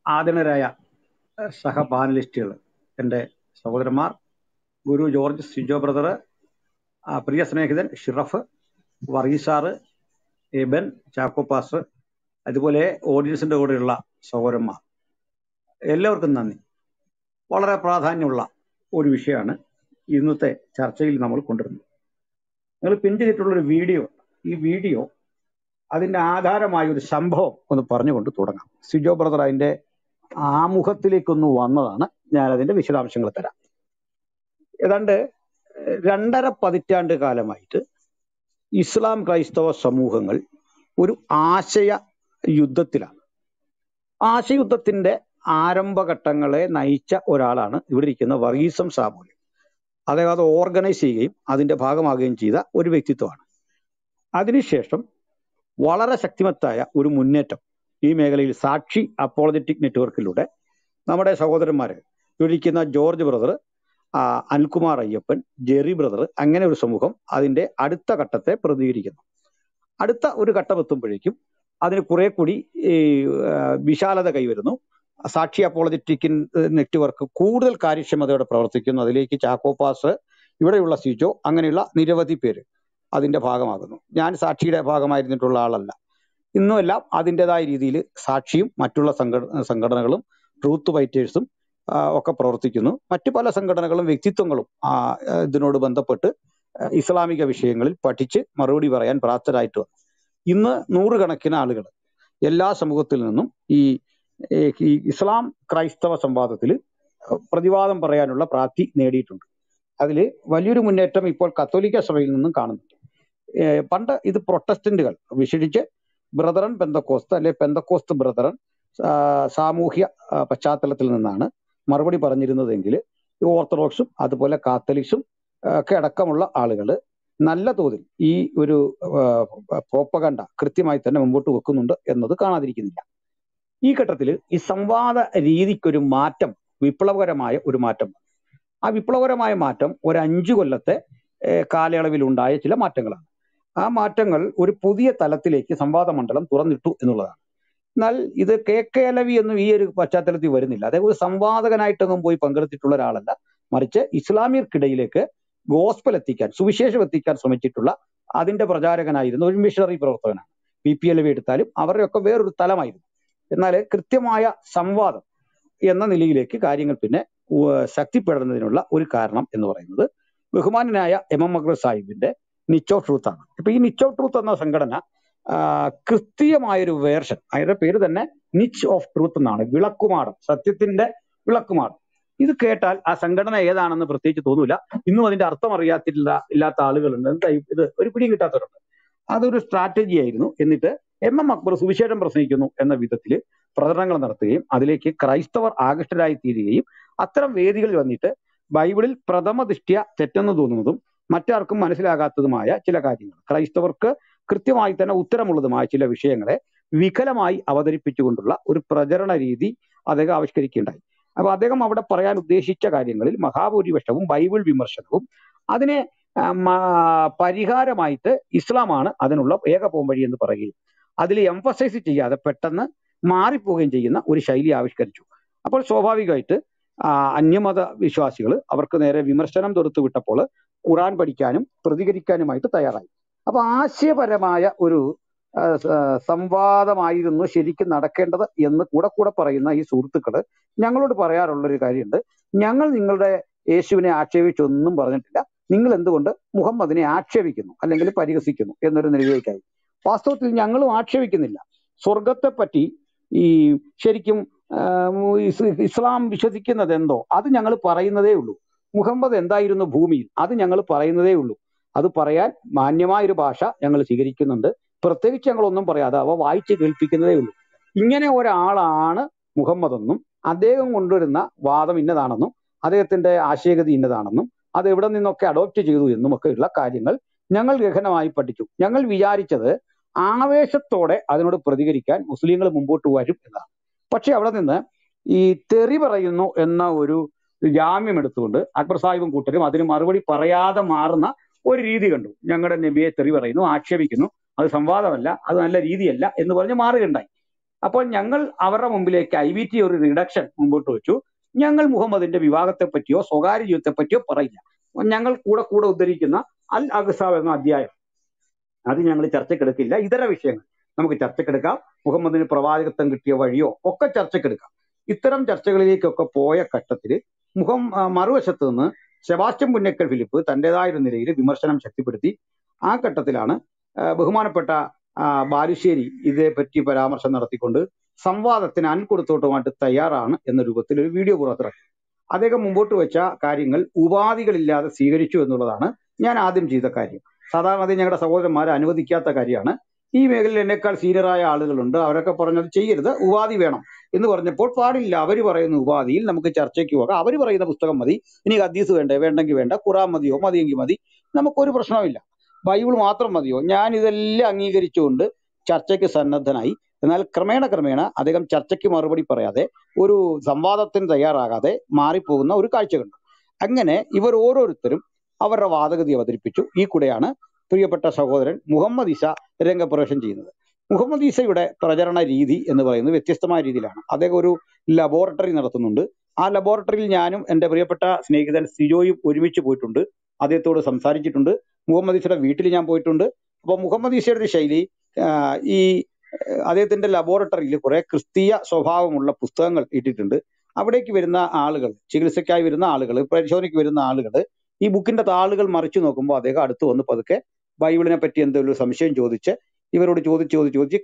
ആദരണരായ സഹപാനലിസ്റ്റുകൾ, എൻ്റെ സഹോദരന്മാർ, ഗുരു ജോർജ് സിജോ ബ്രദർ, പ്രിയ സ്നേഹിതൻ ഷിറഫ്, വർഗീസ് സാറ്, എബൻ, ചാക്കോ പാസ്റ്റർ, അതുപോലെ ഓഡിയൻസിൻ്റെ കൂടെയുള്ള സഹോദരന്മാർ, എല്ലാവർക്കും നന്ദി. വളരെ പ്രാധാന്യമുള്ള ഒരു വിഷയമാണ് ഇന്നത്തെ ചർച്ചയിൽ നമ്മൾ കൊണ്ടുവരുന്നത്. നിങ്ങൾ പിൻ ചെയ്തിട്ടുള്ളൊരു വീഡിയോ, ഈ വീഡിയോ അതിൻ്റെ ആധാരമായ ഒരു സംഭവം ഒന്ന് പറഞ്ഞുകൊണ്ട് തുടങ്ങാം. സിജോ ബ്രദർ അതിൻ്റെ ആമുഖത്തിലേക്കൊന്ന് വന്നതാണ്. ഞാനതിൻ്റെ വിശദാംശങ്ങൾ തരാം. ഏതാണ്ട് 2.5 പതിറ്റാണ്ട് കാലമായിട്ട് ഇസ്ലാം ക്രൈസ്തവ സമൂഹങ്ങൾ ഒരു ആശയ യുദ്ധത്തിലാണ്. ആശയയുദ്ധത്തിൻ്റെ ആരംഭഘട്ടങ്ങളെ നയിച്ച ഒരാളാണ് ഇവിടെ ഇരിക്കുന്ന വർഗീസ് എം സാമുവൽ. അദ്ദേഹം അത് ഓർഗനൈസ് ചെയ്യുകയും അതിൻ്റെ ഭാഗമാകുകയും ചെയ്ത ഒരു വ്യക്തിത്വമാണ്. അതിനുശേഷം വളരെ ശക്തിമത്തായ ഒരു മുന്നേറ്റം ഈ മേഖലയിൽ സാക്ഷി അപ്പോളജറ്റിക് നെറ്റ്വർക്കിലൂടെ നമ്മുടെ സഹോദരന്മാർ ഇരിക്കുന്ന George brother, Anilkumar Ayyappan, Jerry brother, അങ്ങനെ ഒരു സമൂഹം അതിൻ്റെ അടുത്ത ഘട്ടത്തെ പ്രതികരിക്കുന്നു. അടുത്ത ഒരു ഘട്ടം എത്തുമ്പോഴേക്കും അതിന് കുറെ കൂടി വിശാലത കൈവരുന്നു. സാക്ഷി അപ്പോളജറ്റിക് നെറ്റ്വർക്ക് കൂടുതൽ കാര്യക്ഷമതയോടെ പ്രവർത്തിക്കുന്നു. അതിലേക്ക് ചാക്കോ പാസ്റ്റർ, ഇവിടെയുള്ള സിജോ, അങ്ങനെയുള്ള നിരവധി പേര് അതിൻ്റെ ഭാഗമാകുന്നു. ഞാൻ സാക്ഷിയുടെ ഭാഗമായിരുന്നിട്ടുള്ള ആളല്ല. ഇന്നുമെല്ലാം അതിൻ്റെതായ രീതിയിൽ സാക്ഷിയും മറ്റുള്ള സംഘടനകളും ട്രൂത്ത് ഫൈറ്റേഴ്സും ഒക്കെ പ്രവർത്തിക്കുന്നു. മറ്റു പല സംഘടനകളും വ്യക്തിത്വങ്ങളും ഇതിനോട് ബന്ധപ്പെട്ട് ഇസ്ലാമിക വിഷയങ്ങളിൽ പഠിച്ച് മറുപടി പറയാൻ പ്രാപ്തരായിട്ട് വന്നു. ഇന്ന് നൂറുകണക്കിന് ആളുകൾ എല്ലാ സമൂഹത്തിൽ നിന്നും ഈ ഇസ്ലാം ക്രൈസ്തവ സംവാദത്തിൽ പ്രതിവാദം പറയാനുള്ള പ്രാപ്തി നേടിയിട്ടുണ്ട്. അതിൽ വലിയൊരു മുന്നേറ്റം ഇപ്പോൾ കത്തോലിക്ക സഭയിൽ നിന്നും കാണുന്നുണ്ട്. പണ്ട് ഇത് പ്രൊട്ടസ്റ്റന്റുകൾ, വിശേഷിച്ച് ബ്രദറൻ പെന്തക്കോസ്ത് അല്ലെ പെന്തക്കോസ്ത് ബ്രദറൻ സാമൂഹ്യ പശ്ചാത്തലത്തിൽ നിന്നാണ് മറുപടി പറഞ്ഞിരുന്നതെങ്കിൽ ഓർത്തഡോക്സും അതുപോലെ കാത്തലിക്സും ഒക്കെ അടക്കമുള്ള ആളുകൾ നല്ല തോതിൽ ഈ ഒരു പ്രോപ്പഗണ്ട കൃത്യമായി തന്നെ മുമ്പോട്ട് വെക്കുന്നുണ്ട് എന്നത് കാണാതിരിക്കുന്നില്ല. ഈ ഘട്ടത്തിൽ ഈ സംവാദ രീതിക്കൊരു മാറ്റം, വിപ്ലവകരമായ ഒരു മാറ്റം. ആ വിപ്ലവകരമായ മാറ്റം ഒരു 5 കൊല്ലത്തെ കാലയളവിലുണ്ടായ ചില മാറ്റങ്ങളാണ്. ആ മാറ്റങ്ങൾ ഒരു പുതിയ തലത്തിലേക്ക് സംവാദ മണ്ഡലം തുറന്നിട്ടു എന്നുള്ളതാണ്. എന്നാൽ ഇത് കെ അലവി ഒന്നും ഈ ഒരു പശ്ചാത്തലത്തിൽ വരുന്നില്ല. അദ്ദേഹം ഒരു സംവാദകനായിട്ടൊന്നും പോയി പങ്കെടുത്തിട്ടുള്ള ഒരാളല്ല, മറിച്ച് ഇസ്ലാമിയർക്കിടയിലേക്ക് ഗോസ്പൽ എത്തിക്കാൻ, സുവിശേഷം എത്തിക്കാൻ ശ്രമിച്ചിട്ടുള്ള അതിന്റെ പ്രചാരകനായിരുന്നു. ഒരു മിഷണറി പ്രവർത്തകനാണ്. PPLV എടുത്താലും അവരുടെയൊക്കെ വേറൊരു തലമായിരുന്നു. എന്നാൽ കൃത്യമായ സംവാദം എന്ന നിലയിലേക്ക് കാര്യങ്ങൾ പിന്നെ ശക്തിപ്പെടുന്നതിനുള്ള ഒരു കാരണം എന്ന് പറയുന്നത് ബഹുമാനനായ MM സാഹിബിന്റെ നിച്ച് ഓഫ് ട്രൂത്ത് ആണ്. ഇപ്പൊ ഈ നിച്ച് ഓഫ് ട്രൂത്ത് എന്ന സംഘടന കൃത്യമായൊരു വേർഷൻ, അതിന്റെ പേര് തന്നെ നിച്ച് ഓഫ് ട്രൂത്ത് എന്നാണ്, വിളക്കുമാടം, സത്യത്തിന്റെ വിളക്കുമാടം. ഇത് കേട്ടാൽ ആ സംഘടന ഏതാണെന്ന് പ്രത്യേകിച്ച് തോന്നൂല. ഇന്നും അതിന്റെ അർത്ഥം ഇല്ലാത്ത ആളുകളുണ്ട്. എന്താ ഇത് ഒരു പിടിയും കിട്ടാത്തവരുണ്ട്. അതൊരു സ്ട്രാറ്റജി ആയിരുന്നു. എന്നിട്ട് MM സുവിശേഷം പ്രസംഗിക്കുന്നു എന്ന വിധത്തിൽ പ്രചരണങ്ങൾ നടത്തുകയും അതിലേക്ക് ക്രൈസ്തവർ ആകൃഷ്ടരായി തീരുകയും അത്തരം വേദികളിൽ വന്നിട്ട് ബൈബിളിൽ പ്രഥമ ദൃഷ്ട്യ തെറ്റെന്ന് തോന്നുന്നതും മറ്റാർക്കും മനസ്സിലാകാത്തതുമായ ചില കാര്യങ്ങൾ, ക്രൈസ്തവർക്ക് കൃത്യമായി തന്നെ ഉത്തരമുള്ളതുമായ ചില വിഷയങ്ങളെ വികലമായി അവതരിപ്പിച്ചുകൊണ്ടുള്ള ഒരു പ്രചരണ രീതി അദ്ദേഹം ആവിഷ്കരിക്കുകയുണ്ടായി. അപ്പൊ അദ്ദേഹം അവിടെ പറയാൻ ഉദ്ദേശിച്ച കാര്യങ്ങളിൽ മഹാഭൂരിപക്ഷവും ബൈബിൾ വിമർശനവും അതിനെ പരിഹാരമായിട്ട് ഇസ്ലാമാണ് അതിനുള്ള ഏക പോംവഴി എന്ന് പറയുകയും അതിൽ എംഫസൈസ് ചെയ്യാതെ പെട്ടെന്ന് മാറിപ്പോവുകയും ചെയ്യുന്ന ഒരു ശൈലി ആവിഷ്കരിച്ചു. അപ്പോൾ സ്വാഭാവികമായിട്ട് അന്യമത വിശ്വാസികൾ അവർക്ക് നേരെ വിമർശനം തൊടുത്തു വിട്ടപ്പോൾ ഖുറാൻ പഠിക്കാനും പ്രതികരിക്കാനുമായിട്ട് തയ്യാറായി. അപ്പൊ ആശയപരമായ ഒരു സംവാദമായിരുന്നു ശരിക്കും നടക്കേണ്ടത് എന്ന് കൂടെ പറയുന്ന ഈ സുഹൃത്തുക്കള് ഞങ്ങളോട് പറയാറുള്ളൊരു കാര്യമുണ്ട്. ഞങ്ങൾ നിങ്ങളുടെ യേശുവിനെ ആക്ഷേപിച്ചൊന്നും പറഞ്ഞിട്ടില്ല, നിങ്ങൾ എന്തുകൊണ്ട് മുഹമ്മദിനെ ആക്ഷേപിക്കുന്നു അല്ലെങ്കിൽ പരിഹസിക്കുന്നു എന്നൊരു നിലയിലേക്കായി. വാസ്തവത്തിൽ ഞങ്ങളും ആക്ഷേപിക്കുന്നില്ല. സ്വർഗത്തെ പറ്റി ഈ ശരിക്കും ഇസ്ലാം വിശ്വസിക്കുന്നത് എന്തോ അത് ഞങ്ങൾ പറയുന്നതേ ഉള്ളൂ. മുഹമ്മദ് എന്തായിരുന്നു ഭൂമിയിൽ അത് ഞങ്ങൾ പറയുന്നതേ ഉള്ളൂ. അത് പറയാൻ മാന്യമായൊരു ഭാഷ ഞങ്ങൾ സ്വീകരിക്കുന്നുണ്ട്. പ്രത്യേകിച്ച് ഞങ്ങളൊന്നും പറയാതെ അവ വായിച്ച് കേൾപ്പിക്കുന്നതേ ഉള്ളൂ. ഇങ്ങനെ ഒരാളാണ് മുഹമ്മദ് എന്നും അദ്ദേഹം കൊണ്ടുവരുന്ന വാദം ഇന്നതാണെന്നും അദ്ദേഹത്തിന്റെ ആശയഗതി ഇന്നതാണെന്നും അത് എവിടെ നിന്നൊക്കെ അഡോപ്റ്റ് ചെയ്തു എന്നും ഒക്കെ ഉള്ള കാര്യങ്ങൾ ഞങ്ങൾ ഗഹനമായി പഠിച്ചു. ഞങ്ങൾ വിചാരിച്ചത് ആവേശത്തോടെ അതിനോട് പ്രതികരിക്കാൻ മുസ്ലിങ്ങൾ മുമ്പോട്ട് വരും എന്നാണ്. പക്ഷെ അവിടെ നിന്ന് ഈ തെറി പറയുന്നു എന്ന ഒരു ജാമ്യം എടുത്തുകൊണ്ട് അക്ബർ സാഹിബും കൂട്ടരും അതിന് മറുപടി പറയാതെ മാറുന്ന ഒരു രീതി കണ്ടു. ഞങ്ങളുടെ നബിയെ തെറി പറയുന്നു, ആക്ഷേപിക്കുന്നു, അത് സംവാദമല്ല, അത് നല്ല രീതിയല്ല എന്ന് പറഞ്ഞ് മാറുകയുണ്ടായി. അപ്പോൾ ഞങ്ങൾ അവരുടെ മുമ്പിലേക്ക് IVT ഒരു റിഡക്ഷൻ മുമ്പോട്ട് വെച്ചു. ഞങ്ങൾ മുഹമ്മദിന്റെ വിവാഹത്തെ പറ്റിയോ സ്വകാര്യ ജീവിതത്തെ പറ്റിയോ പറയില്ല. ഞങ്ങൾ കൂടെ കൂടെ ഉദ്ധരിക്കുന്ന അൽ അഖ്സാബ് എന്ന അധ്യായം അത് ഞങ്ങൾ ചർച്ചയ്ക്കെടുക്കില്ല. ഇതര വിഷയങ്ങൾ നമുക്ക് ചർച്ചയ്ക്കെടുക്കാം. മുഹമ്മദിന് പ്രവാചകത്വം കിട്ടിയ വഴിയോ ഒക്കെ ചർച്ചയ്ക്കെടുക്കാം. ഇത്തരം ചർച്ചകളിലേക്കൊക്കെ പോയ ഘട്ടത്തിൽ മറുവശത്ത് നിന്ന് സെബാസ്റ്റ്യൻ പുന്നക്കൽ ഫിലിപ്പ് തൻ്റെതായ ഒരു നിലയിൽ വിമർശനം ശക്തിപ്പെടുത്തി. ആ ഘട്ടത്തിലാണ് ബഹുമാനപ്പെട്ട ബാലുശ്ശേരി ഇതേപ്പറ്റി പരാമർശം നടത്തിക്കൊണ്ട് സംവാദത്തിന് അനിൽ കൊടുത്തോട്ടുമായിട്ട് തയ്യാറാണ് എന്ന രൂപത്തിൽ ഒരു വീഡിയോ പുറത്തിറക്കി. അദ്ദേഹം മുമ്പോട്ട് വെച്ച കാര്യങ്ങൾ ഉപാധികളില്ലാതെ സ്വീകരിച്ചു എന്നുള്ളതാണ് ഞാൻ ആദ്യം ചെയ്ത കാര്യം. സാധാരണ ഞങ്ങളുടെ സഹോദരന്മാർ അനുവദിക്കാത്ത കാര്യമാണ്. ഈ മേഖലയിൽ എന്നെക്കാൾ സീനിയറായ ആളുകളുണ്ട്, അവരൊക്കെ പറഞ്ഞത് ചെയ്യരുത്, ഉപാധി വേണം എന്ന് പറഞ്ഞപ്പോൾ പാടില്ല. അവർ പറയുന്ന ഉപാധിയിൽ നമുക്ക് ചർച്ചയ്ക്ക് പോകാം. അവർ പറയുന്ന പുസ്തകം മതി, ഇനി ഹദീസ് വേണ്ടേ, വേണ്ടെങ്കിൽ വേണ്ട, ഖുറാൻ മതിയോ, മതിയെങ്കിൽ മതി, നമുക്കൊരു പ്രശ്നമില്ല. ബൈബിൾ മാത്രം മതിയോ? ഞാൻ ഇതെല്ലാം അംഗീകരിച്ചുകൊണ്ട് ചർച്ചയ്ക്ക് സന്നദ്ധനായി. എന്നാൽ ക്രമേണ അദ്ദേഹം ചർച്ചയ്ക്ക് മറുപടി പറയാതെ ഒരു സംവാദത്തിന് തയ്യാറാകാതെ മാറിപ്പോകുന്ന ഒരു കാഴ്ച കണ്ടു. അങ്ങനെ ഇവർ ഓരോരുത്തരും അവരുടെ വാദഗതി അവതരിപ്പിച്ചു. ഈ കൂടെയാണ് പ്രിയപ്പെട്ട സഹോദരൻ മുഹമ്മദ് ഈസ രംഗപ്രവേശം ചെയ്യുന്നത്. മുഹമ്മദ് ഈസയുടെ പ്രചരണ രീതി എന്ന് പറയുന്നത് വ്യത്യസ്തമായ രീതിയിലാണ്. അദ്ദേഹം ഒരു ലബോറട്ടറി നടത്തുന്നുണ്ട്. ആ ലബോറട്ടറിയിൽ ഞാനും എൻ്റെ പ്രിയപ്പെട്ട സ്നേഹിതൻ സിജോയും ഒരുമിച്ച് പോയിട്ടുണ്ട്. അദ്ദേഹത്തോട് സംസാരിച്ചിട്ടുണ്ട്. മുഹമ്മദ് ഈസയുടെ വീട്ടിൽ ഞാൻ പോയിട്ടുണ്ട്. അപ്പോൾ മുഹമ്മദ് ഈസയുടെ ഒരു ശൈലി, ഈ അദ്ദേഹത്തിന്റെ ലബോറട്ടറിയിൽ കുറെ ക്രിസ്തീയ സ്വഭാവമുള്ള പുസ്തകങ്ങൾ ഇട്ടിട്ടുണ്ട്. അവിടേക്ക് വരുന്ന ആളുകൾ, ചികിത്സയ്ക്കായി വരുന്ന ആളുകൾ, പരിശോധനയ്ക്ക് വരുന്ന ആളുകൾ ഈ ബുക്കിന്റെ താളുകൾ മറിച്ചു നോക്കുമ്പോൾ അദ്ദേഹം അടുത്ത് വന്ന് പതുക്കെ ബൈബിളിനെ പറ്റി എന്തെങ്കിലും സംശയം ചോദിച്ച് ഇവരോട് ചോദിച്ച്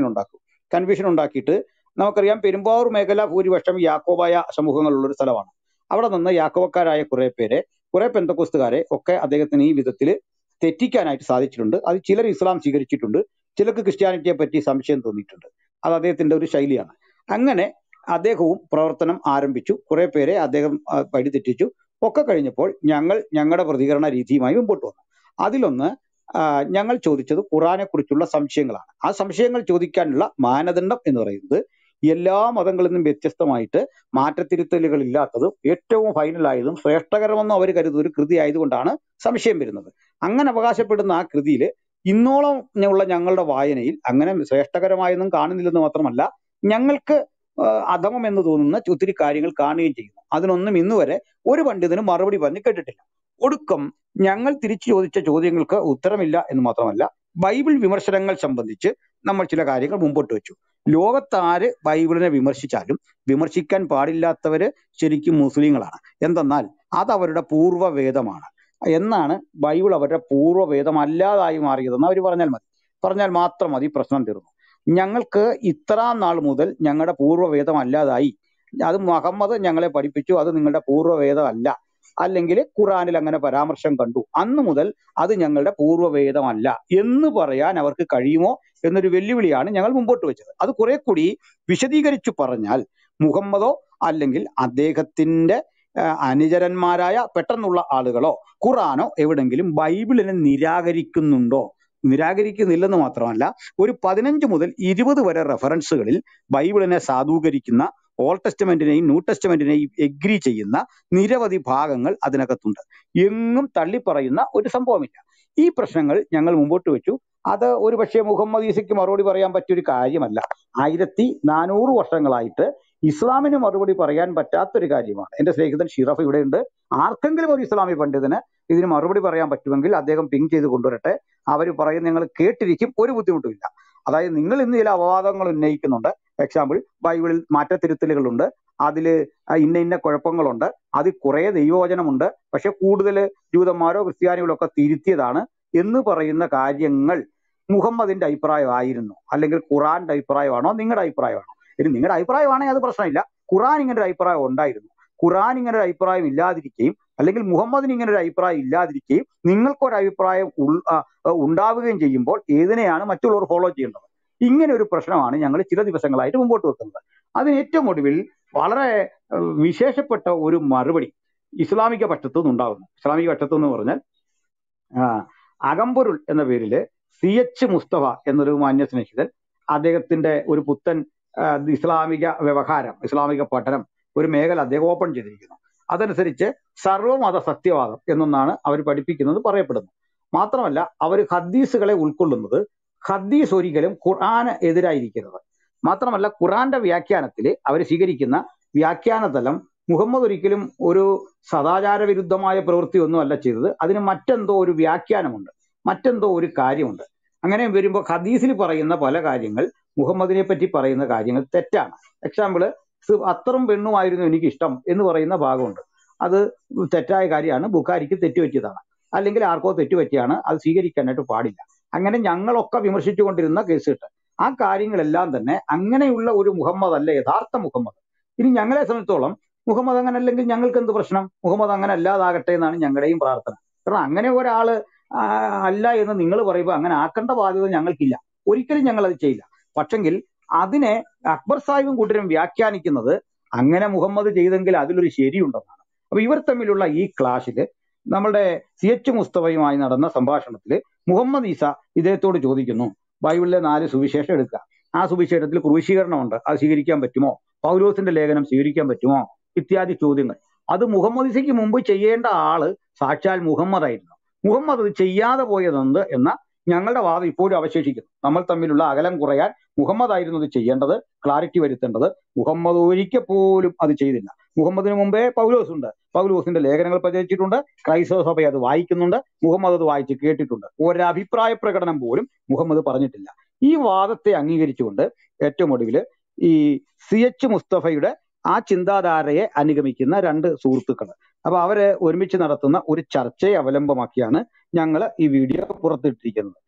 കൺഫ്യൂഷൻ ഉണ്ടാക്കിയിട്ട്, നമുക്കറിയാം പെരുമ്പാവൂർ മേഖല ഭൂരിപക്ഷം യാക്കോബായ സമൂഹങ്ങളുള്ളൊരു സ്ഥലമാണ്. അവിടെ നിന്ന് യാക്കോബക്കാരായ കുറെ പെന്തക്കോസ്തുകാരെ ഒക്കെ അദ്ദേഹത്തിന് ഈ വിധത്തിൽ തെറ്റിക്കാനായിട്ട് സാധിച്ചിട്ടുണ്ട്. അത് ചിലർ ഇസ്ലാം സ്വീകരിച്ചിട്ടുണ്ട്, ചിലർക്ക് ക്രിസ്ത്യാനിറ്റിയെ പറ്റി സംശയം തോന്നിയിട്ടുണ്ട്. അത് അദ്ദേഹത്തിന്റെ ഒരു ശൈലിയാണ്. അങ്ങനെ അദ്ദേഹവും പ്രവർത്തനം ആരംഭിച്ചു. കുറെ പേരെ അദ്ദേഹം വഴിതെറ്റിച്ചു. ഒക്കെ കഴിഞ്ഞപ്പോൾ ഞങ്ങളുടെ പ്രതികരണ രീതിയുമായി മുമ്പോട്ട് വന്നു. അതിലൊന്ന് ഞങ്ങൾ ചോദിച്ചത് ഖുറാനെ കുറിച്ചുള്ള സംശയങ്ങളാണ്. ആ സംശയങ്ങൾ ചോദിക്കാനുള്ള മാനദണ്ഡം എന്ന് പറയുന്നത് എല്ലാ മതങ്ങളിൽ നിന്നും വ്യത്യസ്തമായിട്ട് മാറ്റത്തിരുത്തലുകൾ ഇല്ലാത്തതും ഏറ്റവും ഫൈനലായതും ശ്രേഷ്ഠകരമെന്നും അവർ കരുതുന്ന ഒരു കൃതി ആയതുകൊണ്ടാണ് സംശയം വരുന്നത്. അങ്ങനെ അവകാശപ്പെടുന്ന ആ കൃതിയിൽ ഇന്നോളം ഉള്ള ഞങ്ങളുടെ വായനയിൽ അങ്ങനെ ശ്രേഷ്ഠകരമായൊന്നും കാണുന്നില്ലെന്ന് മാത്രമല്ല, ഞങ്ങൾക്ക് അധമം എന്ന് തോന്നുന്ന ഒത്തിരി കാര്യങ്ങൾ കാണുകയും ചെയ്യുന്നു. അതിനൊന്നും ഇന്നുവരെ ഒരു പണ്ഡിതനും മറുപടി പറഞ്ഞ് കേട്ടിട്ടില്ല. ഒടുക്കം ഞങ്ങൾ തിരിച്ചു ചോദിച്ച ചോദ്യങ്ങൾക്ക് ഉത്തരമില്ല എന്ന് മാത്രമല്ല, ബൈബിൾ വിമർശനങ്ങൾ സംബന്ധിച്ച് നമ്മൾ ചില കാര്യങ്ങൾ മുമ്പോട്ട് വെച്ചു. ലോകത്താര് ബൈബിളിനെ വിമർശിച്ചാലും വിമർശിക്കാൻ പാടില്ലാത്തവര് ശരിക്കും മുസ്ലിങ്ങളാണ്. എന്തെന്നാൽ അത് അവരുടെ പൂർവ്വവേദമാണ്. എന്നാണ് ബൈബിൾ അവരുടെ പൂർവ്വവേദമല്ലാതായി മാറിയതെന്ന് അവർ പറഞ്ഞാൽ മാത്രം മതി, പ്രശ്നം തീർന്നു. ഞങ്ങൾക്ക് ഇത്ര നാൾ മുതൽ ഞങ്ങളുടെ പൂർവ്വവേദം അല്ലാതായി, അത് മുഹമ്മദ് ഞങ്ങളെ പഠിപ്പിച്ചു, അത് നിങ്ങളുടെ പൂർവ്വവേദം അല്ല, അല്ലെങ്കിൽ ഖുറാനിൽ അങ്ങനെ പരാമർശം കണ്ടു, അന്ന് മുതൽ അത് ഞങ്ങളുടെ പൂർവ്വവേദമല്ല എന്ന് പറയാൻ അവർക്ക് കഴിയുമോ എന്നൊരു വെല്ലുവിളിയാണ് ഞങ്ങൾ മുമ്പോട്ട് വെച്ചത്. അത് കുറെ കൂടി വിശദീകരിച്ചു പറഞ്ഞാൽ, മുഹമ്മദോ അല്ലെങ്കിൽ അദ്ദേഹത്തിന്റെ അനുചരന്മാരായ പെട്ടെന്നുള്ള ആളുകളോ ഖുറാനോ എവിടെങ്കിലും ബൈബിളിനെ നിരാകരിക്കുന്നില്ലെന്ന് മാത്രമല്ല, ഒരു 15 മുതൽ 20 വരെ റെഫറൻസുകളിൽ ബൈബിളിനെ സാധൂകരിക്കുന്ന, ഓൾഡ് ടെസ്റ്റമെന്റിനെയും ന്യൂ ടെസ്റ്റമെന്റിനെയും എഗ്രി ചെയ്യുന്ന നിരവധി ഭാഗങ്ങൾ അതിനകത്തുണ്ട്. എങ്ങും തള്ളിപ്പറയുന്ന ഒരു സംഭവമില്ല. ഈ പ്രശ്നങ്ങൾ ഞങ്ങൾ മുമ്പോട്ട് വെച്ചു. അത് ഒരു പക്ഷേ മുഹമ്മദ് ഈസയ്ക്ക് മറുപടി പറയാൻ പറ്റിയൊരു കാര്യമല്ല. 1400 വർഷങ്ങളായിട്ട് ഇസ്ലാമിന് മറുപടി പറയാൻ പറ്റാത്തൊരു കാര്യമാണ്. എൻ്റെ സ്നേഹിതൻ ഷിറഫ് ഇവിടെയുണ്ട്. ആർക്കെങ്കിലും ഒരു ഇസ്ലാമി പണ്ഡിതന് ഇതിന് മറുപടി പറയാൻ പറ്റുമെങ്കിൽ അദ്ദേഹം പിങ് ചെയ്ത് കൊണ്ടുവരട്ടെ. അവർ പറയും, നിങ്ങൾ കേട്ടിരിക്കും, ഒരു ബുദ്ധിമുട്ടുമില്ല. അതായത് നിങ്ങൾ ഇന്ന് ചില അപവാദങ്ങൾ ഉന്നയിക്കുന്നുണ്ട്. എക്സാമ്പിൾ, ബൈബിളിൽ മാറ്റത്തിരുത്തലുകളുണ്ട്, അതിൽ ഇന്ന കുഴപ്പങ്ങളുണ്ട്, അതിൽ കുറെ ദൈവവചനമുണ്ട്, പക്ഷെ കൂടുതൽ ജൂതന്മാരോ ക്രിസ്ത്യാനികളോ ഒക്കെ തിരുത്തിയതാണ് എന്ന് പറയുന്ന കാര്യങ്ങൾ മുഹമ്മദിന്റെ അഭിപ്രായമായിരുന്നു, അല്ലെങ്കിൽ ഖുറാന്റെ അഭിപ്രായമാണോ നിങ്ങളുടെ അഭിപ്രായമാണോ? ഇനി നിങ്ങളുടെ അഭിപ്രായമാണെങ്കിൽ അത് പ്രശ്നമില്ല. ഖുറാൻ ഇങ്ങനെ ഒരു അഭിപ്രായം ഉണ്ടായിരുന്നു, ഖുറാൻ ഇങ്ങനെ ഒരു അഭിപ്രായം ഇല്ലാതിരിക്കുകയും അല്ലെങ്കിൽ മുഹമ്മദിന് ഇങ്ങനെ ഒരു അഭിപ്രായം ഇല്ലാതിരിക്കുകയും നിങ്ങൾക്കൊരഭിപ്രായം ഉണ്ടാവുകയും ചെയ്യുമ്പോൾ ഏതിനെയാണ് മറ്റുള്ളവർ ഫോളോ ചെയ്യേണ്ടത്? ഇങ്ങനെ ഒരു പ്രശ്നമാണ് ഞങ്ങൾ ചില ദിവസങ്ങളായിട്ട് മുമ്പോട്ട് വെക്കുന്നത്. അതിന് ഏറ്റവും ഒടുവിൽ വളരെ വിശേഷപ്പെട്ട ഒരു മറുപടി ഇസ്ലാമിക പക്ഷത്തു നിന്നുണ്ടാകുന്നു. ഇസ്ലാമിക പക്ഷത്തു എന്ന് പറഞ്ഞാൽ അകമ്പൊരുൾ എന്ന പേരില് CH മുസ്തഫ എന്നൊരു മാന്യ സ്നേഹിതൻ, അദ്ദേഹത്തിന്റെ ഒരു പുത്തൻ ഇസ്ലാമിക വ്യവഹാരം, ഇസ്ലാമിക പഠനം ഒരു മേഖല അദ്ദേഹം ഓപ്പൺ ചെയ്തിരിക്കുന്നു. അതനുസരിച്ച് സർവമത സത്യവാദം എന്നൊന്നാണ് അവർ പഠിപ്പിക്കുന്നത് പറയപ്പെടുന്നു. മാത്രമല്ല അവർ ഹദീസുകളെ ഉൾക്കൊള്ളുന്നത്, ഹദീസ് ഒരിക്കലും ഖുർആന് എതിരായിരിക്കരുത്, മാത്രമല്ല ഖുറാന്റെ വ്യാഖ്യാനത്തിൽ അവർ സ്വീകരിക്കുന്ന വ്യാഖ്യാന തലം മുഹമ്മദ് ഒരിക്കലും ഒരു സദാചാര വിരുദ്ധമായ പ്രവൃത്തി ഒന്നും അല്ല ചെയ്തത്. അതിന് മറ്റെന്തോ ഒരു വ്യാഖ്യാനമുണ്ട്, മറ്റെന്തോ ഒരു കാര്യമുണ്ട്. അങ്ങനെ വരുമ്പോൾ ഹദീസിൽ പറയുന്ന പല കാര്യങ്ങൾ, മുഹമ്മദിനെ പറ്റി പറയുന്ന കാര്യങ്ങൾ തെറ്റാണ്. എക്സാമ്പിള്, അത്തറും പെണ്ണുമായിരുന്നു എനിക്ക് ഇഷ്ടം എന്ന് പറയുന്ന ഭാഗമുണ്ട്. അത് തെറ്റായ കാര്യമാണ്, ബുഖാരിക്ക് തെറ്റുപറ്റിയതാണ്, അല്ലെങ്കിൽ ആർക്കോ തെറ്റുപറ്റിയാണ്, അത് സ്വീകരിക്കാനായിട്ട് പാടില്ല. അങ്ങനെ ഞങ്ങളൊക്കെ വിമർശിച്ചുകൊണ്ടിരുന്ന കേസ് കിട്ടും. ആ കാര്യങ്ങളെല്ലാം തന്നെ അങ്ങനെയുള്ള ഒരു മുഹമ്മദ് അല്ല യഥാർത്ഥ മുഹമ്മദ്. ഇനി ഞങ്ങളെ സംബന്ധിച്ചോളം മുഹമ്മദ് അങ്ങനെ അല്ലെങ്കിൽ ഞങ്ങൾക്ക് എന്ത് പ്രശ്നം? മുഹമ്മദ് അങ്ങനെ അല്ലാതാകട്ടെ എന്നാണ് ഞങ്ങളുടെയും പ്രാർത്ഥന. കാരണം അങ്ങനെ ഒരാള് അല്ല എന്ന് നിങ്ങൾ പറയുമ്പോൾ അങ്ങനെ ആക്കേണ്ട ബാധ്യത ഞങ്ങൾക്കില്ല, ഒരിക്കലും ഞങ്ങൾ അത് ചെയ്യില്ല. പക്ഷെങ്കിൽ അതിനെ അക്ബർ സാഹിബും കൂട്ടരും വ്യാഖ്യാനിക്കുന്നത് അങ്ങനെ മുഹമ്മദ് ചെയ്തെങ്കിൽ അതിലൊരു ശരിയുണ്ടെന്നാണ്. അപ്പൊ ഇവർ തമ്മിലുള്ള ഈ ക്ലാഷില് നമ്മളുടെ CH മുസ്തഫയുമായി നടന്ന സംഭാഷണത്തിൽ മുഹമ്മദ് ഈസ ഇദ്ദേഹത്തോട് ചോദിക്കുന്നു, ബൈബിളിലെ 4 സുവിശേഷം എടുക്കുക, ആ സുവിശേഷത്തിൽ ക്രൂശീകരണമുണ്ട്, അത് സ്വീകരിക്കാൻ പറ്റുമോ? പൗലോസിന്റെ ലേഖനം സ്വീകരിക്കാൻ പറ്റുമോ? ഇത്യാദി ചോദ്യങ്ങൾ. അത് മുഹമ്മദ് ഈസയ്ക്ക് മുമ്പ് ചെയ്യേണ്ട ആള് സാക്ഷാൽ മുഹമ്മദ് ആയിരുന്നു. മുഹമ്മദ് അത് ചെയ്യാതെ പോയതെന്ത് എന്ന ഞങ്ങളുടെ വാദം ഇപ്പോഴും അവശേഷിക്കുന്നു. നമ്മൾ തമ്മിലുള്ള അകലം കുറയാൻ മുഹമ്മദ് ആയിരുന്നു അത് ചെയ്യേണ്ടത്, ക്ലാരിറ്റി വരുത്തേണ്ടത്. മുഹമ്മദ് ഒരിക്കൽ പോലും അത് ചെയ്തില്ല. മുഹമ്മദിന് മുമ്പേ പൗലോസ് ഉണ്ട്, പൗലോസിന്റെ ലേഖനങ്ങൾ പ്രചരിച്ചിട്ടുണ്ട്, ക്രൈസ്തവ സഭ അത് വായിക്കുന്നുണ്ട്, മുഹമ്മദ് അത് വായിച്ച് കേട്ടിട്ടുണ്ട്. ഒരഭിപ്രായ പ്രകടനം പോലും മുഹമ്മദ് പറഞ്ഞിട്ടില്ല. ഈ വാദത്തെ അംഗീകരിച്ചുകൊണ്ട് ഏറ്റവും ഒടുവിൽ ഈ CH മുസ്തഫയുടെ ആ ചിന്താധാരയെ അനുഗമിക്കുന്ന 2 സുഹൃത്തുക്കൾ, അപ്പൊ അവര് ഒരുമിച്ച് നടത്തുന്ന ഒരു ചർച്ചയെ അവലംബമാക്കിയാണ് ഞങ്ങൾ ഈ വീഡിയോ പുറത്തിട്ടിരിക്കുന്നത്.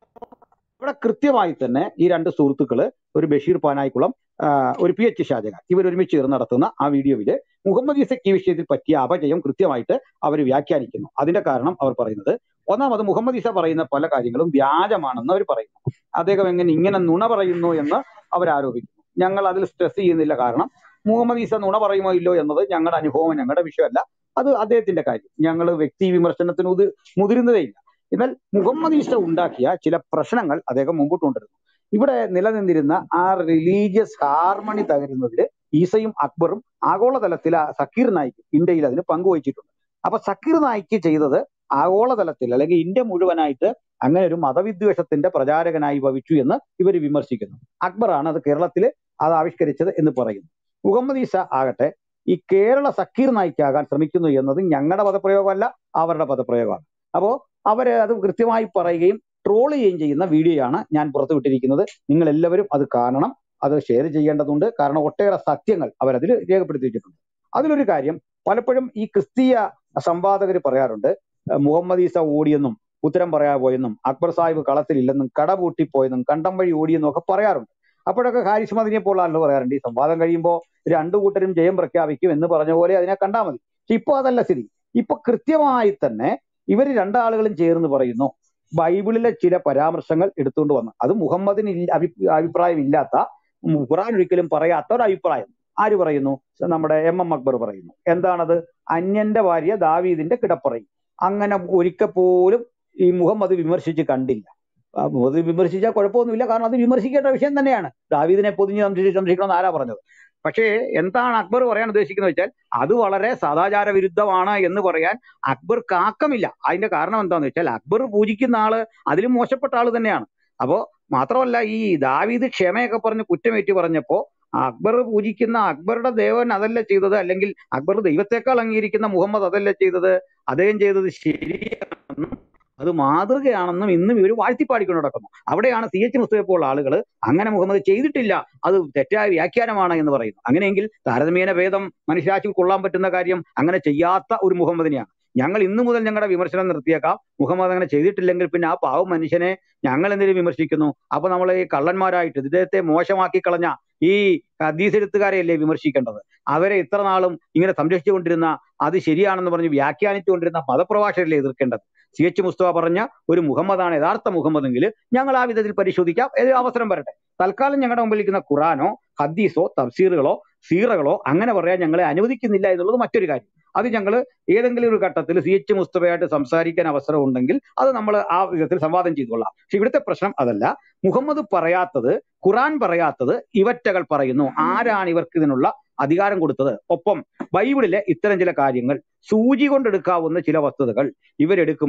ഇവിടെ കൃത്യമായി തന്നെ ഈ 2 സുഹൃത്തുക്കള്, ഒരു ബഷീർ പാനായിക്കുളം, ഒരു PH ഷാജഹാൻ, ഇവരൊരുമിച്ച് ചേർന്ന് നടത്തുന്ന ആ വീഡിയോയില് മുഹമ്മദ് ഈസയ്ക്ക് ഈ വിഷയത്തിൽ പറ്റിയ അപജയം കൃത്യമായിട്ട് അവർ വ്യാഖ്യാനിക്കുന്നു. അതിന്റെ കാരണം അവർ പറയുന്നത്, ഒന്നാമത് മുഹമ്മദ് ഈസ പറയുന്ന പല കാര്യങ്ങളും വ്യാജമാണെന്ന് അവർ പറയുന്നു. അദ്ദേഹം ഇങ്ങനെ നുണ പറയുന്നു എന്ന് അവർ ആരോപിക്കുന്നു. ഞങ്ങൾ അതിൽ സ്ട്രെസ് ചെയ്യുന്നില്ല, കാരണം മുഹമ്മദ് ഈസ നുണ പറയുമോ ഇല്ലോ എന്നത് ഞങ്ങളുടെ അനുഭവം, ഞങ്ങളുടെ വിഷയമല്ല, അത് അദ്ദേഹത്തിന്റെ കാര്യം. ഞങ്ങൾ വ്യക്തി വിമർശനത്തിന് മുതിരുന്നതേ ഇല്ല. എന്നാൽ മുഹമ്മദ് ഈസ ഉണ്ടാക്കിയ ചില പ്രശ്നങ്ങൾ അദ്ദേഹം മുമ്പോട്ട് കൊണ്ടിരുന്നു. ഇവിടെ നിലനിന്നിരുന്ന ആ റിലീജിയസ് ഹാർമണി തകരുന്നതിൽ ഈസയും അക്ബറും ആഗോളതലത്തിൽ സക്കീർ നായിക്ക് ഇന്ത്യയിൽ അതിന് പങ്കുവച്ചിട്ടുണ്ട്. അപ്പൊ സക്കീർ നായിക്ക് ചെയ്തത് ആഗോളതലത്തിൽ അല്ലെങ്കിൽ ഇന്ത്യ മുഴുവനായിട്ട് അങ്ങനെ ഒരു മതവിദ്വേഷത്തിന്റെ പ്രചാരകനായി ഭവിച്ചു എന്ന് ഇവർ വിമർശിക്കുന്നു. അക്ബറാണ് അത് കേരളത്തിൽ അത് ആവിഷ്കരിച്ചത് എന്ന് പറയുന്നു. മുഹമ്മദ് ഈസ ആകട്ടെ ഈ കേരള സക്കീർ നായിക്കാകാൻ ശ്രമിക്കുന്നു എന്നത് ഞങ്ങളുടെ പദപ്രയോഗമല്ല, അവരുടെ പദപ്രയോഗമാണ്. അപ്പോ അവര് അത് കൃത്യമായി പറയുകയും ട്രോൾ ചെയ്യുകയും ചെയ്യുന്ന വീഡിയോയാണ് ഞാൻ പുറത്തുവിട്ടിരിക്കുന്നത്. നിങ്ങൾ എല്ലാവരും അത് കാണണം, അത് ഷെയർ ചെയ്യേണ്ടതുണ്ട്. കാരണം ഒട്ടേറെ സത്യങ്ങൾ അവരതിൽ രേഖപ്പെടുത്തി വെച്ചിട്ടുണ്ട്. അതിലൊരു കാര്യം, പലപ്പോഴും ഈ ക്രിസ്തീയ സംവാദകർ പറയാറുണ്ട്, മുഹമ്മദ് ഈസ ഓടിയെന്നും ഉത്തരം പറയാൻ പോയെന്നും അക്ബർ സാഹിബ് കളത്തിലില്ലെന്നും കട പൂട്ടിപ്പോയെന്നും കണ്ടം വഴി ഓടിയെന്നും ഒക്കെ പറയാറുണ്ട്. അപ്പോഴൊക്കെ ഹാരിസ് മദീനിയെ പോലാണല്ലോ പറയാറുണ്ട്, ഈ സംവാദം കഴിയുമ്പോൾ 2 കൂട്ടരും ജയം പ്രഖ്യാപിക്കും എന്ന് പറഞ്ഞ പോലെ അതിനെ കണ്ടാൽ മതി. പക്ഷെ ഇപ്പൊ അതല്ല സ്ഥിതി. ഇപ്പൊ കൃത്യമായി തന്നെ ഇവർ 2 ആളുകളും ചേർന്ന് പറയുന്നു, ബൈബിളിലെ ചില പരാമർശങ്ങൾ എടുത്തുകൊണ്ട് വന്നു. അത് മുഹമ്മദിന് അഭിപ്രായം ഇല്ലാത്ത, ഖുർആൻ ഒരിക്കലും പറയാത്ത ഒരു അഭിപ്രായം ആര് പറയുന്നു? നമ്മുടെ MM അക്ബർ പറയുന്നു. എന്താണത്? അന്യന്റെ ഭാര്യ ദാവീദിന്റെ കിടപ്പറയും. അങ്ങനെ ഒരിക്കൽ പോലും ഈ മുഹമ്മദ് വിമർശിച്ച് കണ്ടില്ല. മുഹമ്മദ് വിമർശിച്ചാൽ കുഴപ്പമൊന്നുമില്ല, കാരണം അത് വിമർശിക്കേണ്ട വിഷയം തന്നെയാണ്. ദാവീദിനെ പൊതിഞ്ഞ് സംരക്ഷിക്കണമെന്ന് ആരാ പറഞ്ഞത്? പക്ഷേ എന്താണ് അക്ബർ പറയാൻ ഉദ്ദേശിക്കുന്നത് വെച്ചാൽ, അത് വളരെ സദാചാര വിരുദ്ധമാണ് എന്ന് പറയാൻ അക്ബർക്ക് ആക്കമില്ല. അതിന്റെ കാരണം എന്താന്ന് വെച്ചാൽ, അക്ബർ പൂജിക്കുന്ന ആള് അതിലും മോശപ്പെട്ട ആള് തന്നെയാണ്. അപ്പോ മാത്രമല്ല, ഈ ദാവീദ് ക്ഷമയൊക്കെ പറഞ്ഞ് കുറ്റമേറ്റി പറഞ്ഞപ്പോ അക്ബർ പൂജിക്കുന്ന അക്ബറുടെ ദേവൻ അതല്ല ചെയ്തത്, അല്ലെങ്കിൽ അക്ബർ ദൈവത്തെക്കാൾ അംഗീകരിക്കുന്ന മുഹമ്മദ് അതല്ല ചെയ്തത്, അദ്ദേഹം ചെയ്തത് ശരിയാണെന്നും അത് മാതൃകയാണെന്നും ഇന്നും ഇവർ വാഴ്ത്തിപ്പാടിക്കൊണ്ട് നടക്കുന്നു. അവിടെയാണ് CH മുസ്തഫയെ പോലുള്ള ആളുകൾ അങ്ങനെ മുഹമ്മദ് ചെയ്തിട്ടില്ല, അത് തെറ്റായ വ്യാഖ്യാനമാണ് എന്ന് പറയുന്നു. അങ്ങനെയെങ്കിൽ താരതമ്യേന ഭേദം മനുഷ്യരാശിക്ക് കൊള്ളാൻ പറ്റുന്ന കാര്യം അങ്ങനെ ചെയ്യാത്ത ഒരു മുഹമ്മദിനെയാണ്. ഞങ്ങൾ ഇന്നു മുതൽ ഞങ്ങളുടെ വിമർശനം നിർത്തിയേക്കാം. മുഹമ്മദ് അങ്ങനെ ചെയ്തിട്ടില്ലെങ്കിൽ പിന്നെ ആ പാവം മനുഷ്യനെ ഞങ്ങൾ എന്തിനും വിമർശിക്കുന്നു? അപ്പൊ നമ്മൾ ഈ കള്ളന്മാരായിട്ട് ഇദ്ദേഹത്തെ മോശമാക്കി കളഞ്ഞ ഈ ഹദീസ് എഴുത്തുകാരെയല്ലേ വിമർശിക്കേണ്ടത്? അവരെ ഇത്ര നാളും ഇങ്ങനെ സംരക്ഷിച്ചുകൊണ്ടിരുന്ന, അത് ശരിയാണെന്ന് പറഞ്ഞ് വ്യാഖ്യാനിച്ചുകൊണ്ടിരുന്ന മതപ്രഭാഷകരല്ലേ എതിർക്കേണ്ടത്? CH മുസ്തഫ പറഞ്ഞ ഒരു മുഹമ്മദാണ് യഥാർത്ഥ മുഹമ്മദെങ്കിൽ ഞങ്ങൾ ആ വിധത്തിൽ പരിശോധിക്കാം, ഏത് അവസരം വരട്ടെ. തൽക്കാലം ഞങ്ങളുടെ മുമ്പിലിരിക്കുന്ന ഖുറാനോ ഹദീസോ തഫ്സീറുകളോ സീറകളോ അങ്ങനെ പറയാൻ ഞങ്ങളെ അനുവദിക്കുന്നില്ല എന്നുള്ളത് മറ്റൊരു കാര്യം. അത് ഞങ്ങൾ ഏതെങ്കിലും ഒരു ഘട്ടത്തിൽ CH മുസ്തഫയായിട്ട് സംസാരിക്കാൻ അവസരം ഉണ്ടെങ്കിൽ അത് നമ്മൾ ആ വിധത്തിൽ സംവാദം ചെയ്തുകൊള്ളാം. പക്ഷെ ഇവിടുത്തെ പ്രശ്നം അതല്ല. മുഹമ്മദ് പറയാത്തത്, ഖുറാൻ പറയാത്തത് ഇവറ്റകൾ പറയുന്നു. ആരാണ് ഇവർക്ക് ഇതിനുള്ള അധികാരം കൊടുത്തത്? ഒപ്പം ബൈബിളിലെ ഇത്തരം ചില കാര്യങ്ങൾ, സൂചി കൊണ്ടെടുക്കാവുന്ന ചില വസ്തുതകൾ ഇവരെടുക്കുമ്പോൾ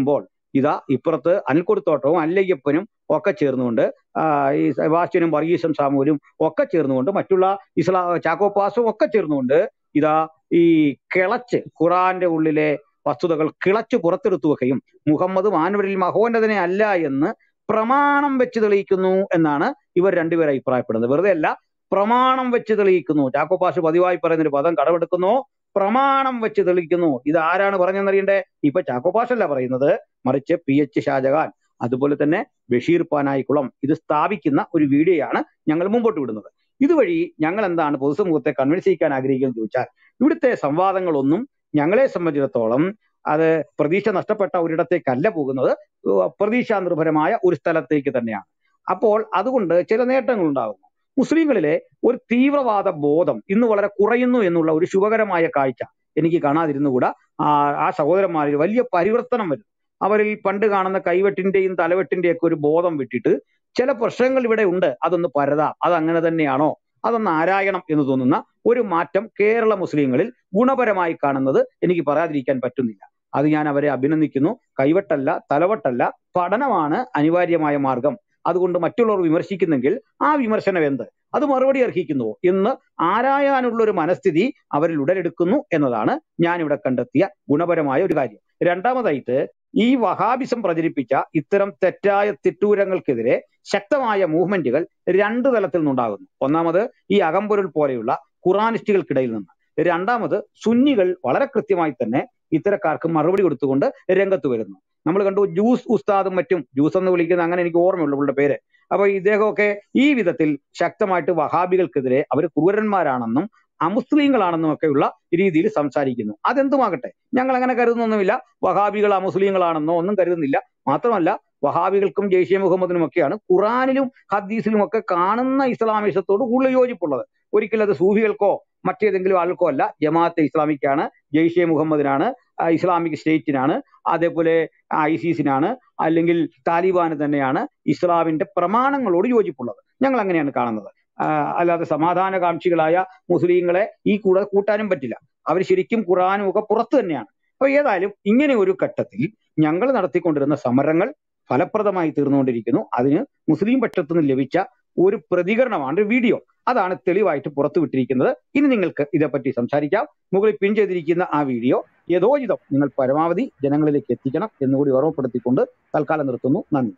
ഇതാ ഇപ്പുറത്ത് അനിൽ കൊടുത്തോട്ടവും അല്ലയ്യപ്പനും ഒക്കെ ചേർന്നുകൊണ്ട് ഈ സെബാസ്റ്റ്യനും വർഗീസും സാമുവലും ഒക്കെ ചേർന്നുകൊണ്ട് മറ്റുള്ള ചാക്കോ പാസ്റ്ററും ഒക്കെ ചേർന്നുകൊണ്ട് ഇതാ ഈ കിളച്ച് ഖുറാന്റെ ഉള്ളിലെ വസ്തുതകൾ കിളച്ച് പുറത്തെടുത്തു വെക്കുകയും മുഹമ്മദ് മാനവരിൽ മഹോന്നതനെ അല്ല എന്ന് പ്രമാണം വെച്ച് തെളിയിക്കുന്നു എന്നാണ് ഇവർ രണ്ടുപേരും അഭിപ്രായപ്പെടുന്നത്. വെറുതെ അല്ല, പ്രമാണം വെച്ച് തെളിയിക്കുന്നു. ചാക്കോ പാസ്റ്റർ പതിവായി പറയുന്നൊരു പദം കടമെടുക്കുന്നു, പ്രമാണം വെച്ച് തെളിയിക്കുന്നു. ഇത് ആരാണ് പറഞ്ഞെന്നറിയണ്ടേ? ഇപ്പൊ ചാക്കോ പാസ്റ്റർ അല്ല പറയുന്നത്, മറിച്ച് PH ഷാജഹാൻ, അതുപോലെ തന്നെ ബഷീർ പാനായിക്കുളം ഇത് സ്ഥാപിക്കുന്ന ഒരു വീഡിയോയാണ് ഞങ്ങൾ മുമ്പോട്ട് വിടുന്നത്. ഇതുവഴി ഞങ്ങൾ എന്താണ് പൊതുസമൂഹത്തെ കൺവിൻസ് ചെയ്യിക്കാൻ ആഗ്രഹിക്കുന്നത് ചോദിച്ചാൽ, ഇവിടുത്തെ സംവാദങ്ങളൊന്നും ഞങ്ങളെ സംബന്ധിച്ചിടത്തോളം അത് പ്രതീക്ഷ നഷ്ടപ്പെട്ട ഒരിടത്തേക്കല്ല പോകുന്നത്, പ്രതീക്ഷാ നിർഭരമായ ഒരു സ്ഥലത്തേക്ക് തന്നെയാണ്. അപ്പോൾ അതുകൊണ്ട് ചില നേട്ടങ്ങൾ ഉണ്ടാകുന്നു. മുസ്ലിങ്ങളിലെ ഒരു തീവ്രവാദ ബോധം ഇന്ന് വളരെ കുറയുന്നു എന്നുള്ള ഒരു ശുഭകരമായ കാഴ്ച എനിക്ക് കാണാതിരുന്നുകൂടാ. ആ സഹോദരന്മാരിൽ വലിയ പരിവർത്തനം വരും. അവരിൽ പണ്ട് കാണുന്ന കൈവെട്ടിന്റെയും തലവെട്ടിന്റെയും ഒക്കെ ഒരു ബോധം വിട്ടിട്ട് ചില പ്രശ്നങ്ങൾ ഇവിടെ ഉണ്ട്, അതൊന്ന് പരതാം, അത് അങ്ങനെ തന്നെയാണോ, അതൊന്ന് ആരായണം എന്ന് തോന്നുന്ന ഒരു മാറ്റം കേരള മുസ്ലിങ്ങളിൽ ഗുണപരമായി കാണുന്നത് എനിക്ക് പറയാതിരിക്കാൻ പറ്റുന്നില്ല. അത് ഞാൻ അവരെ അഭിനന്ദിക്കുന്നു. കൈവെട്ടല്ല, തലവെട്ടല്ല, പഠനമാണ് അനിവാര്യമായ മാർഗം. അതുകൊണ്ട് മറ്റുള്ളവർ വിമർശിക്കുന്നെങ്കിൽ ആ വിമർശനം എന്ത്, അത് മറുപടി അർഹിക്കുന്നുവോ എന്ന് ആരായാനുള്ള ഒരു മനസ്ഥിതി അവരിൽ ഉടലെടുക്കുന്നു എന്നതാണ് ഞാനിവിടെ കണ്ടെത്തിയ ഗുണപരമായ ഒരു കാര്യം. രണ്ടാമതായിട്ട്, ഈ വഹാബിസം പ്രചരിപ്പിച്ച ഇത്തരം തെറ്റായ തിട്ടൂരങ്ങൾക്കെതിരെ ശക്തമായ മൂവ്മെന്റുകൾ രണ്ട് തലത്തിൽ നിന്നുണ്ടാകുന്നു. ഒന്നാമത് ഈ അകമ്പൊരുൾ പോലെയുള്ള ഖുറാനിസ്റ്റുകൾക്കിടയിൽ നിന്ന്, രണ്ടാമത് സുന്നികൾ വളരെ കൃത്യമായി തന്നെ ഇത്തരക്കാർക്ക് മറുപടി കൊടുത്തുകൊണ്ട് രംഗത്ത് വരുന്നു. നമ്മൾ കണ്ടു ജ്യൂസ് ഉസ്താദും മറ്റും, ജ്യൂസ് എന്ന് വിളിക്കുന്ന അങ്ങനെ എനിക്ക് ഓർമ്മയുള്ളൂ പുള്ളിയുടെ പേര്. അപ്പൊ ഇദ്ദേഹമൊക്കെ ഈ വിധത്തിൽ ശക്തമായിട്ട് വഹാബികൾക്കെതിരെ അവർ ക്രൂരന്മാരാണെന്നും അമുസ്ലിങ്ങളാണെന്നും ഒക്കെയുള്ള രീതിയിൽ സംസാരിക്കുന്നു. അതെന്തുമാകട്ടെ, ഞങ്ങൾ അങ്ങനെ കരുതുന്നൊന്നുമില്ല. വഹാബികൾ അമുസ്ലിങ്ങളാണെന്നോ ഒന്നും കരുതുന്നില്ല. മാത്രമല്ല, വഹാബികൾക്കും ജെയ്ഷെ മുഹമ്മദിനും ഒക്കെയാണ് ഖുറാനിലും ഹദീസിലും ഒക്കെ കാണുന്ന ഇസ്ലാമിസത്തോട് കൂടുതൽ യോജിപ്പുള്ളത്. ഒരിക്കലും അത് സൂഫികൾക്കോ മറ്റേതെങ്കിലും ആൾക്കോ അല്ല. ജമാഅത്തെ ഇസ്ലാമിക്കാണ്, ജെയ്ഷെ മുഹമ്മദിനാണ്, ഇസ്ലാമിക് സ്റ്റേറ്റിനാണ്, അതേപോലെ ISISനാണ്, അല്ലെങ്കിൽ താലിബാന് തന്നെയാണ് ഇസ്ലാമിന്റെ പ്രമാണങ്ങളോട് യോജിപ്പുള്ളത്. ഞങ്ങൾ അങ്ങനെയാണ് കാണുന്നത്. അല്ലാതെ സമാധാനകാംക്ഷികളായ മുസ്ലിങ്ങളെ ഈ കൂടെ കൂട്ടാനും പറ്റില്ല. അവർ ശരിക്കും ഖുറാനും ഒക്കെ പുറത്ത് തന്നെയാണ്. അപ്പൊ ഏതായാലും ഇങ്ങനെ ഒരു ഘട്ടത്തിൽ ഞങ്ങൾ നടത്തിക്കൊണ്ടിരുന്ന സമരങ്ങൾ ഫലപ്രദമായി തീർന്നുകൊണ്ടിരിക്കുന്നു. അതിന് മുസ്ലിം പക്ഷത്തു നിന്ന് ലഭിച്ച ഒരു പ്രതികരണമാണ് ഒരു വീഡിയോ. അതാണ് തെളിവായിട്ട് പുറത്തു വിട്ടിരിക്കുന്നത്. ഇനി നിങ്ങൾക്ക് ഇതേപ്പറ്റി സംസാരിക്കാം. മുകളിൽ പിൻ ചെയ്തിരിക്കുന്ന ആ വീഡിയോ യഥോചിതം നിങ്ങൾ പരമാവധി ജനങ്ങളിലേക്ക് എത്തിക്കണം എന്നുകൂടി ഓർമ്മപ്പെടുത്തിക്കൊണ്ട് തൽക്കാലം നിർത്തുന്നു. നന്ദി.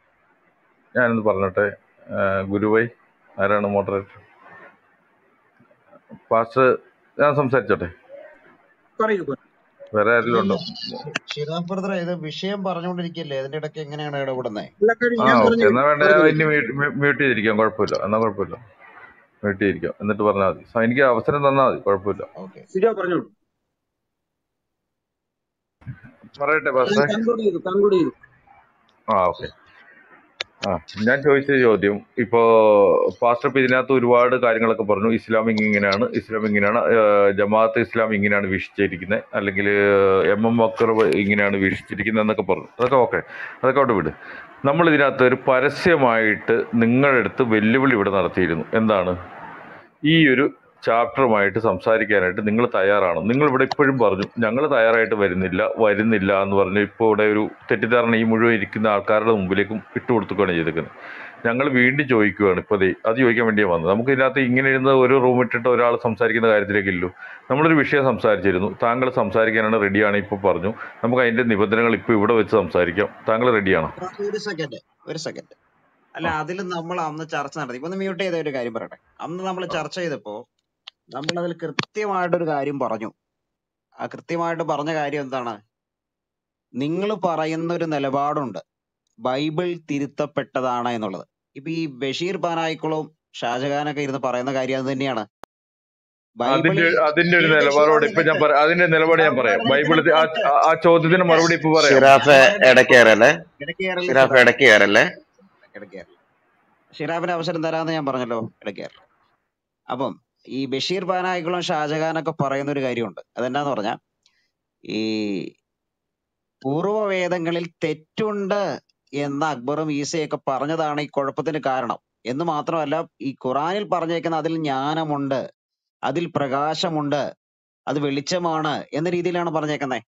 ഞാനൊന്ന് പറഞ്ഞോട്ടെ. ഗുരുവൈ ആരാണ് മോഡറേറ്റർ? പാസ്റ്റർ ഞാൻ സംസാരിച്ചോട്ടെ? വേറെ ആരെങ്കിലും ഉണ്ടോ? ഷിറാഫ് ബ്രദർ, ഇത് വിഷയം പറഞ്ഞുകൊണ്ടിരിക്കല്ലേ, അതിന്റെ ഇടയ്ക്ക് എങ്ങനെയാണ് ഇടപെടുന്നത്? ഓക്കെ, എന്നാ വേണ്ട ഇനി മ്യൂട്ട് ചെയ്തിരിക്കാം, കുഴപ്പമില്ല. എന്നാ കുഴപ്പമില്ല, മ്യൂട്ട് ചെയ്തിരിക്കാം. എന്നിട്ട് പറഞ്ഞാൽ മതി. എനിക്ക് അവസരം തന്നാൽ മതി, കുഴപ്പമില്ല. പറയട്ടെ പാസ്റ്റർ. ഓക്കെ. ഞാൻ ചോദിച്ച ചോദ്യം, ഇപ്പോ പാസ്റ്റർ ഇപ്പൊ ഇതിനകത്ത് ഒരുപാട് കാര്യങ്ങളൊക്കെ പറഞ്ഞു. ഇസ്ലാമിക് ഇങ്ങനെയാണ്, ജമാഅത്ത് ഇസ്ലാം ഇങ്ങനെയാണ് വീക്ഷിച്ചിരിക്കുന്നത്, അല്ലെങ്കിൽ MM ബക്കർ ഇങ്ങനെയാണ് വീക്ഷിച്ചിരിക്കുന്നത് എന്നൊക്കെ പറഞ്ഞു. അതൊക്കെ ഓക്കെ, അതൊക്കെ അവിടെ വിട്. നമ്മൾ ഇതിനകത്ത് ഒരു പരസ്യമായിട്ട് നിങ്ങളുടെ അടുത്ത് വെല്ലുവിളി ഇവിടെ നടത്തിയിരുന്നു. എന്താണ്? ഈ ഒരു ചാപ്റ്ററുമായിട്ട് സംസാരിക്കാനായിട്ട് നിങ്ങൾ തയ്യാറാണ്. നിങ്ങളിവിടെ ഇപ്പോഴും പറഞ്ഞു ഞങ്ങൾ തയ്യാറായിട്ട് വരുന്നില്ല എന്ന് പറഞ്ഞു. ഇപ്പോൾ ഇവിടെ ഒരു തെറ്റിദ്ധാരണ ഈ മുഴുവൻ ഇരിക്കുന്ന ആൾക്കാരുടെ മുമ്പിലേക്കും ഇട്ടുകൊടുക്കുകയാണ് ചെയ്തിരിക്കുന്നത്. ഞങ്ങൾ വീണ്ടും ചോദിക്കുകയാണ്. ഇപ്പോൾ അത് ചോദിക്കാൻ വേണ്ടിയാണ് വന്നത്. നമുക്ക് ഇതിനകത്ത് ഇങ്ങനെ ഇരുന്ന് ഒരു റൂം ഇട്ടിട്ട് ഒരാൾ സംസാരിക്കുന്ന കാര്യത്തിലേക്കില്ലല്ലോ. നമ്മളൊരു വിഷയം സംസാരിച്ചിരുന്നു. താങ്കൾ സംസാരിക്കാനാണ് റെഡിയാണ് ഇപ്പോൾ പറഞ്ഞു. നമുക്ക് അതിൻ്റെ നിബന്ധനകൾ ഇപ്പോൾ ഇവിടെ വെച്ച് സംസാരിക്കാം. താങ്കൾ റെഡിയാണോ? ഒരു സെക്കൻഡ്. അല്ല, അതിൽ നമ്മൾ അന്ന് ചർച്ച നടത്തി. ഇപ്പൊ മ്യൂട്ട് ചെയ്ത ഒരു കാര്യം പറയട്ടെ. അന്ന് നമ്മൾ ചർച്ച ചെയ്തപ്പോ നമ്മളതിൽ കൃത്യമായിട്ടൊരു കാര്യം പറഞ്ഞു. ആ കൃത്യമായിട്ട് പറഞ്ഞ കാര്യം എന്താണ്? നിങ്ങൾ പറയുന്ന ഒരു നിലപാടുണ്ട്, ബൈബിൾ തിരുത്തപ്പെട്ടതാണ് എന്നുള്ളത്. ഇപ്പൊ ഈ ബഷീർ പാനായിക്കുളവും ഷാജഹാനൊക്കെ ഇരുന്ന് പറയുന്ന കാര്യം അത് തന്നെയാണ്. അതിന്റെ ഒരു നിലപാടോട് ഇപ്പൊ അതിന്റെ നിലപാട് ഞാൻ പറയാം. ബൈബിൾ ആ ചോദ്യത്തിന് മറുപടി ഇപ്പൊ പറയാം. ഷിറാഫിന് അവസരം തരാമെന്ന് ഞാൻ പറഞ്ഞല്ലോ, ഇടയ്ക്കേറില്ല. അപ്പം ഈ ബഷീർ പാനായിക്കുളം ഷാജഹാനൊക്കെ പറയുന്ന ഒരു കാര്യമുണ്ട്. അതെന്താന്ന് പറഞ്ഞാൽ, ഈ പൂർവ്വവേദങ്ങളിൽ തെറ്റുണ്ട് എന്ന് അക്ബറും ഈസയൊക്കെ പറഞ്ഞതാണ് ഈ കുഴപ്പത്തിന് കാരണം എന്ന് മാത്രമല്ല, ഈ ഖുറാനിൽ പറഞ്ഞേക്കുന്ന അതിൽ ജ്ഞാനമുണ്ട്, അതിൽ പ്രകാശമുണ്ട്, അത് വെളിച്ചമാണ് എന്ന രീതിയിലാണ് പറഞ്ഞേക്കുന്നത്.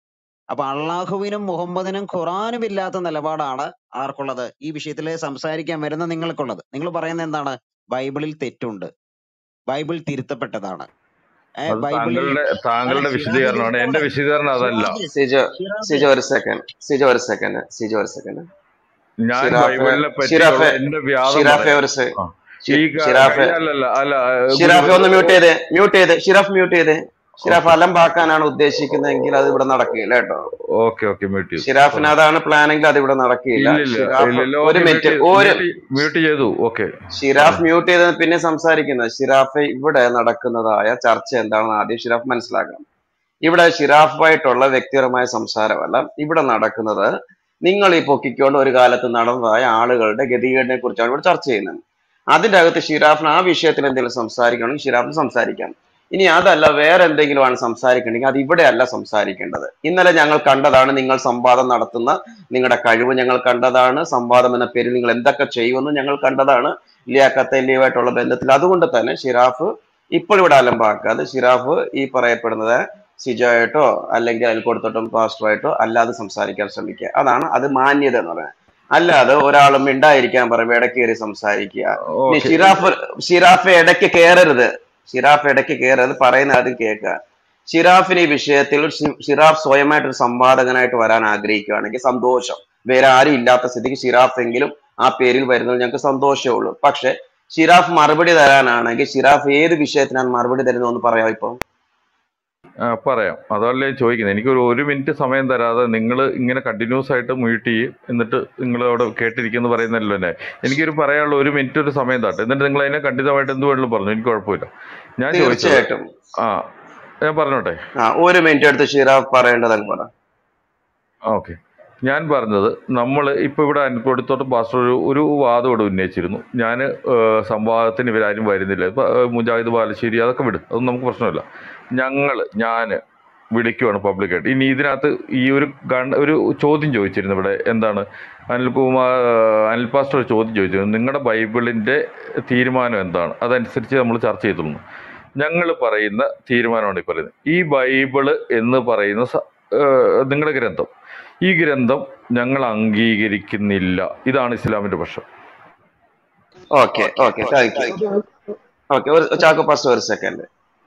അപ്പൊ അള്ളാഹുവിനും മുഹമ്മദിനും ഖുറാനും ഇല്ലാത്ത നിലപാടാണ് ആർക്കുള്ളത്? ഈ വിഷയത്തിൽ സംസാരിക്കാൻ വരുന്ന നിങ്ങൾക്കുള്ളത്. നിങ്ങൾ പറയുന്നത് എന്താണ്? ബൈബിളിൽ തെറ്റുണ്ട്, ബൈബിൾ തിരുത്തപ്പെട്ടതാണ്. അത് ബൈബിളിൽ അല്ല താങ്കളുടെ ഷിറാഫ് ഇത് വിശദീകരണമാണ്. എന്റെ കേട്ടോടെ. വിശദീകരണം അതല്ല. ഷിറാഫ് സിജോ ഷിറാഫ് സിജോ ഒരു സെക്കൻഡ്, സിജോ ഒരു സെക്കൻഡ്, സിജോ ഒരു സെക്കൻഡ്. ഞാൻ ഷിറാഫെ ബൈബിളിനെ പറ്റിയുള്ള ഷിറാഫെ എന്റെ വ്യാദം ഷിറാഫെ പറയാം. ഒരു ആ, ഈ ഷിറാഫെ അല്ല ഷിറാഫെ ഒന്ന് മ്യൂട്ട് ചെയ്ത് ഷിറാഫ് മ്യൂട്ട് ചെയ്ത്. ഷിറാഫ് അലമ്പാക്കാനാണ് ഉദ്ദേശിക്കുന്നതെങ്കിൽ അത് ഇവിടെ നടക്കുകയില്ല കേട്ടോ. ഓക്കെ മ്യൂട്ട് ചെയ്തു. ഷിറാഫിന് അതാണ് പ്ലാനെങ്കിൽ അത് ഇവിടെ നടക്കുകയില്ല. ഷിറാഫ് ഒരു മിനിറ്റ്, മ്യൂട്ട് ചെയ്തു. ഓക്കെ, ഷിറാഫ് മ്യൂട്ട് ചെയ്ത് പിന്നെ സംസാരിക്കുന്നത്. ഷിറാഫ് ഇവിടെ നടക്കുന്നതായ ചർച്ച എന്താണെന്ന് ആദ്യം ഷിറാഫ് മനസ്സിലാക്കണം. ഇവിടെ ഷിറാഫുമായിട്ടുള്ള വ്യക്തിപരമായ സംസാരമല്ല ഇവിടെ നടക്കുന്നത്. നിങ്ങൾ ഈ പൊക്കിക്കൊണ്ട് ഒരു കാലത്ത് നടന്നതായ ആളുകളുടെ ഗതികേടിനെ കുറിച്ചാണ് ഇവിടെ ചർച്ച ചെയ്യുന്നത്. അതിന്റെ അകത്ത് ഷിറാഫിന് ആ വിഷയത്തിൽ എന്തെങ്കിലും സംസാരിക്കണമെങ്കിൽ ഷിറാഫിന് സംസാരിക്കാം. ഇനി അതല്ല വേറെ എന്തെങ്കിലും ആണ് സംസാരിക്കണമെങ്കിൽ അത് ഇവിടെ അല്ല സംസാരിക്കേണ്ടത്. ഇന്നലെ ഞങ്ങൾ കണ്ടതാണ് നിങ്ങൾ സംവാദം നടത്തുന്ന നിങ്ങളുടെ കഴിവ് ഞങ്ങൾ കണ്ടതാണ്. സംവാദം എന്ന പേരിൽ നിങ്ങൾ എന്തൊക്കെ ചെയ്യുമെന്ന് ഞങ്ങൾ കണ്ടതാണ് ലിയാഖത്തല്ലിയുമായിട്ടുള്ള ബന്ധത്തിൽ. അതുകൊണ്ട് തന്നെ ഷിറാഫ് ഇപ്പോൾ ഇവിടെ അലമ്പാക്കാതെ ഷിറാഫ് ഈ പറയപ്പെടുന്നത് സിജോ ആയിട്ടോ അല്ലെങ്കിൽ അനിൽ കൊടുത്തോട്ടും പാസ്റ്ററായിട്ടോ അല്ലാതെ സംസാരിക്കാൻ ശ്രമിക്കുക. അതാണ് അത് മാന്യത എന്ന് പറയുന്നത്. അല്ലാതെ ഒരാളും മിണ്ടായിരിക്കാൻ പറയുമ്പോൾ ഇടയ്ക്ക് കയറി സംസാരിക്കുക. ഇനി ഷിറാഫ് ഇടയ്ക്ക് കയറരുത്, ഷിറാഫ് ഇടയ്ക്ക് കയറരുത്, പറയുന്ന ആദ്യം കേൾക്കുക. ഷിറാഫിന് ഈ വിഷയത്തിൽ ഷിറാഫ് സ്വയമായിട്ടൊരു സംവാദകനായിട്ട് വരാൻ ആഗ്രഹിക്കുകയാണെങ്കിൽ സന്തോഷം. വേറെ ആരും ഇല്ലാത്ത സ്ഥിതിക്ക് ഷിറാഫ് എങ്കിലും ആ പേരിൽ വരുന്നത് ഞങ്ങൾക്ക് സന്തോഷമേ ഉള്ളൂ. പക്ഷെ ഷിറാഫ് മറുപടി തരാനാണെങ്കിൽ ഷിറാഫ് ഏത് വിഷയത്തിനാണ് മറുപടി തരുന്നതെന്ന് പറയാം. ഇപ്പൊ പറയാം. അതല്ലേ ചോദിക്കുന്നത്. എനിക്കൊരു 1 മിനിറ്റ് സമയം തരാതെ നിങ്ങൾ ഇങ്ങനെ കണ്ടിന്യൂസ് ആയിട്ട് മ്യൂട്ട് ചെയ്യും, എന്നിട്ട് നിങ്ങൾ അവിടെ കേട്ടിരിക്കുന്നു പറയുന്നല്ലോ എന്നെ. എനിക്കൊരു പറയാനുള്ള 1 മിനിറ്റ് ഒരു സമയം താട്ടെ, എന്നിട്ട് നിങ്ങൾ അതിനെ ഖണ്ഡിതമായിട്ട് എന്ത് വേണമെങ്കിലും പറഞ്ഞു, എനിക്ക് കുഴപ്പമില്ല. ഞാൻ തീർച്ചയായിട്ടും ഞാൻ പറഞ്ഞോട്ടെ. 1 മിനിറ്റ് എടുത്ത് ഷിറാഫ് പറയേണ്ടതെന്ന് പറ. ഓക്കെ, ഞാൻ പറഞ്ഞത് നമ്മൾ ഇപ്പോൾ ഇവിടെ അനിൽ കൊടുത്തോട്ടം പാസ്റ്റർ ഒരു വാദം ഇവിടെ ഉന്നയിച്ചിരുന്നു. ഞാൻ സംവാദത്തിന് ഇവരാരും വരുന്നില്ല, ഇപ്പം മുജാഹിദ് ബാലശ്ശേരി അതൊക്കെ വിടും, അതൊന്നും നമുക്ക് പ്രശ്നമില്ല. ഞാൻ വിളിക്കുവാണ് പബ്ലിക്കായിട്ട്. ഇനി ഇതിനകത്ത് ഈ ഒരു ചോദ്യം ചോദിച്ചിരുന്നു ഇവിടെ. എന്താണ് അനിൽ പാസ്റ്റർ ഒരു ചോദ്യം ചോദിച്ചിരുന്നു, നിങ്ങളുടെ ബൈബിളിൻ്റെ തീരുമാനം എന്താണ്, അതനുസരിച്ച് നമ്മൾ ചർച്ച ചെയ്തിരുന്നു. ഞങ്ങൾ പറയുന്ന തീരുമാനമാണ് ഈ പറയുന്നത്. ഈ ബൈബിള് എന്ന് പറയുന്ന നിങ്ങളുടെ ഗ്രന്ഥം, ഈ ഗ്രന്ഥം ഞങ്ങൾ അംഗീകരിക്കുന്നില്ല. ഇതാണ് ഇസ്ലാമിന്റെ പക്ഷം. ഓക്കെ ചാക്കോ പാസ്റ്റർ ഒരു സെക്കൻഡ്.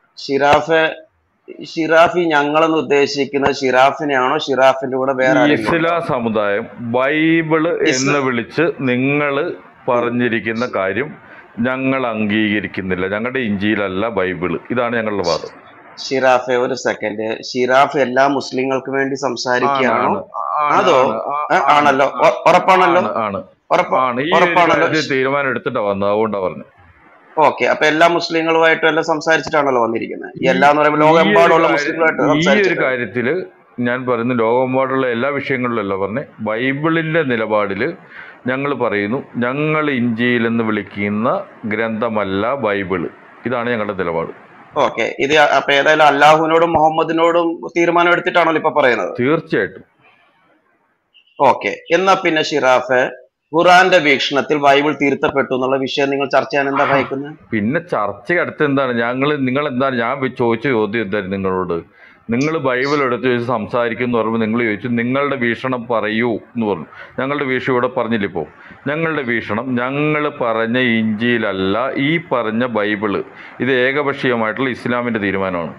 ഷിറാഫി ഞങ്ങളെന്ന് ഉദ്ദേശിക്കുന്നത് ഷിറാഫിനെയാണോ, ഷിറാഫിന്റെ കൂടെ വേറെ ഇസ്ലാം സമുദായം ബൈബിള് എന്ന് വിളിച്ച് നിങ്ങൾ പറഞ്ഞിരിക്കുന്ന കാര്യം ഞങ്ങൾ അംഗീകരിക്കുന്നില്ല. ഞങ്ങളുടെ ഇഞ്ചിയിലല്ല ബൈബിള്. ഇതാണ് ഞങ്ങളുടെ വാദം. ഷിറാഫെ ഒരു സെക്കൻഡ്, ഷിറാഫ് എല്ലാ മുസ്ലിങ്ങൾക്ക് വേണ്ടി സംസാരിക്കുകയാണോ അതോ? ആണല്ലോ, ഉറപ്പാണല്ലോ, ഉറപ്പാണല്ലോ. തീരുമാനം എടുത്തിട്ടാ വന്നത്, അതുകൊണ്ടാ പറഞ്ഞു. ഓക്കെ, അപ്പൊ എല്ലാ മുസ്ലിങ്ങളുമായിട്ടും എല്ലാം സംസാരിച്ചിട്ടാണല്ലോ വന്നിരിക്കുന്നത്. എല്ലാന്ന് പറയുമ്പോൾ ലോകമെമ്പാടുള്ള മുസ്ലിങ്ങളുമായിട്ട് ഈ ഒരു കാര്യത്തില് ഞാൻ പറയുന്നു, ലോകമെമ്പാടുള്ള എല്ലാ വിഷയങ്ങളിലല്ല പറഞ്ഞേ, ബൈബിളിന്റെ നിലപാടില് ഞങ്ങൾ പറയുന്നു, ഞങ്ങൾ ഇഞ്ചിയിൽ എന്ന് വിളിക്കുന്ന ഗ്രന്ഥമല്ല ബൈബിള്. ഇതാണ് ഞങ്ങളുടെ നിലപാട്. ഓക്കെ, ഇത് അപ്പൊ ഏതായാലും അല്ലാഹുവിനോടും മുഹമ്മദിനോടും തീരുമാനം എടുത്തിട്ടാണല്ലോ ഇപ്പൊ പറയുന്നത്? തീർച്ചയായിട്ടും. ഓക്കെ, എന്നാ പിന്നെ ഷിറാഫ് ഖുറാന്റെ വീക്ഷണത്തിൽ ബൈബിൾ തിരുത്തപ്പെട്ടു എന്നുള്ള വിഷയം നിങ്ങൾ ചർച്ച ചെയ്യാൻ എന്താ ഭയക്കുന്നത്? പിന്നെ ചർച്ച അടുത്ത് എന്താണ് നിങ്ങൾ എന്താണ് ഞാൻ ചോദിച്ച ചോദ്യം എന്തായിരുന്നു നിങ്ങളോട്? നിങ്ങൾ ബൈബിൾ എടുത്ത് വെച്ച് സംസാരിക്കുന്നു പറയുമ്പോൾ നിങ്ങൾ ചോദിച്ചു നിങ്ങളുടെ വീക്ഷണം പറയൂ എന്ന് പറഞ്ഞു. ഞങ്ങളുടെ വീക്ഷണം ഇവിടെ പറഞ്ഞില്ല. ഇപ്പോൾ ഞങ്ങളുടെ വീക്ഷണം, ഞങ്ങൾ പറഞ്ഞ ഇഞ്ചിയിലല്ല ഈ പറഞ്ഞ ബൈബിള്. ഇത് ഏകപക്ഷീയമായിട്ടുള്ള ഇസ്ലാമിന്റെ തീരുമാനമാണ്.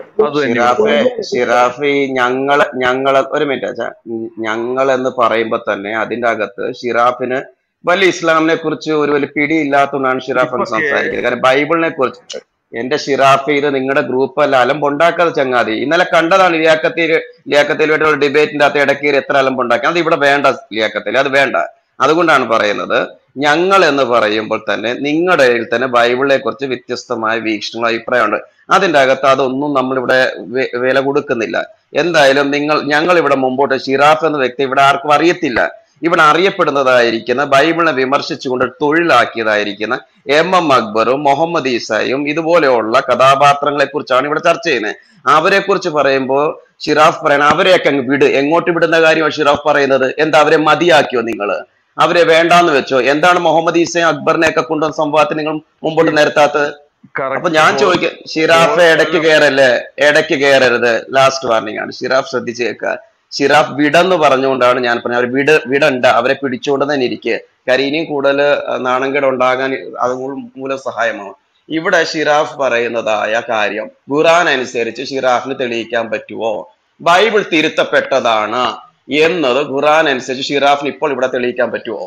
ഷിറാഫി ഞങ്ങള് ഒരു മിനിറ്റ് അച്ഛാ, ഞങ്ങൾ എന്ന് പറയുമ്പോ തന്നെ അതിന്റെ അകത്ത് ഷിറാഫിന് വലിയ ഇസ്ലാമിനെ കുറിച്ച് ഒരു വലിയ പിടിയില്ലാത്തതാണ് ഷിറാഫ് എന്ന് സംസാരിക്കുന്നത്. കാരണം ബൈബിളിനെ കുറിച്ച് എന്റെ ഷിറാഫ് ഇത് നിങ്ങളുടെ ഗ്രൂപ്പ് അല്ല, അലമ്പുണ്ടാക്കാതെ ചങ്ങാതി. ഇന്നലെ കണ്ടതാണ് ലിയാഖത്തലുമായിട്ടുള്ള ഡിബേറ്റിന്റെ അകത്ത് ഇടയ്ക്ക് എത്ര അലമ്പുണ്ടാക്കി. അത് ഇവിടെ വേണ്ട ലിയാഖത്തല്, അത് വേണ്ട. അതുകൊണ്ടാണ് പറയുന്നത്, ഞങ്ങൾ എന്ന് പറയുമ്പോൾ തന്നെ നിങ്ങളുടെ കയ്യിൽ തന്നെ ബൈബിളിനെ കുറിച്ച് വ്യത്യസ്തമായ വീക്ഷണങ്ങൾ, അഭിപ്രായമുണ്ട്. അതിന്റെ അകത്ത് അതൊന്നും നമ്മളിവിടെ വില കൊടുക്കുന്നില്ല. എന്തായാലും ഞങ്ങൾ ഇവിടെ മുമ്പോട്ട് ഷിറാഫ് എന്ന വ്യക്തി ഇവിടെ ആർക്കും അറിയത്തില്ല. ഇവിടെ അറിയപ്പെടുന്നതായിരിക്കുന്ന ബൈബിളിനെ വിമർശിച്ചുകൊണ്ട് തൊഴിലാക്കിയതായിരിക്കുന്ന എം അക്ബറും മുഹമ്മദ് ഈസായും ഇതുപോലെയുള്ള കഥാപാത്രങ്ങളെ കുറിച്ചാണ് ഇവിടെ ചർച്ച ചെയ്യുന്നത്. അവരെ കുറിച്ച് പറയുമ്പോൾ ഷിറാഫ് പറയണം അവരെയൊക്കെ അങ്ങ് വിട്. എങ്ങോട്ട് വിടുന്ന കാര്യമാണ് ഷിറാഫ് പറയുന്നത്? എന്താ അവരെ മതിയാക്കിയോ നിങ്ങള്? അവരെ വേണ്ടാന്ന് വെച്ചോ? എന്താണ് മുഹമ്മദ് ഈസയും അക്ബറിനെ ഒക്കെ കൊണ്ടുവന്ന സംഭവത്തിൽ നിങ്ങൾ മുമ്പോട്ട് നിരത്താത്തത്? അപ്പൊ ഞാൻ ചോദിക്കാം, ഷിറാഫ് ഇടയ്ക്ക് കയറല്ലേ? ഇടയ്ക്ക് കയറരുത്. ലാസ്റ്റ് വാർണിംഗ് ആണ്. ഷിറാഫ് ശ്രദ്ധിച്ചു കേൾക്കുക. ഷിറാഫ് വിടെന്ന് പറഞ്ഞുകൊണ്ടാണ് ഞാൻ പറഞ്ഞത്. അവർ വിടണ്ട, അവരെ പിടിച്ചുകൊണ്ട് തന്നെ ഇരിക്കുക. കാര്യം ഇനിയും കൂടുതൽ നാണംകേട് ഉണ്ടാകാൻ അത് മൂലം സഹായമാവും. ഇവിടെ ഷിറാഫ് പറയുന്നതായ കാര്യം ഖുറാൻ അനുസരിച്ച് ഷിറാഫിന് തെളിയിക്കാൻ പറ്റുമോ? ബൈബിൾ തിരുത്തപ്പെട്ടതാണ് എന്നത് ഖുറാൻ അനുസരിച്ച് ഷിറാഫിന് ഇപ്പോൾ ഇവിടെ തെളിയിക്കാൻ പറ്റുമോ?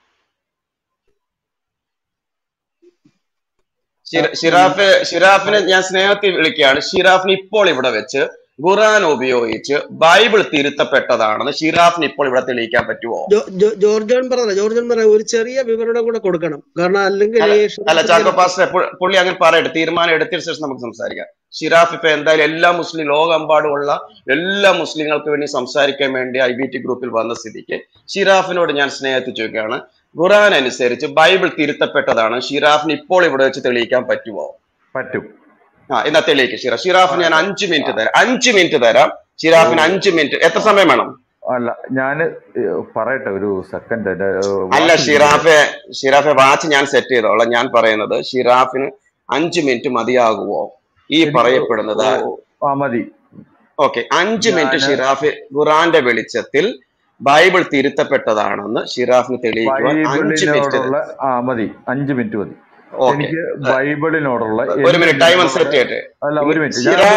ഷിറാഫിനെ ഞാൻ സ്നേഹത്തിൽ വിളിക്കുകയാണ്. ഷിറാഫിന് ഇപ്പോൾ ഇവിടെ വെച്ച് ഖുറാൻ ഉപയോഗിച്ച് ബൈബിൾ തിരുത്തപ്പെട്ടതാണെന്ന് ഷിറാഫിന് ഇപ്പോൾ ഇവിടെ തെളിയിക്കാൻ പറ്റുമോ? ജോർജൻ പറഞ്ഞ ഒരു ചെറിയ വിവരണം കൂടെ കൊടുക്കണം. കാരണം അല്ലെങ്കിൽ അല്ല, ചാക്കോ പാസ്റ്റർ പുള്ളി അങ്ങനെ പറയട്ടെ, തീരുമാനം എടുത്തതിന് ശേഷം നമുക്ക് സംസാരിക്കാം. ഷിറാഫ് ഇപ്പൊ എന്തായാലും എല്ലാ മുസ്ലിം ലോകമെമ്പാടുമുള്ള എല്ലാ മുസ്ലിങ്ങൾക്ക് വേണ്ടി സംസാരിക്കാൻ വേണ്ടി IBT ഗ്രൂപ്പിൽ വന്ന സ്ഥിതിക്ക് ഷിറാഫിനോട് ഞാൻ സ്നേഹത്തിൽ ചോദിക്കുകയാണ്, ഖുറാൻ അനുസരിച്ച് ബൈബിൾ തിരുത്തപ്പെട്ടതാണ് ഷിറാഫിന് ഇപ്പോൾ ഇവിടെ വെച്ച് തെളിയിക്കാൻ പറ്റുമോ? പറ്റും. എന്നാ തെളിയിക്കും ഷിറാഫിന് ഞാൻ 5 മിനിറ്റ് തരാം. 5 മിനിറ്റ് തരാം ഷിറാഫിന്. 5 മിനിറ്റ്. എത്ര സമയം വേണം? അല്ല, ഞാന് പറയട്ടെ ഒരു സെക്കൻഡ്. അല്ല ഷിറാഫെ വാച്ച് ഞാൻ സെറ്റ് ചെയ്തോളാം. ഞാൻ പറയുന്നത് ഷിറാഫിന് 5 മിനിറ്റ് മതിയാകുമോ ഈ പറയപ്പെടുന്നത്? മതി. ഓക്കെ, 5 മിനിറ്റ് ഷിറാഫ് ഖുറാന്റെ വെളിച്ചത്തിൽ ബൈബിൾ തിരുത്തപ്പെട്ടതാണെന്ന് ഷിറാഫിന് തെളിയിക്കുവാൻ 5 മിനിറ്റ് മതി. 5 മിനിറ്റ് മതി എനിക്ക് ബൈബിളിനോടുള്ള. ഒരു മിനിറ്റ്, ടൈം സെറ്റ് ചെയ്യട്ടെ. അല്ല, ഒരു മിനിറ്റ്,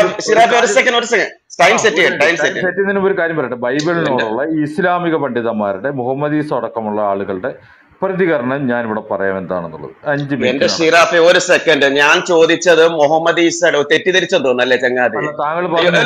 ടൈം സെറ്റ് ചെയ്യുന്നതിന് ഒരു കാര്യം പറയട്ടെ. ബൈബിളിനോടുള്ള ഇസ്ലാമിക പണ്ഡിതന്മാരുടെ മുഹമ്മദീസ് അടക്കമുള്ള ആളുകളുടെ പ്രതികരണം ഞാൻ ഇവിടെ പറയാം എന്താണെന്നുള്ളത്. 5 മിനിറ്റ്. എന്റെ ഷിറാഫെ ഒരു സെക്കൻഡ്, ഞാൻ ചോദിച്ചത് മുഹമ്മദീസ തെറ്റിദ്ധരിച്ചെന്ന് തോന്നല്ലേ ചങ്ങാതി? താങ്കൾ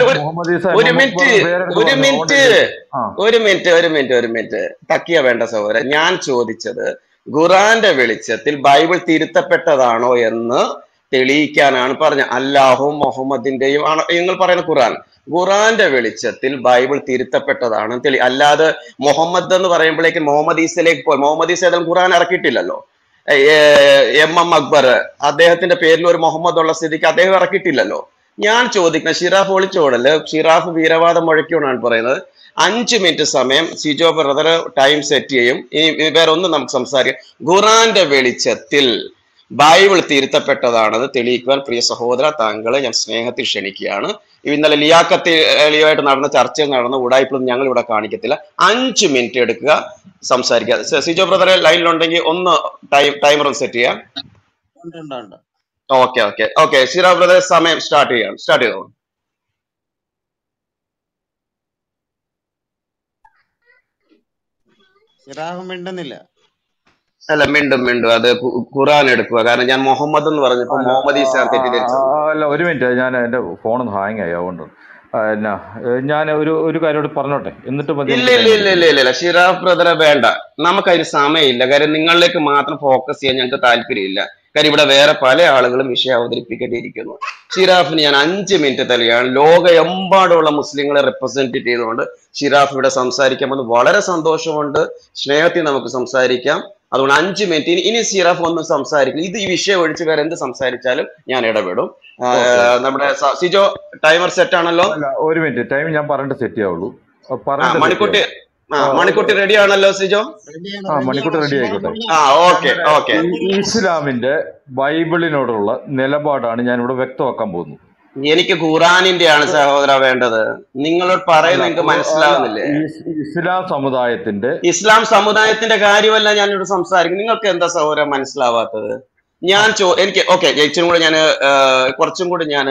ഒരു മിനിറ്റ് തക്കിയ വേണ്ട സഹോദരൻ. ഞാൻ ചോദിച്ചത് ഖുറാന്റെ വെളിച്ചത്തിൽ ബൈബിൾ തിരുത്തപ്പെട്ടതാണോ എന്ന് തെളിയിക്കാനാണ് പറഞ്ഞത്. അല്ലാഹും മുഹമ്മദിന്റെയും ആണോ നിങ്ങൾ പറയുന്ന ഖുറാന്റെ വെളിച്ചത്തിൽ ബൈബിൾ തിരുത്തപ്പെട്ടതാണ് അല്ലാതെ മുഹമ്മദ് എന്ന് പറയുമ്പോഴേക്ക് മുഹമ്മദ് ഈസയിലേക്ക് പോയി. മുഹമ്മദ് ഈസ ഏതായാലും ഖുറാൻ ഇറക്കിയിട്ടില്ലല്ലോ. MM അക്ബർ അദ്ദേഹത്തിന്റെ പേരിൽ ഒരു മുഹമ്മദ് ഉള്ള സ്ഥിതിക്ക് അദ്ദേഹം ഇറക്കിയിട്ടില്ലല്ലോ. ഞാൻ ചോദിക്കുന്ന ഷിറാഫ് ഒളിച്ചോടല്, ഷിറാഫ് വീരവാദം മുഴക്കിയോന്നാണ് പറയുന്നത്. 5 മിനിറ്റ് സമയം സിജോ ബ്രദർ ടൈം സെറ്റ് ചെയ്യും. ഇനി വേറെ ഒന്നും നമുക്ക് സംസാരിക്കാം. ഖുറാന്റെ വെളിച്ചത്തിൽ ബൈബിൾ തിരുത്തപ്പെട്ടതാണെന്ന് തെളിയിക്കുവാൻ പ്രിയ സഹോദര താങ്കളെ ഞാൻ സ്നേഹത്തിൽ ക്ഷണിക്കുകയാണ്. ഇന്നലെ ലിയാക്കത്തിലുമായിട്ട് നടന്ന ചർച്ചയിൽ നടന്ന ഉടായ്പൊന്നും ഞങ്ങൾ ഇവിടെ കാണിക്കത്തില്ല. 5 മിനിറ്റ് എടുക്കുക, സംസാരിക്കുക. സിജോ ബ്രദറെ ലൈനിലുണ്ടെങ്കിൽ ഒന്ന് ടൈമർ സെറ്റ് ചെയ്യാം. ഓക്കെ സിജോ ബ്രദർ സമയം സ്റ്റാർട്ട് ചെയ്തോ. അല്ല, മിണ്ടും അത് ഖുറാൻ എടുക്കുക. കാരണം ഞാൻ മുഹമ്മദ് എന്ന് പറഞ്ഞപ്പോ മുഹമ്മദ് ഈസ തെറ്റിദ്ധരിച്ചു. അല്ല, ഒരു മിനിറ്റ്, ഞാൻ എന്റെ ഫോണൊന്ന് ഹാങ് ആയി, അതുകൊണ്ട് ഞാൻ ഒരു കാര്യം പറഞ്ഞോട്ടെ, എന്നിട്ട് ഇല്ല ഷിറാഫ് ബ്രദറെ വേണ്ട, നമുക്കതിന് സമയമില്ല. കാര്യം നിങ്ങളിലേക്ക് മാത്രം ഫോക്കസ് ചെയ്യാൻ ഞങ്ങൾക്ക് താല്പര്യമില്ല. കാര്യം ഇവിടെ വേറെ പല ആളുകളും വിഷയം അവതരിപ്പിക്കേണ്ടിയിരിക്കുന്നു. ഷിറാഫിന് ഞാൻ 5 മിനിറ്റ് തരികയാണ്. ലോകമെമ്പാടുമുള്ള മുസ്ലിങ്ങളെ റെപ്രസെന്റ് ചെയ്തുകൊണ്ട് ഷിറാഫ് ഇവിടെ സംസാരിക്കാമെന്ന് വളരെ സന്തോഷമുണ്ട്. സ്നേഹത്തിൽ നമുക്ക് സംസാരിക്കാം. അതുകൊണ്ട് 5 മിനിറ്റ്. ഇനി ഷിറാഫ് ഒന്നും സംസാരിക്കും. ഈ വിഷയം ഒഴിച്ച് വേറെ എന്ത് സംസാരിച്ചാലും ഞാൻ ഇടപെടും. നമ്മുടെ സിജോ ടൈമർ സെറ്റ് ആണല്ലോ? ഒരു മിനിറ്റ്, ടൈം ഞാൻ പറഞ്ഞിട്ട് സെറ്റ് ചെയ്യാവുള്ളൂ. മണിക്കുട്ടി റെഡി ആണല്ലോ സിജോ? മണിക്കുട്ടി റെഡി ആയിക്കോട്ടെ. ഓക്കെ. ഇസ്ലാമിന്റെ ബൈബിളിനോടുള്ള നിലപാടാണ് ഞാൻ ഇവിടെ വ്യക്തമാക്കാൻ പോകുന്നത്. എനിക്ക് ഖുറാനിന്റെ ആണ് സഹോദര വേണ്ടത്. നിങ്ങളോട് പറയുന്നത് നിങ്ങൾക്ക് മനസ്സിലാവുന്നില്ലേ? ഇസ്ലാം സമുദായത്തിന്റെ കാര്യമല്ല ഞാനിവിടെ സംസാരിക്കും. നിങ്ങൾക്ക് എന്താ സഹോദര മനസ്സിലാവാത്തത്? ഞാൻ എനിക്ക് ഓക്കെ ഇച്ചിരി കൂടെ ഞാൻ കുറച്ചും കൂടി ഞാൻ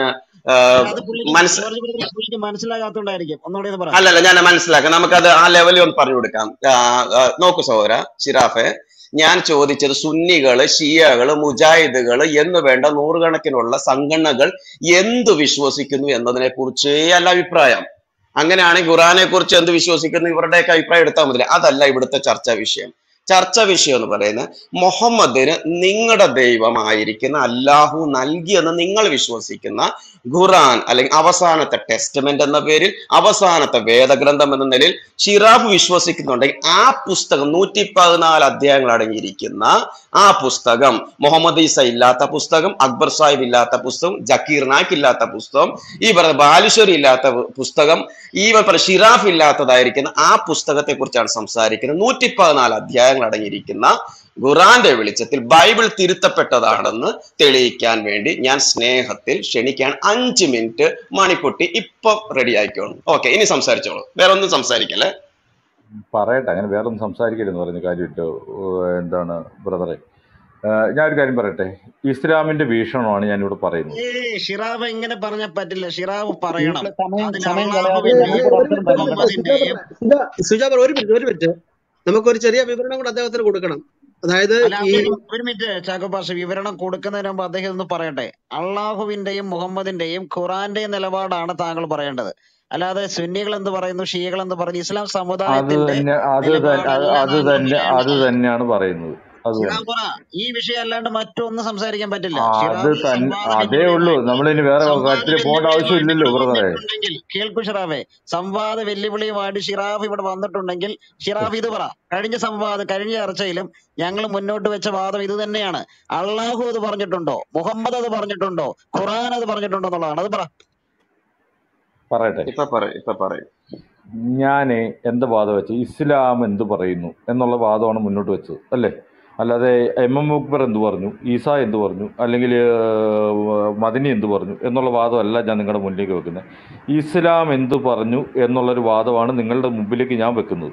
അല്ലല്ല ഞാൻ മനസ്സിലാക്കാം. നമുക്കത് ആ ലെവലിൽ ഒന്ന് പറഞ്ഞു കൊടുക്കാം. നോക്കൂ സഹോദര ഷിറാഫെ, ഞാൻ ചോദിച്ചത് സുന്നികള്, ഷിയകള്, മുജാഹിദുകള് എന്ന് വേണ്ട നൂറുകണക്കിനുള്ള സംഘടനകൾ എന്ത് വിശ്വസിക്കുന്നു എന്നതിനെ കുറിച്ചേ അല്ല അഭിപ്രായം. അങ്ങനെയാണെങ്കിൽ ഖുറാനെ കുറിച്ച് എന്ത് വിശ്വസിക്കുന്നു ഇവരുടെയൊക്കെ അഭിപ്രായം എടുത്താൽ മതി. അതല്ല ഇവിടുത്തെ ചർച്ചാ വിഷയം. ചർച്ച വിഷയം എന്ന് പറയുന്നത് മുഹമ്മദിന് നിങ്ങളുടെ ദൈവമായിരിക്കുന്ന അല്ലാഹു നൽകിയെന്ന് നിങ്ങൾ വിശ്വസിക്കുന്ന ഖുറാൻ അല്ലെങ്കിൽ അവസാനത്തെ ടെസ്റ്റമെന്റ് എന്ന പേരിൽ അവസാനത്തെ വേദഗ്രന്ഥം എന്ന നിലയിൽ ഷിറാഫ് വിശ്വസിക്കുന്നുണ്ടെങ്കിൽ ആ പുസ്തകം 114 അധ്യായങ്ങൾ അടങ്ങിയിരിക്കുന്ന ആ പുസ്തകം, മുഹമ്മദ് ഈസ ഇല്ലാത്ത പുസ്തകം, അക്ബർ സാഹിബ് ഇല്ലാത്ത പുസ്തകം, ജക്കീർ നായിക് ഇല്ലാത്ത പുസ്തകം, ഈ പറഞ്ഞ ബാലുശ്ശേരി ഇല്ലാത്ത പുസ്തകം, ഈ ഷിറാഫ് ഇല്ലാത്തതായിരിക്കുന്ന ആ പുസ്തകത്തെ കുറിച്ചാണ് സംസാരിക്കുന്നത്. 114 അധ്യായങ്ങൾ അടങ്ങിയിരിക്കുന്ന ഖുറാന്റെ വെളിച്ചത്തിൽ ബൈബിൾ തിരുത്തപ്പെട്ടതാണെന്ന് തെളിയിക്കാൻ വേണ്ടി ഞാൻ സ്നേഹത്തിൽ ക്ഷണിക്കാൻ 5 മിനിറ്റ് മണിക്കുട്ടി ഇപ്പം റെഡി ആയിക്കോളും. ഓക്കെ, ഇനി സംസാരിച്ചോളൂ, വേറെ ഒന്നും സംസാരിക്കല്ലേ. പറയട്ടെ, അങ്ങനെ വേറെ ഒന്നും സംസാരിക്കരുതെന്ന് പറഞ്ഞ കാര്യമില്ല. എന്താണ് ബ്രദറെ, ഞാനൊരു കാര്യം പറയട്ടെ. ഇസ്ലാമിന്റെ വീക്ഷണമാണ് ഞാനിവിടെ പറയുന്നത്. ഷിറാബ് ഇങ്ങനെ പറഞ്ഞ പറ്റില്ല, ഷിറാബ് പറയണം. അതിൽ സമയം കളയാതെ അള്ളാഹുവിന്റെയും ഞങ്ങൾക്ക് ഒരു അവസരം തരണം. മുഹമ്മദിന്റെയും സുജാബർ ഒരു മിനിറ്റ് നമുക്കൊരു ചെറിയ വിവരണം കൂടെ അദ്ദേഹത്തിന് കൊടുക്കണം. അതായത് അല്ല, ഈ അദ്ദേഹം ഒരു മിനിറ്റ് ചാക്കോ പാസ്റ്റർ വിവരണം കൊടുക്കുന്നതിന് മുമ്പ് അദ്ദേഹം ഒന്ന് പറയട്ടെ. അള്ളാഹുവിന്റെയും മുഹമ്മദിന്റെയും ഖുറാന്റെയും നിലപാടാണ് താങ്കൾ പറയേണ്ടത്. അല്ലാതെ സുന്നികൾ എന്ത് പറയുന്നു, ഷിയകൾ എന്ത് പറയുന്നു, ഇസ്ലാം സമുദായത്തിന്റെ നിലപാടല്ല അത് തന്നെയാണ് പറയുന്നത്. ഷിറാബ് പറ. ഈ വിഷയം അല്ലാണ്ട് മറ്റൊന്നും സംസാരിക്കാൻ പറ്റില്ല. അത് തന്നെ, അതേ ഉള്ളൂ. നമ്മളിനി വേറെ കാര്യത്തിൽ പോകേണ്ട ആവശ്യമില്ലല്ലോ ബ്രദറെ. കേൾക്കൂ ഷിറാബെ, സംവാദ വെല്ലുവിളിയുമായിട്ട് ഷിറാബ് ഇവിടെ വന്നിട്ടുണ്ടെങ്കിൽ ഷിറാബ് ഇത് പറ. കഴിഞ്ഞ ചർച്ചയിലും ഞങ്ങൾ മുന്നോട്ട് വെച്ച വാദം ഇത് തന്നെയാണ്. അള്ളാഹു അത് പറഞ്ഞിട്ടുണ്ടോ, മുഹമ്മദ് അത് പറഞ്ഞിട്ടുണ്ടോ, ഖുറാൻ അത് പറഞ്ഞിട്ടുണ്ടോ എന്നുള്ളതാണ്. അത് പറയട്ടെ. ഇപ്പൊ പറയും. ഞാൻ എന്ത് വാദം വെച്ച് ഇസ്ലാം എന്ത് പറയുന്നു എന്നുള്ള വാദമാണ് മുന്നോട്ട് വെച്ചത്, അല്ലേ? അല്ലാതെ MM മുക്ബർ എന്ത് പറഞ്ഞു, ഈസ എന്ത് പറഞ്ഞു, അല്ലെങ്കിൽ മദനി എന്ത് പറഞ്ഞു എന്നുള്ള വാദമല്ല ഞാൻ നിങ്ങളുടെ മുന്നിലേക്ക് വെക്കുന്നത്. ഇസ്ലാം എന്ത് പറഞ്ഞു എന്നുള്ളൊരു വാദമാണ് നിങ്ങളുടെ മുമ്പിലേക്ക് ഞാൻ വെക്കുന്നത്.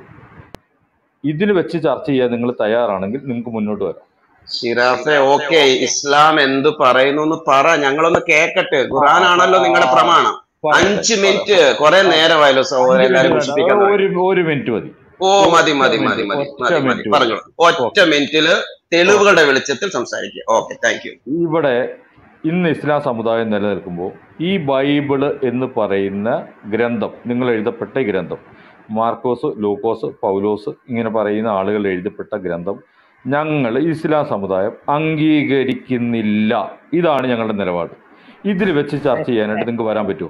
ഇതിന് വെച്ച് ചർച്ച ചെയ്യാൻ നിങ്ങൾ തയ്യാറാണെങ്കിൽ നിങ്ങൾക്ക് മുന്നോട്ട് വരാം. ഷിറാഫെ, ഓക്കെ, ഇസ്ലാം എന്ത് പറയുന്നു എന്ന് പറ, ഞങ്ങളൊന്ന് കേക്കട്ടെ. ഖുറാൻ ആണല്ലോ നിങ്ങളുടെ പ്രമാണം. 5 മിനിറ്റ് കുറെ നേരമായല്ലോ സഹോദരൻ, എല്ലാരും മുഷിപ്പിക്കാൻ. ഒരു മിനിറ്റ് മതി. ഓ മതി, പറഞ്ഞോളൂ. ഒറ്റ മിനിറ്റില് തെളിവുകളുടെ വെളിച്ചത്തിൽ സംസാരിക്കുക. Okay, thank you. ഇവിടെ ഇന്ന് ഇസ്ലാം സമുദായം നിലനിൽക്കുമ്പോൾ ഈ ബൈബിള് എന്ന് പറയുന്ന ഗ്രന്ഥം, നിങ്ങൾ എഴുതപ്പെട്ട ഗ്രന്ഥം, മാർക്കോസ്, ലൂക്കോസ്, പൗലോസ് ഇങ്ങനെ പറയുന്ന ആളുകൾ എഴുതപ്പെട്ട ഗ്രന്ഥം ഞങ്ങൾ ഇസ്ലാം സമുദായം അംഗീകരിക്കുന്നില്ല. ഇതാണ് ഞങ്ങളുടെ നിലപാട്. ഇതിൽ വെച്ച് ചർച്ച ചെയ്യാനായിട്ട് നിങ്ങൾക്ക് വരാൻ പറ്റുമോ?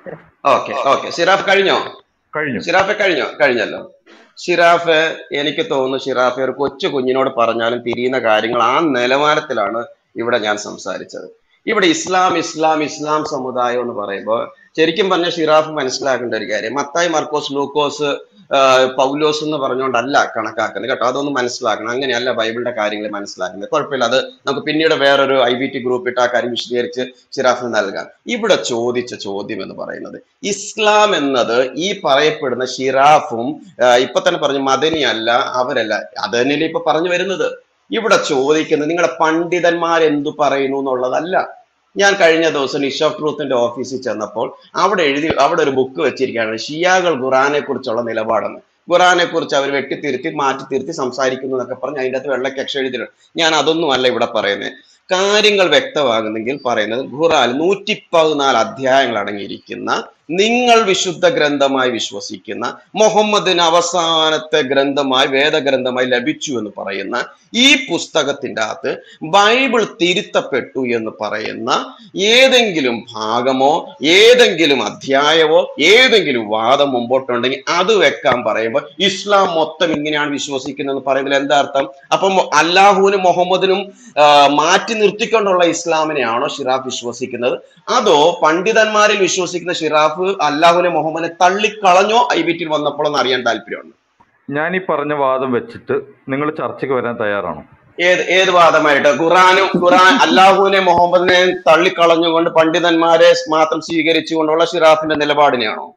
ഓക്കെ. ഷിറാഫ് കഴിഞ്ഞോ? ഷിറാഫെ കഴിഞ്ഞല്ലോ. ഷിറാഫ്, എനിക്ക് തോന്നുന്നു ഷിറാഫെ ഒരു കൊച്ചു കുഞ്ഞിനോട് പറഞ്ഞാലും തിരിയുന്ന കാര്യങ്ങൾ ആ നിലവാരത്തിലാണ് ഇവിടെ ഞാൻ സംസാരിച്ചത്. ഇവിടെ ഇസ്ലാം സമുദായം എന്ന് പറയുമ്പോൾ ശരിക്കും പറഞ്ഞ ഷിറാഫ് മനസ്സിലാക്കേണ്ട ഒരു കാര്യം, മത്തായി, മർക്കോസ്, ലൂക്കോസ്, പൗലോസ് എന്ന് പറഞ്ഞുകൊണ്ടല്ല കണക്കാക്കുന്നത് കേട്ടോ. അതൊന്ന് മനസ്സിലാക്കണം. അങ്ങനെയല്ല ബൈബിളിന്റെ കാര്യങ്ങൾ മനസ്സിലാക്കുന്നത്. കുഴപ്പമില്ല, അത് നമുക്ക് പിന്നീട് വേറൊരു IBT ഗ്രൂപ്പ് ഇട്ട് ആ കാര്യം വിശദീകരിച്ച് ഷിറാഫിന് നൽകാം. ഇവിടെ ചോദിച്ച ചോദ്യം എന്ന് പറയുന്നത്, ഇസ്ലാം എന്നത് ഈ പറയപ്പെടുന്ന ഷിറാഫും ഇപ്പൊ തന്നെ പറഞ്ഞു മദനി അല്ല, അവരല്ല, അത് തന്നെയല്ലേ ഇപ്പൊ പറഞ്ഞു വരുന്നത്. ഇവിടെ ചോദിക്കുന്നത് നിങ്ങളുടെ പണ്ഡിതന്മാർ എന്തു പറയുന്നു എന്നുള്ളതല്ല. ഞാൻ കഴിഞ്ഞ ദിവസം ഇഷ് ഓഫ് ട്രൂത്തിന്റെ ഓഫീസിൽ ചെന്നപ്പോൾ അവിടെ ഒരു ബുക്ക് വെച്ചിരിക്കുകയാണ്, ഷിയാകൾ ഖുറാനെ കുറിച്ചുള്ള നിലപാടെന്ന്. ഖുറാനെ കുറിച്ച് അവർ മാറ്റി സംസാരിക്കുന്നു എന്നൊക്കെ പറഞ്ഞ് അതിൻ്റെ അകത്ത് വെള്ളയ്ക്ക് അക്ഷരം എഴുതിയിട്ടുണ്ട്. ഞാൻ അതൊന്നും അല്ല ഇവിടെ പറയുന്നത്. കാര്യങ്ങൾ വ്യക്തമാകുന്നെങ്കിൽ പറയുന്നത്, ഖുറാൻ 114 അധ്യായങ്ങൾ അടങ്ങിയിരിക്കുന്ന, നിങ്ങൾ വിശുദ്ധ ഗ്രന്ഥമായി വിശ്വസിക്കുന്ന, മുഹമ്മദിന് അവസാനത്തെ ഗ്രന്ഥമായി വേദഗ്രന്ഥമായി ലഭിച്ചു എന്ന് പറയുന്ന ഈ പുസ്തകത്തിന്റെ അകത്ത് ബൈബിൾ തിരുത്തപ്പെട്ടു എന്ന് പറയുന്ന ഏതെങ്കിലും ഭാഗമോ ഏതെങ്കിലും അധ്യായമോ ഏതെങ്കിലും വാദം മുമ്പോട്ടുണ്ടെങ്കിൽ അത് വെക്കാൻ പറയുമ്പോൾ ഇസ്ലാം മൊത്തം ഇങ്ങനെയാണ് വിശ്വസിക്കുന്നതെന്ന് പറയുന്നതിൽ എന്താ അർത്ഥം? അപ്പം അല്ലാഹുവിനും മുഹമ്മദിനും മാറ്റി നിർത്തിക്കൊണ്ടുള്ള ഇസ്ലാമിനെയാണോ ഷിറാഫ് വിശ്വസിക്കുന്നത്? അതോ പണ്ഡിതന്മാരിൽ വിശ്വസിക്കുന്ന ഷിറാഫ് അല്ലാഹുവിനെ മുഹമ്മദിനെ തള്ളിക്കളഞ്ഞോ IBT വന്നപ്പോൾ എന്ന് അറിയാൻ താല്പര്യമുണ്ട്. ഞാൻ ഈ പറഞ്ഞ വാദം വെച്ചിട്ട് നിങ്ങൾ ചർച്ചയ്ക്ക് വരാൻ തയ്യാറാണോ? ഏത് വാദമായിട്ട്? ഖുറാൻ അല്ലാഹുവിനെ മുഹമ്മദിനെ തള്ളിക്കളഞ്ഞുകൊണ്ട് പണ്ഡിതന്മാരെ മാത്രം സ്വീകരിച്ചുകൊണ്ടുള്ള ഷിറാഫിന്റെ നിലപാടിനെയാണോ?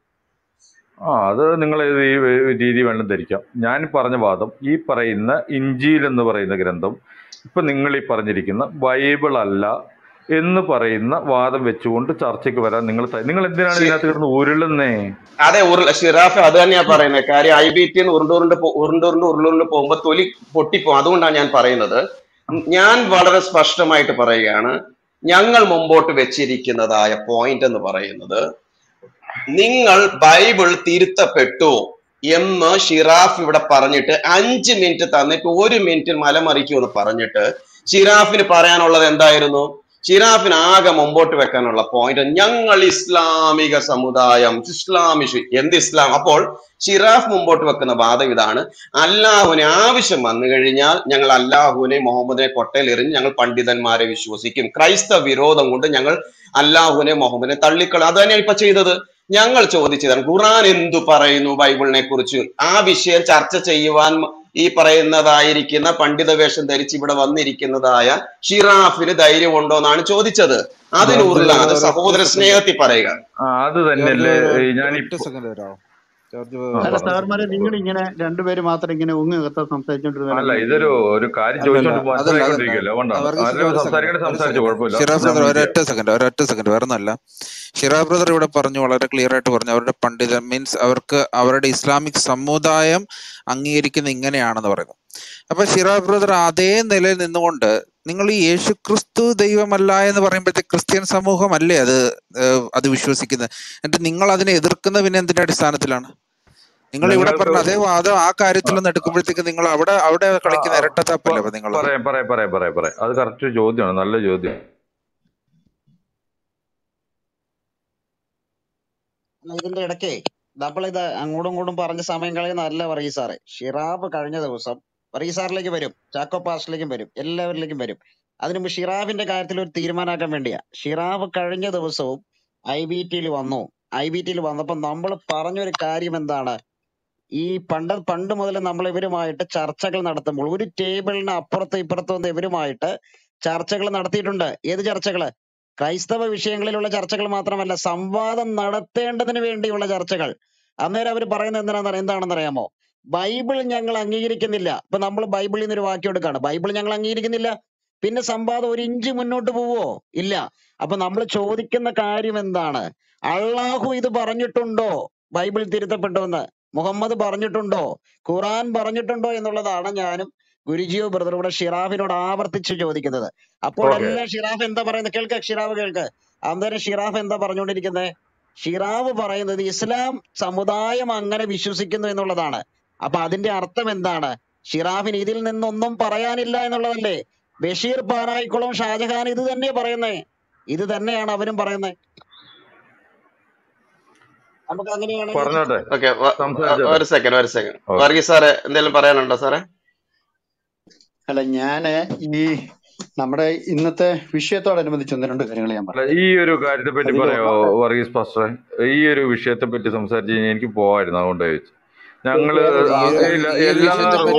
അത് നിങ്ങൾ ഈ രീതി വേണം ധരിക്കാം. ഞാൻ പറഞ്ഞ വാദം, ഈ പറയുന്ന ഇഞ്ചീൽ എന്ന് പറയുന്ന ഗ്രന്ഥം ഇപ്പൊ നിങ്ങൾ ഈ പറഞ്ഞിരിക്കുന്ന ബൈബിൾ അല്ല എന്ന് പറയുന്ന വാദം വെച്ചുകൊണ്ട് ചർച്ചയ്ക്ക് വരാൻ നിങ്ങൾ എന്തിനാണ് ഇതിനകത്ത് കിടന്ന് ഉരുളുന്നേ? അതെ, ഷിറാഫ് അത് തന്നെയാ പറയുന്നത്. കാര്യം IBT ഉരുണ്ടുരുണ്ട് പോകുമ്പോ തൊലി പൊട്ടിപ്പോ. അതുകൊണ്ടാണ് ഞാൻ പറയുന്നത്. ഞാൻ വളരെ സ്പഷ്ടമായിട്ട് പറയുകയാണ്, ഞങ്ങൾ മുമ്പോട്ട് വെച്ചിരിക്കുന്നതായ പോയിന്റ് എന്ന് പറയുന്നത്, നിങ്ങൾ ബൈബിൾ തിരുത്തപ്പെട്ടു എന്ന് ഷിറാഫ് ഇവിടെ പറഞ്ഞിട്ട് 5 മിനിറ്റ് തന്നിട്ട് 1 മിനിറ്റിൽ മലമറിക്കുമെന്ന് പറഞ്ഞിട്ട് ഷിറാഫിന് പറയാനുള്ളത് എന്തായിരുന്നു? ഷിറാഫിന് ആകെ മുമ്പോട്ട് വെക്കാനുള്ള പോയിന്റ്, ഞങ്ങൾ ഇസ്ലാമിക സമുദായം, എന്ത് ഇസ്ലാം? അപ്പോൾ ഷിറാഫ് മുമ്പോട്ട് വെക്കുന്ന വാദം ഇതാണ്, അല്ലാഹുവിനെ ആവശ്യം വന്നു കഴിഞ്ഞാൽ ഞങ്ങൾ അല്ലാഹുവിനെ മുഹമ്മദിനെ കൊട്ടയിൽ എറിഞ്ഞ് ഞങ്ങൾ പണ്ഡിതന്മാരെ വിശ്വസിക്കും. ക്രൈസ്തവ വിരോധം കൊണ്ട് ഞങ്ങൾ അല്ലാഹുവിനെ മുഹമ്മദിനെ തള്ളിക്കളയും. അത് തന്നെയാണ് ഇപ്പൊ ചെയ്തത്. ഞങ്ങൾ ചോദിച്ചതാണ് ഖുറാൻ എന്തു പറയുന്നു ബൈബിളിനെ കുറിച്ച്. ആ വിഷയം ചർച്ച ചെയ്യുവാൻ ഈ പറയുന്നതായിരിക്കുന്ന പണ്ഡിത വേഷം ധരിച്ച് ഇവിടെ വന്നിരിക്കുന്നതായ ഷിറാഫിന് ധൈര്യമുണ്ടോ എന്നാണ് ചോദിച്ചത്. അതിനുള്ളാതെ സഹോദര സ്നേഹത്തിൽ പറയുക. അത് തന്നെയല്ലേ ഞാൻ അല്ല സാർമാരെ, നിങ്ങൾ ഇങ്ങനെ രണ്ടുപേര് മാത്രം ഇങ്ങനെ സംസാരിച്ചോണ്ടിരുന്ന അല്ല, ഇതൊരു കാര്യം ചോദിച്ചോണ്ട് മനസ്സിലായിക്കൊണ്ടിരിക്കുമല്ലോ, അതുകൊണ്ടാണ് സംസാരിച്ചു, കുഴപ്പമില്ല. ഒരൊറ്റ സെക്കൻഡ് വേറെ ഒന്നല്ല. ഷിറാ ബ്രദർ ഇവിടെ പറഞ്ഞു, വളരെ ക്ലിയർ ആയിട്ട് പറഞ്ഞു, അവരുടെ പണ്ഡിത മീൻസ് അവർക്ക് അവരുടെ ഇസ്ലാമിക് സമുദായം അംഗീകരിക്കുന്ന ഇങ്ങനെയാണെന്ന് പറയുന്നു. അപ്പൊ ഷിറാ ബ്രദർ അതേ നിലയിൽ നിന്നുകൊണ്ട് നിങ്ങൾ ഈ യേശുക്രിസ്തു ദൈവമല്ല എന്ന് പറയുമ്പോഴത്തേക്ക് ക്രിസ്ത്യൻ സമൂഹം അല്ലേ അത് വിശ്വസിക്കുന്നത്? എന്നിട്ട് നിങ്ങൾ അതിനെ എതിർക്കുന്ന പിന്നെ എന്തിന്റെ അടിസ്ഥാനത്തിലാണ്? നിങ്ങൾ ഇവിടെ പറഞ്ഞ അതേ വാദം ആ കാര്യത്തിലൊന്നും എടുക്കുമ്പോഴത്തേക്ക് നിങ്ങൾ അവിടെ കളിക്കുന്ന ഇരട്ടത്താപ്പല്ലേ? അപ്പൊ നിങ്ങൾ പറയാം. അത് കറക്റ്റ് ചോദ്യമാണ്, നല്ല ചോദ്യം. ഇതിന്റെ ഇടയ്ക്കേ നമ്മളിത് അങ്ങോട്ടും ഇങ്ങോട്ടും പറഞ്ഞ സമയം കളയുന്നതല്ല വർഗീസ് സാറേ. ഷിറാബ് കഴിഞ്ഞ ദിവസം വർഗീസ് സാറിലേക്ക് വരും, ചാക്കോ പാസ്റ്ററിലേക്കും വരും, എല്ലാവരിലേക്കും വരും. അതിനുമുമ്പ് ഷിറാബിന്റെ കാര്യത്തിൽ ഒരു തീരുമാനമാക്കാൻ വേണ്ടിയാ. ഷിറാബ് കഴിഞ്ഞ ദിവസവും IBT വന്നു. IBT വന്നപ്പോ നമ്മൾ പറഞ്ഞൊരു കാര്യം എന്താണ്? ഈ പണ്ട് മുതൽ നമ്മൾ ഇവരുമായിട്ട് ചർച്ചകൾ നടത്തുമ്പോൾ ഒരു ടേബിളിന് അപ്പുറത്തും ഇപ്പുറത്തും വന്ന് ഇവരുമായിട്ട് ചർച്ചകൾ നടത്തിയിട്ടുണ്ട്. ഏത് ചർച്ചകള്? ക്രൈസ്തവ വിഷയങ്ങളിലുള്ള ചർച്ചകൾ മാത്രമല്ല, സംവാദം നടത്തേണ്ടതിന് വേണ്ടിയുള്ള ചർച്ചകൾ. അന്നേരം അവർ പറയുന്നത് എന്താണെന്ന് അറിയാമോ? ബൈബിൾ ഞങ്ങൾ അംഗീകരിക്കുന്നില്ല. ഇപ്പൊ നമ്മൾ ബൈബിളിൽ നിന്ന് ഒരു വാക്യം എടുക്കാണ്, ബൈബിൾ ഞങ്ങൾ അംഗീകരിക്കുന്നില്ല. പിന്നെ സംവാദം ഒരു ഇഞ്ച് മുന്നോട്ട് പോവോ? ഇല്ല. അപ്പൊ നമ്മൾ ചോദിക്കുന്ന കാര്യം എന്താണ്? അള്ളാഹു ഇത് പറഞ്ഞിട്ടുണ്ടോ? ബൈബിൾ തിരുത്തപ്പെട്ടുവെന്ന് മുഹമ്മദ് പറഞ്ഞിട്ടുണ്ടോ? ഖുറാൻ പറഞ്ഞിട്ടുണ്ടോ എന്നുള്ളതാണ് ഞാനും ഗുരുജിയോ ബ്രദറുടെ ഷിറാഫിനോട് ആവർത്തിച്ച് ചോദിക്കുന്നത്. അപ്പോഴെല്ലാം ഷിറാഫ് എന്താ പറയുന്നത്? കേൾക്ക്. അന്നേരം ഷിറാഫ് എന്താ പറഞ്ഞുകൊണ്ടിരിക്കുന്നത്? ഷിറാഫ് പറയുന്നത് ഇസ്ലാം സമുദായം അങ്ങനെ വിശ്വസിക്കുന്നു എന്നുള്ളതാണ്. അപ്പൊ അതിന്റെ അർത്ഥം എന്താണ്? ഷിറാഫിന് ഇതിൽ നിന്നൊന്നും പറയാനില്ല എന്നുള്ളതല്ലേ? ബഷീർ പാനായിക്കുളം ഷാജഹാൻ ഇത് തന്നെ പറയുന്നേ, ഇത് തന്നെയാണ് അവരും പറയുന്നത്. നമുക്ക് അങ്ങനെയാണെങ്കിൽ ഒരു സെക്കൻഡ് വർഗീസ് സാറെ എന്തെങ്കിലും പറയാനുണ്ടോ സാറേ? അല്ല, ഞാന് ഈ നമ്മുടെ ഇന്നത്തെ വിഷയത്തോടനുബന്ധിച്ച് ഒന്ന് രണ്ട് കാര്യങ്ങൾ ഞാൻ പറയാം. ഈ ഒരു കാര്യത്തെ പറ്റി പറയാമോ വർഗീസ് പാസ്റ്ററെ? ഈ ഒരു വിഷയത്തെ പറ്റി സംസാരിച്ച് കഴിഞ്ഞാൽ എനിക്ക് പോവായിരുന്നു, അതുകൊണ്ട് ചോദിച്ചു. ഞങ്ങള് എല്ലാ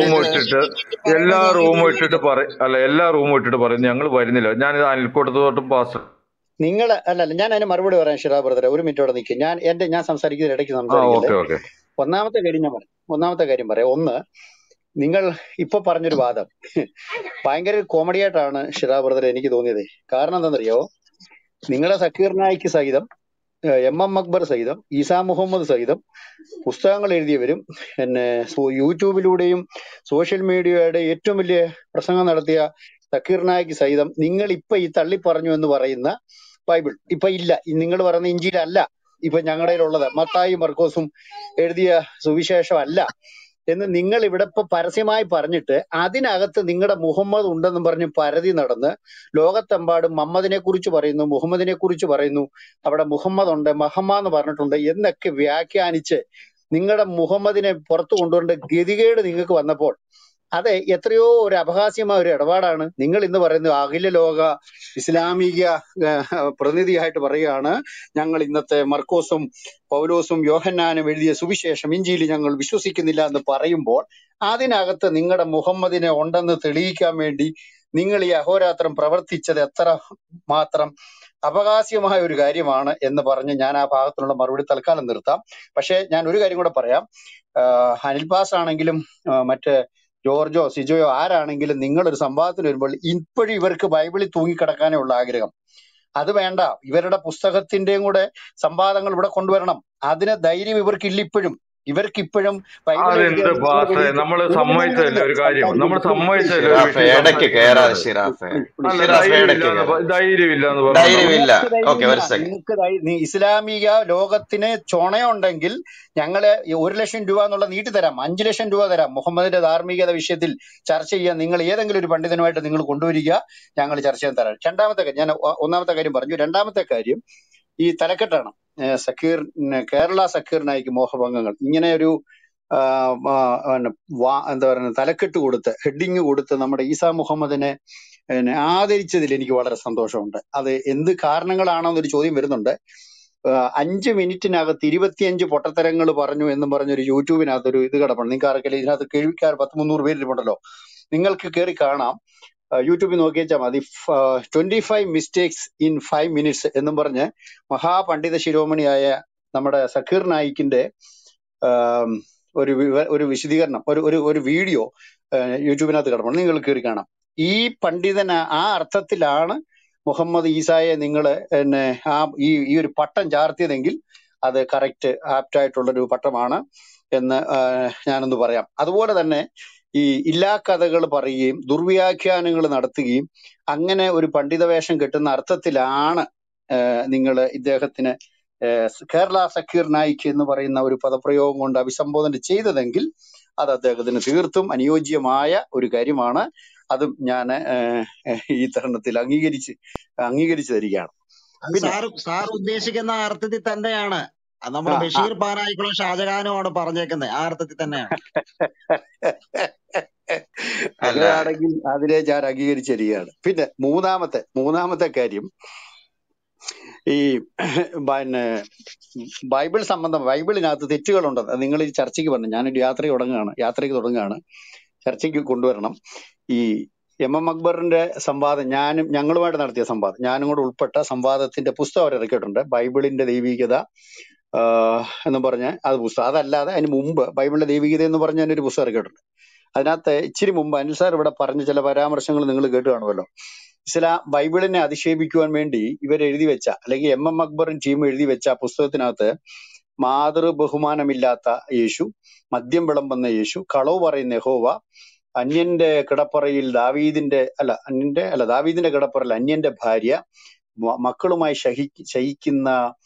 റൂമും ഇട്ടിട്ട് പറയും ഞങ്ങൾ വരുന്നില്ല. ഞാനിത് അനിൽ കോടിത്തോട്ടം പാസ്റ്റർ നിങ്ങൾ അല്ല ഞാൻ അതിന് മറുപടി പറയാം. ഷിറാ ബ്രദറെ, ഒരു മിനിറ്റോടെ നിൽക്കും. ഞാൻ സംസാരിക്കുന്ന ഇടയ്ക്ക് സംസാരിക്കില്ലേ. ഒന്നാമത്തെ കാര്യം പറയാം. ഒന്ന്, നിങ്ങൾ ഇപ്പൊ പറഞ്ഞൊരു വാദം ഭയങ്കര കോമഡി ആയിട്ടാണ് ഷിറാ ബ്രദറെ എനിക്ക് തോന്നിയത്. കാരണം എന്താണെന്നറിയോ? നിങ്ങളെ സക്കീർ നായിക്ക് സഹിതം MM അക്ബർ സഹിതം ഈസാ മുഹമ്മദ് സഹിതം പുസ്തകങ്ങൾ എഴുതിയവരും പിന്നെ യൂട്യൂബിലൂടെയും സോഷ്യൽ മീഡിയയുടെ ഏറ്റവും വലിയ പ്രസംഗം നടത്തിയ സക്കീർ നായിക്ക് സഹിതം നിങ്ങൾ ഇപ്പൊ ഈ തള്ളി പറഞ്ഞു എന്ന് പറയുന്ന ബൈബിൾ ഇപ്പൊ ഇല്ല. നിങ്ങൾ പറയുന്ന ഇഞ്ചിയിലല്ല ഇപ്പൊ ഞങ്ങളുടെ ഉള്ളത്, മത്തായും മർക്കോസും എഴുതിയ സുവിശേഷം അല്ല എന്ന് നിങ്ങൾ ഇവിടെ ഇപ്പൊ പരസ്യമായി പറഞ്ഞിട്ട് അതിനകത്ത് നിങ്ങളുടെ മുഹമ്മദ് ഉണ്ടെന്നും പറഞ്ഞ് പരതി നടന്ന് ലോകത്തെമ്പാടും മുഹമ്മദിനെ കുറിച്ച് പറയുന്നു, മുഹമ്മദിനെ കുറിച്ച് പറയുന്നു, അവിടെ മുഹമ്മദ് ഉണ്ട്, മഹമ്മ എന്ന് പറഞ്ഞിട്ടുണ്ട് എന്നൊക്കെ വ്യാഖ്യാനിച്ച് നിങ്ങളുടെ മുഹമ്മദിനെ പുറത്തു കൊണ്ടുവരേണ്ട ഗതികേട് നിങ്ങൾക്ക് വന്നപ്പോൾ അത് എത്രയോ ഒരു അപഹാസ്യമായ ഒരു ഇടപാടാണ്. നിങ്ങൾ ഇന്ന് പറയുന്നത് അഖില ലോക ഇസ്ലാമിക പ്രതിനിധിയായിട്ട് പറയുകയാണ്, ഞങ്ങൾ ഇന്നത്തെ മർക്കോസും പൗലോസും യോഹന്നാനും എഴുതിയ സുവിശേഷം ഇഞ്ചിയിൽ ഞങ്ങൾ വിശ്വസിക്കുന്നില്ല എന്ന് പറയുമ്പോൾ അതിനകത്ത് നിങ്ങളുടെ മുഹമ്മദിനെ ഉണ്ടെന്ന് തെളിയിക്കാൻ വേണ്ടി നിങ്ങൾ ഈ അഹോരാത്രം പ്രവർത്തിച്ചത് എത്ര മാത്രം അപഹാസ്യമായ ഒരു കാര്യമാണ് എന്ന് പറഞ്ഞ് ഞാൻ ആ ഭാഗത്തിനുള്ള മറുപടി തൽക്കാലം നിർത്താം. പക്ഷെ ഞാൻ ഒരു കാര്യം കൂടെ പറയാം. അനിൽ പാസ് ആണെങ്കിലും മറ്റേ ജോർജോ സിജോയോ ആരാണെങ്കിലും നിങ്ങളൊരു സംവാദത്തിന് വരുമ്പോൾ ഇപ്പോഴും ഇവർക്ക് ബൈബിളിൽ തൂങ്ങിക്കിടക്കാനേ ഉള്ള ആഗ്രഹം. അത് വേണ്ട, ഇവരുടെ പുസ്തകത്തിന്റെയും കൂടെ സംവാദങ്ങൾ ഇവിടെ കൊണ്ടുവരണം. അതിന് ധൈര്യം ഇവർക്കില്ല. ഇവർക്കിപ്പോഴും നമ്മള് സമ്മതിച്ചതല്ലേ ഒരു കാര്യം, നമ്മൾ സമ്മതിച്ചതല്ലേ നിങ്ങൾക്ക് ഇസ്ലാമിക ലോകത്തിന് ചുണയുണ്ടെങ്കിൽ ഞങ്ങള് 1 ലക്ഷം രൂപ എന്നുള്ള നീട്ടി തരാം, 5 ലക്ഷം രൂപ തരാം. മുഹമ്മദിന്റെ ധാർമ്മികത വിഷയത്തിൽ ചർച്ച ചെയ്യാൻ നിങ്ങൾ ഏതെങ്കിലും ഒരു പണ്ഡിതനുമായിട്ട് നിങ്ങൾ കൊണ്ടുവരിക, ഞങ്ങൾ ചർച്ച ചെയ്യാൻ തരാം. രണ്ടാമത്തെ കാര്യം, ഞാൻ ഒന്നാമത്തെ കാര്യം പറഞ്ഞു. രണ്ടാമത്തെ കാര്യം ഈ തലക്കെട്ടാണ്. കേരള സക്കീർ നായിക്ക് മോഹഭംഗങ്ങൾ, ഇങ്ങനെ ഒരു എന്താ പറയുക തലക്കെട്ട് കൊടുത്ത് ഹെഡിങ് കൊടുത്ത് നമ്മുടെ ഈസാ മുഹമ്മദിനെ ആദരിച്ചതിൽ എനിക്ക് വളരെ സന്തോഷമുണ്ട്. അത് എന്ത് കാരണങ്ങളാണോ എന്നൊരു ചോദ്യം വരുന്നുണ്ട്. 5 മിനിറ്റിനകത്ത് 25 പൊട്ടത്തരങ്ങൾ പറഞ്ഞു എന്നും പറഞ്ഞൊരു യൂട്യൂബിനകത്ത് ഒരു ഇത് കിടപ്പുണ്ട്. നിങ്ങൾക്ക് ആർക്കെങ്കിലും ഇതിനകത്ത് കേൾവിക്കാർ 100-300 പേരിലുണ്ടല്ലോ, നിങ്ങൾക്ക് കയറി കാണാം. യൂട്യൂബിൽ നോക്കി വെച്ചാൽ മതി. 25 മിസ്റ്റേക്സ് ഇൻ 5 മിനിറ്റ്സ് എന്നും പറഞ്ഞ് മഹാപണ്ഡിത ശിരോമണിയായ നമ്മുടെ സക്കീർ നായിക്കിന്റെ ആം, ഒരു വിശദീകരണം, ഒരു ഒരു ഒരു വീഡിയോ യൂട്യൂബിനകത്ത് കിടപ്പുണ്ട്. നിങ്ങൾ കയറി കാണാം. ഈ പണ്ഡിതൻ ആ അർത്ഥത്തിലാണ് മുഹമ്മദ് ഈസായെ നിങ്ങൾ പിന്നെ ഈ ഈ ഒരു പട്ടം ചാർത്തിയതെങ്കിൽ അത് കറക്റ്റ് ആപ്റ്റായിട്ടുള്ളൊരു പട്ടമാണ് എന്ന് ഞാനൊന്ന് പറയാം. അതുപോലെ തന്നെ ഈ ഇല്ലാ കഥകൾ പറയുകയും ദുർവ്യാഖ്യാനങ്ങൾ നടത്തുകയും അങ്ങനെ ഒരു പണ്ഡിത വേഷം കെട്ടുന്ന അർത്ഥത്തിലാണ് നിങ്ങൾ ഇദ്ദേഹത്തിന് കേരള സക്കീർ നായിക്ക് എന്ന് പറയുന്ന ഒരു പദപ്രയോഗം കൊണ്ട് അഭിസംബോധന ചെയ്തതെങ്കിൽ അത് അദ്ദേഹത്തിന് തീർത്തും അനുയോജ്യമായ ഒരു കാര്യമാണ്. അതും ഞാൻ ഈ തരുണത്തിൽ അംഗീകരിച്ചു തരികയാണ്. അത് പിന്നെ സാർ ഉദ്ദേശിക്കുന്ന ആ അർത്ഥത്തിൽ തന്നെയാണ്. അത് നമ്മുടെ ബഷീർ പാനായിക്കുളം ഷാജഹാനുമാണ് പറഞ്ഞേക്കുന്നത്. ആ അർത്ഥത്തിൽ തന്നെയാണ്. അല്ല അങ്ങനെയാണെങ്കിൽ അതിനെ ഞാൻ അംഗീകരിച്ചു തരികയാണ്. പിന്നെ മൂന്നാമത്തെ കാര്യം, ഈ പിന്നെ ബൈബിൾ സംബന്ധം ബൈബിളിനകത്ത് തെറ്റുകളുണ്ടെന്ന് നിങ്ങൾ ഈ ചർച്ചയ്ക്ക് പറഞ്ഞു. ഞാനൊരു യാത്രയ്ക്ക് തുടങ്ങുകയാണ്, ചർച്ചയ്ക്ക് കൊണ്ടുവരണം. ഈ എം അക്ബറിന്റെ സംവാദം ഞങ്ങളുമായിട്ട് നടത്തിയ സംവാദം, ഞാനും കൂടെ ഉൾപ്പെട്ട സംവാദത്തിന്റെ പുസ്തകം അവർ ഇറക്കിയിട്ടുണ്ട്. ബൈബിളിന്റെ ദൈവികത എന്ന് പറഞ്ഞ അത് പുസ്തകം. അതല്ലാതെ അതിന് മുമ്പ് ബൈബിളിന്റെ ദൈവികത എന്ന് പറഞ്ഞ ഒരു പുസ്തകം ഇറക്കിയിട്ടുണ്ട്. അതിനകത്ത് ഇച്ചിരി മുമ്പ് അനിൽ സാർ ഇവിടെ പറഞ്ഞ ചില പരാമർശങ്ങൾ നിങ്ങൾ കേട്ട് കാണുമല്ലോ. ബൈബിളിനെ അധിക്ഷേപിക്കുവാൻ വേണ്ടി ഇവർ എഴുതി വെച്ച, അല്ലെങ്കിൽ എം അക്ബറും ടീം എഴുതി വെച്ച പുസ്തകത്തിനകത്ത് മാതൃ ബഹുമാനമില്ലാത്ത യേശു, മദ്യം വിളമ്പുന്ന യേശു, കളവ് പറയുന്ന യഹോവ, അന്യന്റെ കിടപ്പറയിൽ ദാവീദിന്റെ കിടപ്പറയിൽ അന്യന്റെ ഭാര്യ, മക്കളുമായി ശയിക്കുന്ന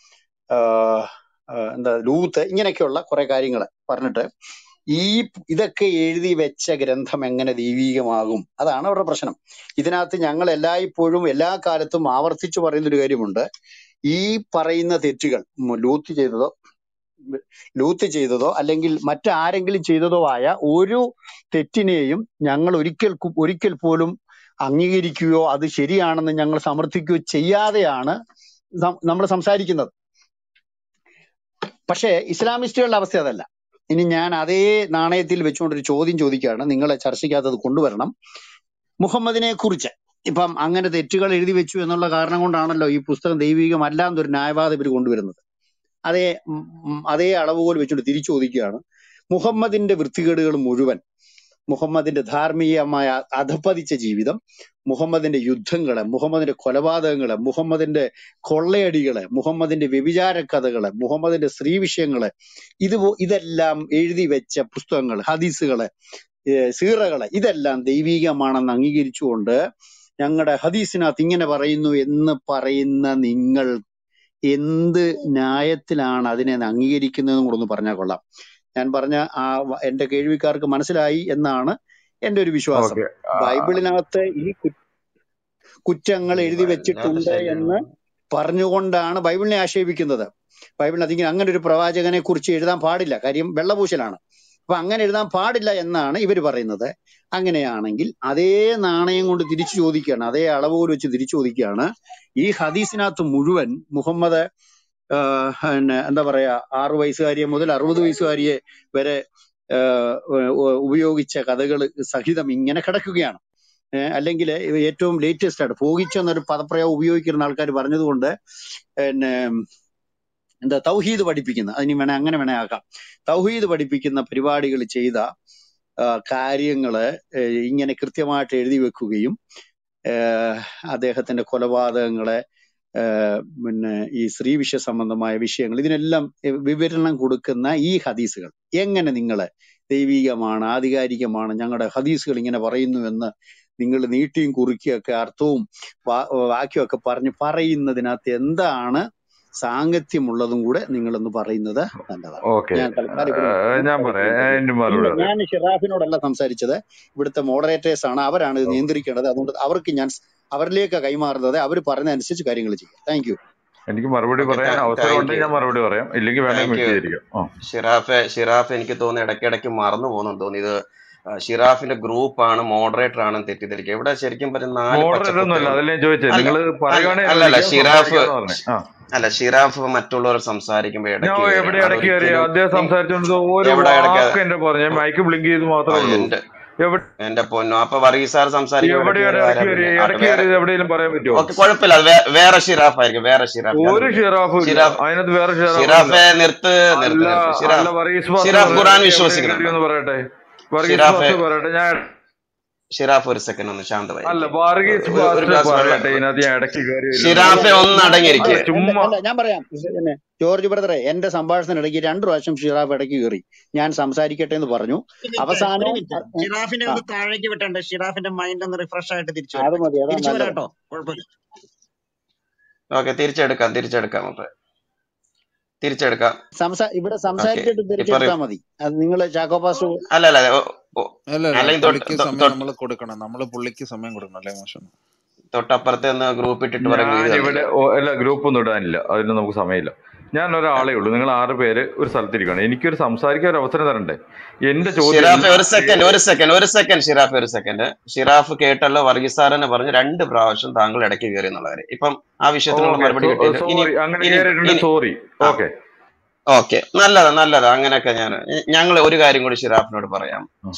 ലൂത്ത്, ഇങ്ങനെയൊക്കെയുള്ള കുറെ കാര്യങ്ങൾ പറഞ്ഞിട്ട് ഇതൊക്കെ എഴുതി വെച്ച ഗ്രന്ഥം എങ്ങനെ ദൈവീകമാകും? അതാണ് അവരുടെ പ്രശ്നം. ഇതിനകത്ത് ഞങ്ങൾ എല്ലായ്പ്പോഴും എല്ലാ കാലത്തും ആവർത്തിച്ചു പറയുന്നൊരു കാര്യമുണ്ട്. ഈ പറയുന്ന തെറ്റുകൾ ലൂത്ത് ചെയ്തതോ അല്ലെങ്കിൽ മറ്റാരെങ്കിലും ചെയ്തതോ ആയ ഒരു തെറ്റിനെയും ഞങ്ങൾ ഒരിക്കൽ പോലും അംഗീകരിക്കുകയോ അത് ശരിയാണെന്ന് ഞങ്ങൾ സമർത്ഥിക്കുകയോ ചെയ്യാതെയാണ് നമ്മൾ സംസാരിക്കുന്നത്. പക്ഷേ ഇസ്ലാമിസ്റ്റുകളുടെ അവസ്ഥ അതല്ല. ഇനി ഞാൻ അതേ നാണയത്തിൽ വെച്ചുകൊണ്ടൊരു ചോദ്യം ചോദിക്കുകയാണ്, നിങ്ങളെ ചർച്ചയ്ക്കകത്ത് അത് കൊണ്ടുവരണം. മുഹമ്മദിനെ കുറിച്ച് ഇപ്പം അങ്ങനെ തെറ്റുകൾ എഴുതി വെച്ചു എന്നുള്ള കാരണം കൊണ്ടാണല്ലോ ഈ പുസ്തകം ദൈവികമല്ല എന്നൊരു ന്യായവാദം ഇവർ കൊണ്ടുവരുന്നത്. അതേ അളവുകോൽ വെച്ചുകൊണ്ട് തിരിച്ചു ചോദിക്കുകയാണ്, മുഹമ്മദിന്റെ വൃത്തികേടുകൾ മുഴുവൻ, മുഹമ്മദിന്റെ ധാർമ്മികമായ അധപ്പതിച്ച ജീവിതം, മുഹമ്മദിന്റെ യുദ്ധങ്ങളെ, മുഹമ്മദിന്റെ കൊലപാതകങ്ങളെ, മുഹമ്മദിന്റെ കൊള്ളയടികളെ, മുഹമ്മദിന്റെ വ്യഭിചാര കഥകളെ, മുഹമ്മദിന്റെ സ്ത്രീ വിഷയങ്ങളെ, ഇതെല്ലാം എഴുതി വെച്ച പുസ്തകങ്ങൾ, ഹദീസുകളെ, സീറകളെ, ഇതെല്ലാം ദൈവികമാണെന്ന് അംഗീകരിച്ചുകൊണ്ട് ഞങ്ങളുടെ ഹദീസിനകത്ത് ഇങ്ങനെ പറയുന്നു എന്ന് പറയുന്ന നിങ്ങൾ എന്ത് ന്യായത്തിലാണ് അതിനെ അംഗീകരിക്കുന്നതെന്നും കൂടെ ഒന്ന് പറഞ്ഞാൽ കൊള്ളാം. ഞാൻ പറഞ്ഞ എന്റെ കേൾവിക്കാർക്ക് മനസ്സിലായി എന്നാണ് എന്റെ ഒരു വിശ്വാസം. ബൈബിളിനകത്ത് ഈ കുറ്റങ്ങൾ എഴുതി വെച്ചിട്ടുണ്ട് എന്ന് പറഞ്ഞുകൊണ്ടാണ് ബൈബിളിനെ ആക്ഷേപിക്കുന്നത്. ബൈബിളിനകത്ത് ഇങ്ങനെ അങ്ങനെ ഒരു പ്രവാചകനെ കുറിച്ച് എഴുതാൻ പാടില്ല, കാര്യം വെള്ളപൂശലാണ്. അപ്പൊ അങ്ങനെ എഴുതാൻ പാടില്ല എന്നാണ് ഇവർ പറയുന്നത്. അങ്ങനെയാണെങ്കിൽ അതേ നാണയം കൊണ്ട് തിരിച്ചു ചോദിക്കുകയാണ്, അതേ അളവുകൾ വെച്ച് തിരിച്ചു ചോദിക്കുകയാണ്, ഈ ഹദീസിനകത്ത് മുഴുവൻ മുഹമ്മദ് എന്താ പറയാ 6 വയസ്സുകാരിയെ മുതൽ 60 വയസ്സുകാരിയെ വരെ ഉപയോഗിച്ച കഥകൾ സഹിതം ഇങ്ങനെ കിടക്കുകയാണ്. അല്ലെങ്കിൽ ഏറ്റവും ലേറ്റസ്റ്റ് ആയിട്ട് ഭോഗിച്ചെന്നൊരു പദപ്രയോഗം ഉപയോഗിക്കുന്ന ആൾക്കാർ പറഞ്ഞതുകൊണ്ട് തൗഹീദ് പഠിപ്പിക്കുന്ന, അതിന് അങ്ങനെ വേണേ ആക്കാം, തൗഹീദ് പഠിപ്പിക്കുന്ന പരിപാടികൾ ചെയ്ത കാര്യങ്ങള് ഇങ്ങനെ കൃത്യമായിട്ട് എഴുതി വെക്കുകയും അദ്ദേഹത്തിന്റെ കൊലപാതകങ്ങളെ, ഈ സ്ത്രീവിഷ സംബന്ധമായ വിഷയങ്ങൾ, ഇതിനെല്ലാം വിവരണം കൊടുക്കുന്ന ഈ ഹദീസുകൾ എങ്ങനെ നിങ്ങളെ ദൈവികമാണ്, ആധികാരികമാണ്, ഞങ്ങളുടെ ഹദീസുകൾ ഇങ്ങനെ പറയുന്നു എന്ന് നിങ്ങൾ നീട്ടിയും കുറുക്കിയൊക്കെ അർത്ഥവും വാക്യമൊക്കെ പറയുന്നതിനകത്ത് എന്താണ് സാങ്കത്യമുള്ളതും കൂടെ നിങ്ങളൊന്ന് പറയുന്നത് നല്ലതാണ്. ഞാൻ ഷിറാഫിനോടല്ല സംസാരിച്ചത്, ഇവിടുത്തെ മോഡറേറ്റേഴ്സ് ആണ്, അവരാണ് ഇത് നിയന്ത്രിക്കേണ്ടത്. അതുകൊണ്ട് അവരിലേക്ക് കൈമാറുന്നത്, അവർ പറയുന്ന അനുസരിച്ച് കാര്യങ്ങൾ ചെയ്യാം. Thank you. എനിക്ക് മറുപടി പറയാൻ അവസരമുണ്ട്, ഞാൻ മറുപടി പറയാം, ഇല്ലെങ്കിൽ വേണമെങ്കിൽ ഷിറാഫ് എനിക്ക് തോന്നുന്നു ഇടയ്ക്കിടയ്ക്ക് മറന്നു പോകുന്നു തോന്നി. ഇത് ഷിറാഫിന്റെ ഗ്രൂപ്പാണ് മോഡറേറ്റർ ആണെന്ന് തെറ്റിദ്ധരിക്കുക. ഇവിടെ ശരിക്കും പറഞ്ഞ 4 മോഡറേറ്റർ ഒന്നുമല്ല, പച്ചക്കുത്തയുണ്ട്. അതല്ലേ ഞാൻ ചോദിച്ചത്. അല്ല നിങ്ങൾ പറയുകയാണെങ്കിൽ അല്ലല്ല അനുവദിക്കാം, ഷിറാഫ് സംസാരിക്കാന്ന് പറഞ്ഞേ. അല്ല ഷിറാഫ് മറ്റുള്ളവർ സംസാരിക്കുമ്പോ ഞാൻ ഇടയ്ക്ക് എവിടെ കയറിയാണ്. ഇടയ്ക്ക് കയറി അതൊരിക്കലും അദ്ദേഹം സംസാരിച്ചോണ്ട് ഒരു എവിടെ ഇടയ്ക്ക് വാക്ക് എന്റെ പറഞ്ഞു, മൈക്ക് ബ്ലിങ്ക് ചെയ്ത് മാത്രമേ ഉള്ളൂ. എന്റെ പൊന്നോ, അപ്പൊ വർഗീസ് സാർ സംസാരിക്കുമ്പോ ഇടയ്ക്ക് കയറി ഇടയ്ക്ക് ആരാ കയറി പിന്നെ? ആട്ടെ, ഇടയ്ക്ക് വേറെ കയറി എവിടെയെങ്കിലും പറയാൻ പറ്റുമോ? ഓക്കെ, കുഴപ്പമില്ല. അത് വേറെ ഷിറാഫ് ആയിരിക്കും, വേറെ ഷിറാഫ്. ഒരു ഷിറാഫും ഇല്ല ഷിറാഫ് അതിനകത്ത്, വേറെ ഷിറാഫും ഇല്ല. ഷിറാഫെ നിർത്ത് അല്ല നിർത്ത് നിർത്ത്. അല്ല, ഷിറാഫ് വർഗീസ് പാസ്റ്റർ ഷിറാഫ് ഖുറാൻ എവിടെ വിശ്വസിക്കുന്നുണ്ടോ? കയറിയെന്ന് പറയട്ടെ. വർഗീസ് ഷിറാഫെ പാസ്റ്റർ പറയട്ടെ. ഞാൻ ഷിറാഫ് ഒരു സെക്കൻഡ് ഒന്ന് അല്ല, ശാന്തമായിരിക്കും. വർഗീസ് ഒരു പാസ്റ്റർ ഗ്ലാസ് വെള്ളം. പറയട്ടെ. ഇതിനകത്ത് ഞാൻ ഇടയ്ക്ക് കയറി വരുന്നത് ഷിറാഫെ ഒന്ന് അടങ്ങിയിരിക്കുക. ചുമ്മാ. ഞാൻ പറയാം. ജോർജ് ബ്രദറെ, എന്റെ സംഭാഷണത്തിന് ഇടയ്ക്ക് 2 പ്രാവശ്യം ഷിറാഫ് ഇടയ്ക്ക് കയറി. ഞാൻ സംസാരിക്കട്ടെ എന്ന് പറഞ്ഞു. ഒരു അവസാനം മിനിറ്റ് ഷിറാഫിനെ ഒന്ന് താഴേക്ക് വിട്ടണ്ടേ? ഷിറാഫിന്റെ മൈൻഡ് ഒന്ന് റിഫ്രഷ് ആയിട്ട് തിരിച്ചു അത് മതി, അതാ നല്ലത്. വരാട്ടോ, കുഴപ്പമില്ല. ഓക്കെ, തിരിച്ചെടുക്കാം അപ്പൊ തിരിച്ചെടുക്കാം. ഇവിടെ ഓക്കെ, സംസാരിച്ചിട്ട് ഇപ്പൊ തിരിച്ചെടുത്താൽ മതി. അത് നിങ്ങൾ ചാക്കോ പാസ്റ്റർ അല്ല അല്ല അല്ലെങ്കിൽ പുള്ളിക്ക് സമയം നമ്മൾ കൊടുക്കണം, നമ്മള് പുള്ളിക്ക് സമയം കൊടുക്കണം അല്ലേ മോശം? തൊട്ടപ്പുറത്തെ ഒന്ന് ഗ്രൂപ്പ് ഇട്ടിട്ട് പറയുമ്പോൾ ഇത് ഞാൻ ഇവിടെ തന്നില്ല. അല്ല, ഗ്രൂപ്പ് ഒന്നും ഇടാനില്ല, അതിന് നമുക്ക് സമയമില്ല. ഞാൻ ഒരാളേ ഉള്ളൂ, നിങ്ങൾ 6 പേര് ഒരു സ്ഥലത്തിരിക്കണം. എനിക്കൊരു സംസാരിക്കാൻ ഒരു അവസരം തരണ്ടേ? എന്റെ ചോദ്യം ഷിറാഫെ ഒരു സെക്കൻഡ് ഷിറാഫെ ഒരു സെക്കൻഡ്. ഷിറാഫ് കേട്ടല്ലോ, വർഗീസ് സാറിനെ പറഞ്ഞു 2 പ്രാവശ്യം താങ്കൾ ഇടയ്ക്ക് കയറി എന്നുള്ളത്. ഇപ്പം ആ വിഷയത്തിനുള്ള മറുപടി കിട്ടിയില്ല. സോറി, അങ്ങനെ കേറിയിട്ടുണ്ട്, സോറി. ഓക്കെ ഓക്കെ, നല്ലതാ. അങ്ങനെയൊക്കെ ഞങ്ങൾ ഒരു കാര്യം കൂടി ഷിറാഫിനോട് പറയാം.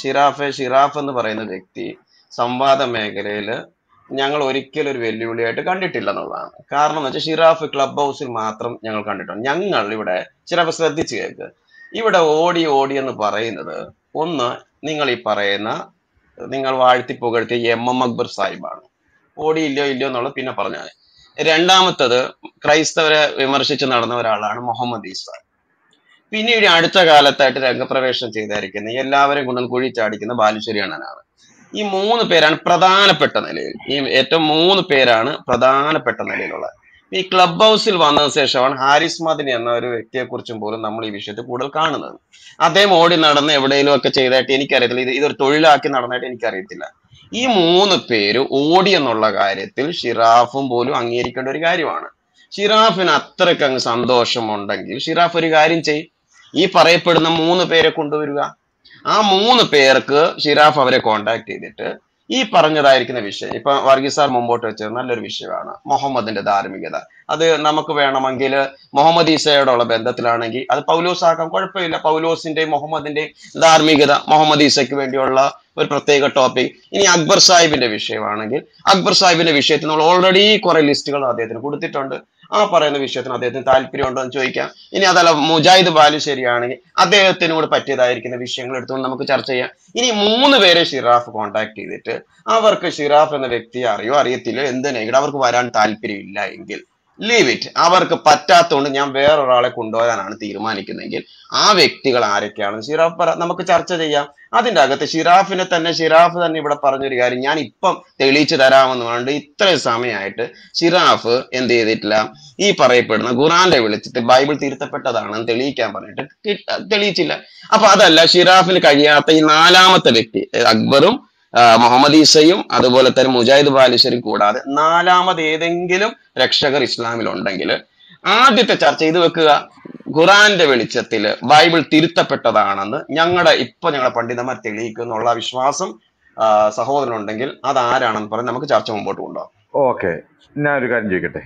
ഷിറാഫ് എന്ന് പറയുന്ന വ്യക്തി സംവാദ മേഖലയില് ഞങ്ങൾ ഒരിക്കലും ഒരു വെല്ലുവിളിയായിട്ട് കണ്ടിട്ടില്ല എന്നുള്ളതാണ്. കാരണം എന്ന് വെച്ചാൽ ഷിറാഫ് ക്ലബ് ഹൗസിൽ മാത്രം ഞങ്ങൾ കണ്ടിട്ടുണ്ട്. ഞങ്ങൾ ഇവിടെ ഷിറാഫ് ശ്രദ്ധിച്ചു കേൾക്ക്, ഇവിടെ ഓടി എന്ന് പറയുന്നത്, ഒന്ന് നിങ്ങൾ ഈ പറയുന്ന നിങ്ങൾ വാഴ്ത്തി പുകഴ്ത്തിയ MM അക്ബർ സാഹിബാണ്. ഓടി ഇല്ലയോ എന്നുള്ളത് പിന്നെ പറഞ്ഞാൽ. രണ്ടാമത്തത് ക്രൈസ്തവരെ വിമർശിച്ച് നടന്ന ഒരാളാണ് മുഹമ്മദ് ഈസ. പിന്നീട് അടുത്ത കാലത്തായിട്ട് രംഗപ്രവേശനം ചെയ്തായിരിക്കുന്ന എല്ലാവരെയും കൊണ്ടും കുഴി ചാടിക്കുന്ന ബാലുശ്ശേരി അണ്ണനാണ്. ഈ 3 പേരാണ് പ്രധാനപ്പെട്ട നിലയിൽ, ഈ ഏറ്റവും 3 പേരാണ് പ്രധാനപ്പെട്ട നിലയിലുള്ളത്. ഈ ക്ലബ് ഹൗസിൽ വന്നതിന് ശേഷമാണ് ഹാരിസ് മദനി എന്ന ഒരു വ്യക്തിയെ കുറിച്ചും പോലും നമ്മൾ ഈ വിഷയത്തിൽ കൂടുതൽ കാണുന്നത്. അദ്ദേഹം ഓടി നടന്ന് എവിടെയെങ്കിലും ഒക്കെ ചെയ്തായിട്ട് എനിക്കറിയത്തില്ല, ഇതൊരു തൊഴിലാക്കി നടന്നായിട്ട് എനിക്കറിയത്തില്ല. ഈ 3 പേര് ഓടി എന്നുള്ള കാര്യത്തിൽ ഷിറാഫും പോലും അംഗീകരിക്കേണ്ട ഒരു കാര്യമാണ്. ഷിറാഫിന് അത്രയ്ക്ക് അങ്ങ് സന്തോഷമുണ്ടെങ്കിൽ ഷിറാഫ് ഒരു കാര്യം ചെയ്യും, ഈ പറയപ്പെടുന്ന 3 പേരെ കൊണ്ടുവരിക. ആ 3 പേർക്ക് ഷിറാഫ് അവരെ കോണ്ടാക്ട് ചെയ്തിട്ട് ഈ പറഞ്ഞതായിരിക്കുന്ന വിഷയം, ഇപ്പൊ വർഗീസ് സാർ മുമ്പോട്ട് വെച്ചത് നല്ലൊരു വിഷയമാണ്, മുഹമ്മദിന്റെ ധാർമ്മികത. അത് നമുക്ക് വേണമെങ്കിൽ മുഹമ്മദ് ഈസയോടുള്ള ബന്ധത്തിലാണെങ്കിൽ അത് പൗലോസ് ആക്കാം, കുഴപ്പമില്ല. പൗലോസിന്റെയും മുഹമ്മദിന്റെയും ധാർമ്മികത, മുഹമ്മദ് ഈസയ്ക്ക് വേണ്ടിയുള്ള ഒരു പ്രത്യേക ടോപ്പിക്. ഇനി അക്ബർ സാഹിബിന്റെ വിഷയമാണെങ്കിൽ അക്ബർ സാഹിബിന്റെ വിഷയത്തിൽ നമ്മൾ ഓൾറെഡി കുറെ ലിസ്റ്റുകൾ അദ്ദേഹത്തിന് കൊടുത്തിട്ടുണ്ട്. ആ പറയുന്ന വിഷയത്തിന് അദ്ദേഹത്തിന് താല്പര്യമുണ്ടോ എന്ന് ചോദിക്കാം. ഇനി അതല്ല മുജാഹിദ് ബാലുശ്ശേരിയാണെങ്കിൽ അദ്ദേഹത്തിനോട് പറ്റിയതായിരിക്കുന്ന വിഷയങ്ങൾ എടുത്തുകൊണ്ട് നമുക്ക് ചർച്ച ചെയ്യാം. ഇനി 3 പേരെ ഷിറാഫ് കോണ്ടാക്ട് ചെയ്തിട്ട് അവർക്ക് ഷിറാഫ് എന്ന വ്യക്തിയെ അറിയത്തില്ലോ എന്തിനെങ്കിലും അവർക്ക് വരാൻ താല്പര്യമില്ല എങ്കിൽ ലീവ് ഇറ്റ്. അവർക്ക് പറ്റാത്തതുകൊണ്ട് ഞാൻ വേറൊരാളെ കൊണ്ടുവരാനാണ് തീരുമാനിക്കുന്നതെങ്കിൽ ആ വ്യക്തികൾ ആരൊക്കെയാണെന്ന് ഷിറാഫ് നമുക്ക് ചർച്ച ചെയ്യാം. അതിന്റെ അകത്ത് ഷിറാഫ് തന്നെ ഇവിടെ പറഞ്ഞൊരു കാര്യം ഞാൻ ഇപ്പം തെളിയിച്ചു തരാമെന്ന് പറഞ്ഞിട്ട് ഇത്രയും സമയമായിട്ട് ഷിറാഫ് എന്ത് ചെയ്തിട്ടില്ല, ഈ പറയപ്പെടുന്ന ഖുറാന്റെ വെളിച്ചത്തിൽ ബൈബിൾ തിരുത്തപ്പെട്ടതാണെന്ന് തെളിയിക്കാൻ പറഞ്ഞിട്ട് തെളിയിച്ചില്ല. അപ്പൊ അതല്ല, ഷിറാഫിന് കഴിയാത്ത ഈ 4ാമത്തെ വ്യക്തി അക്ബറും മുഹമ്മദ് ഈസയും അതുപോലെ തന്നെ മുജാഹിദ് ബാലുശ്ശേരിയും കൂടാതെ 4ാമത് ഏതെങ്കിലും രക്ഷകർ ഇസ്ലാമിൽ ഉണ്ടെങ്കിൽ ആദ്യത്തെ ചർച്ച ഇത് വെക്കുക, ഖുറാന്റെ വെളിച്ചത്തില് ബൈബിൾ തിരുത്തപ്പെട്ടതാണെന്ന് ഞങ്ങളുടെ പണ്ഡിതന്മാർ തെളിയിക്കുന്നുള്ള വിശ്വാസം സഹോദരനുണ്ടെങ്കിൽ അത് ആരാണെന്ന് പറഞ്ഞ് നമുക്ക് ചർച്ച മുമ്പോട്ട് കൊണ്ടുപോകാം. ഓക്കെ, ഞാനൊരു കാര്യം ചോദിക്കട്ടെ.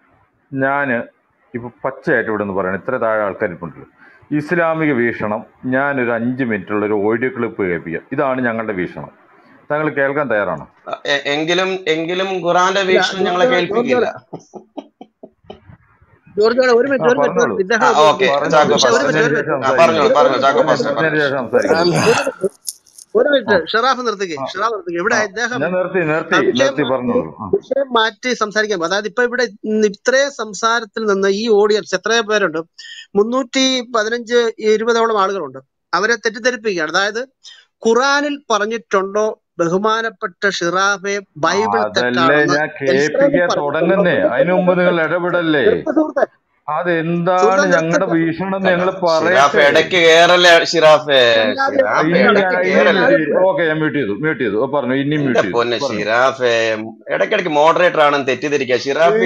ഞാന് ഇപ്പൊ പച്ചയായിട്ട് ഇവിടെ നിന്ന് പറയണം, ഇത്ര താഴെ ആൾക്കാരിപ്പുണ്ടല്ലോ. ഇസ്ലാമിക വീക്ഷണം ഞാനൊരു 5 മിനിറ്റുള്ള ഒരു ഓഡിയോ ക്ലിപ്പ് കേൾപ്പിക്കാം. ഇതാണ് ഞങ്ങളുടെ വീക്ഷണം. താങ്കൾ കേൾക്കാൻ തയ്യാറാണോ? എങ്കിലും ഖുറാന്റെ വീക്ഷണം ഞങ്ങളെ കേൾപ്പിക്കില്ല. ഒരു മിനിറ്റ് ഷറാഫ് നിർത്തിക്കേ. ഇവിടെ അദ്ദേഹം വിഷയം മാറ്റി സംസാരിക്കാൻ, അതായത് ഇപ്പൊ ഇവിടെ ഇത്രയും സംസാരത്തിൽ നിന്ന് ഈ ഓഡിയൻസ് എത്ര പേരുണ്ട്, 315-20ഓളം ആളുകളുണ്ട്. അവരെ തെറ്റിദ്ധരിപ്പിക്കുകയാണ്. അതായത് ഖുറാനിൽ പറഞ്ഞിട്ടുണ്ടോ ബഹുമാനപ്പെട്ട ഷിറാഫെ ബൈബിൾ തെറ്റാണെന്ന്? തുടങ്ങുന്നേ അതിനു മുമ്പ് നിങ്ങൾ ഇടപെടല്ലേ? അതെന്താണ് ഞങ്ങളുടെ വീക്ഷണം ഞങ്ങൾ പറയാം. ഇടയ്ക്ക് കേറല്ലേ ഷിറാഫെ? ഓക്കെ, ഞാൻ മ്യൂട്ട് ചെയ്തു പറഞ്ഞു. ഇനി മ്യൂട്ട് ഷിറാഫെ ഇടയ്ക്കിടയ്ക്ക് മോഡറേറ്റർ ആണെന്ന് തെറ്റിദ്ധരിക്കുക. ഷിറാഫ്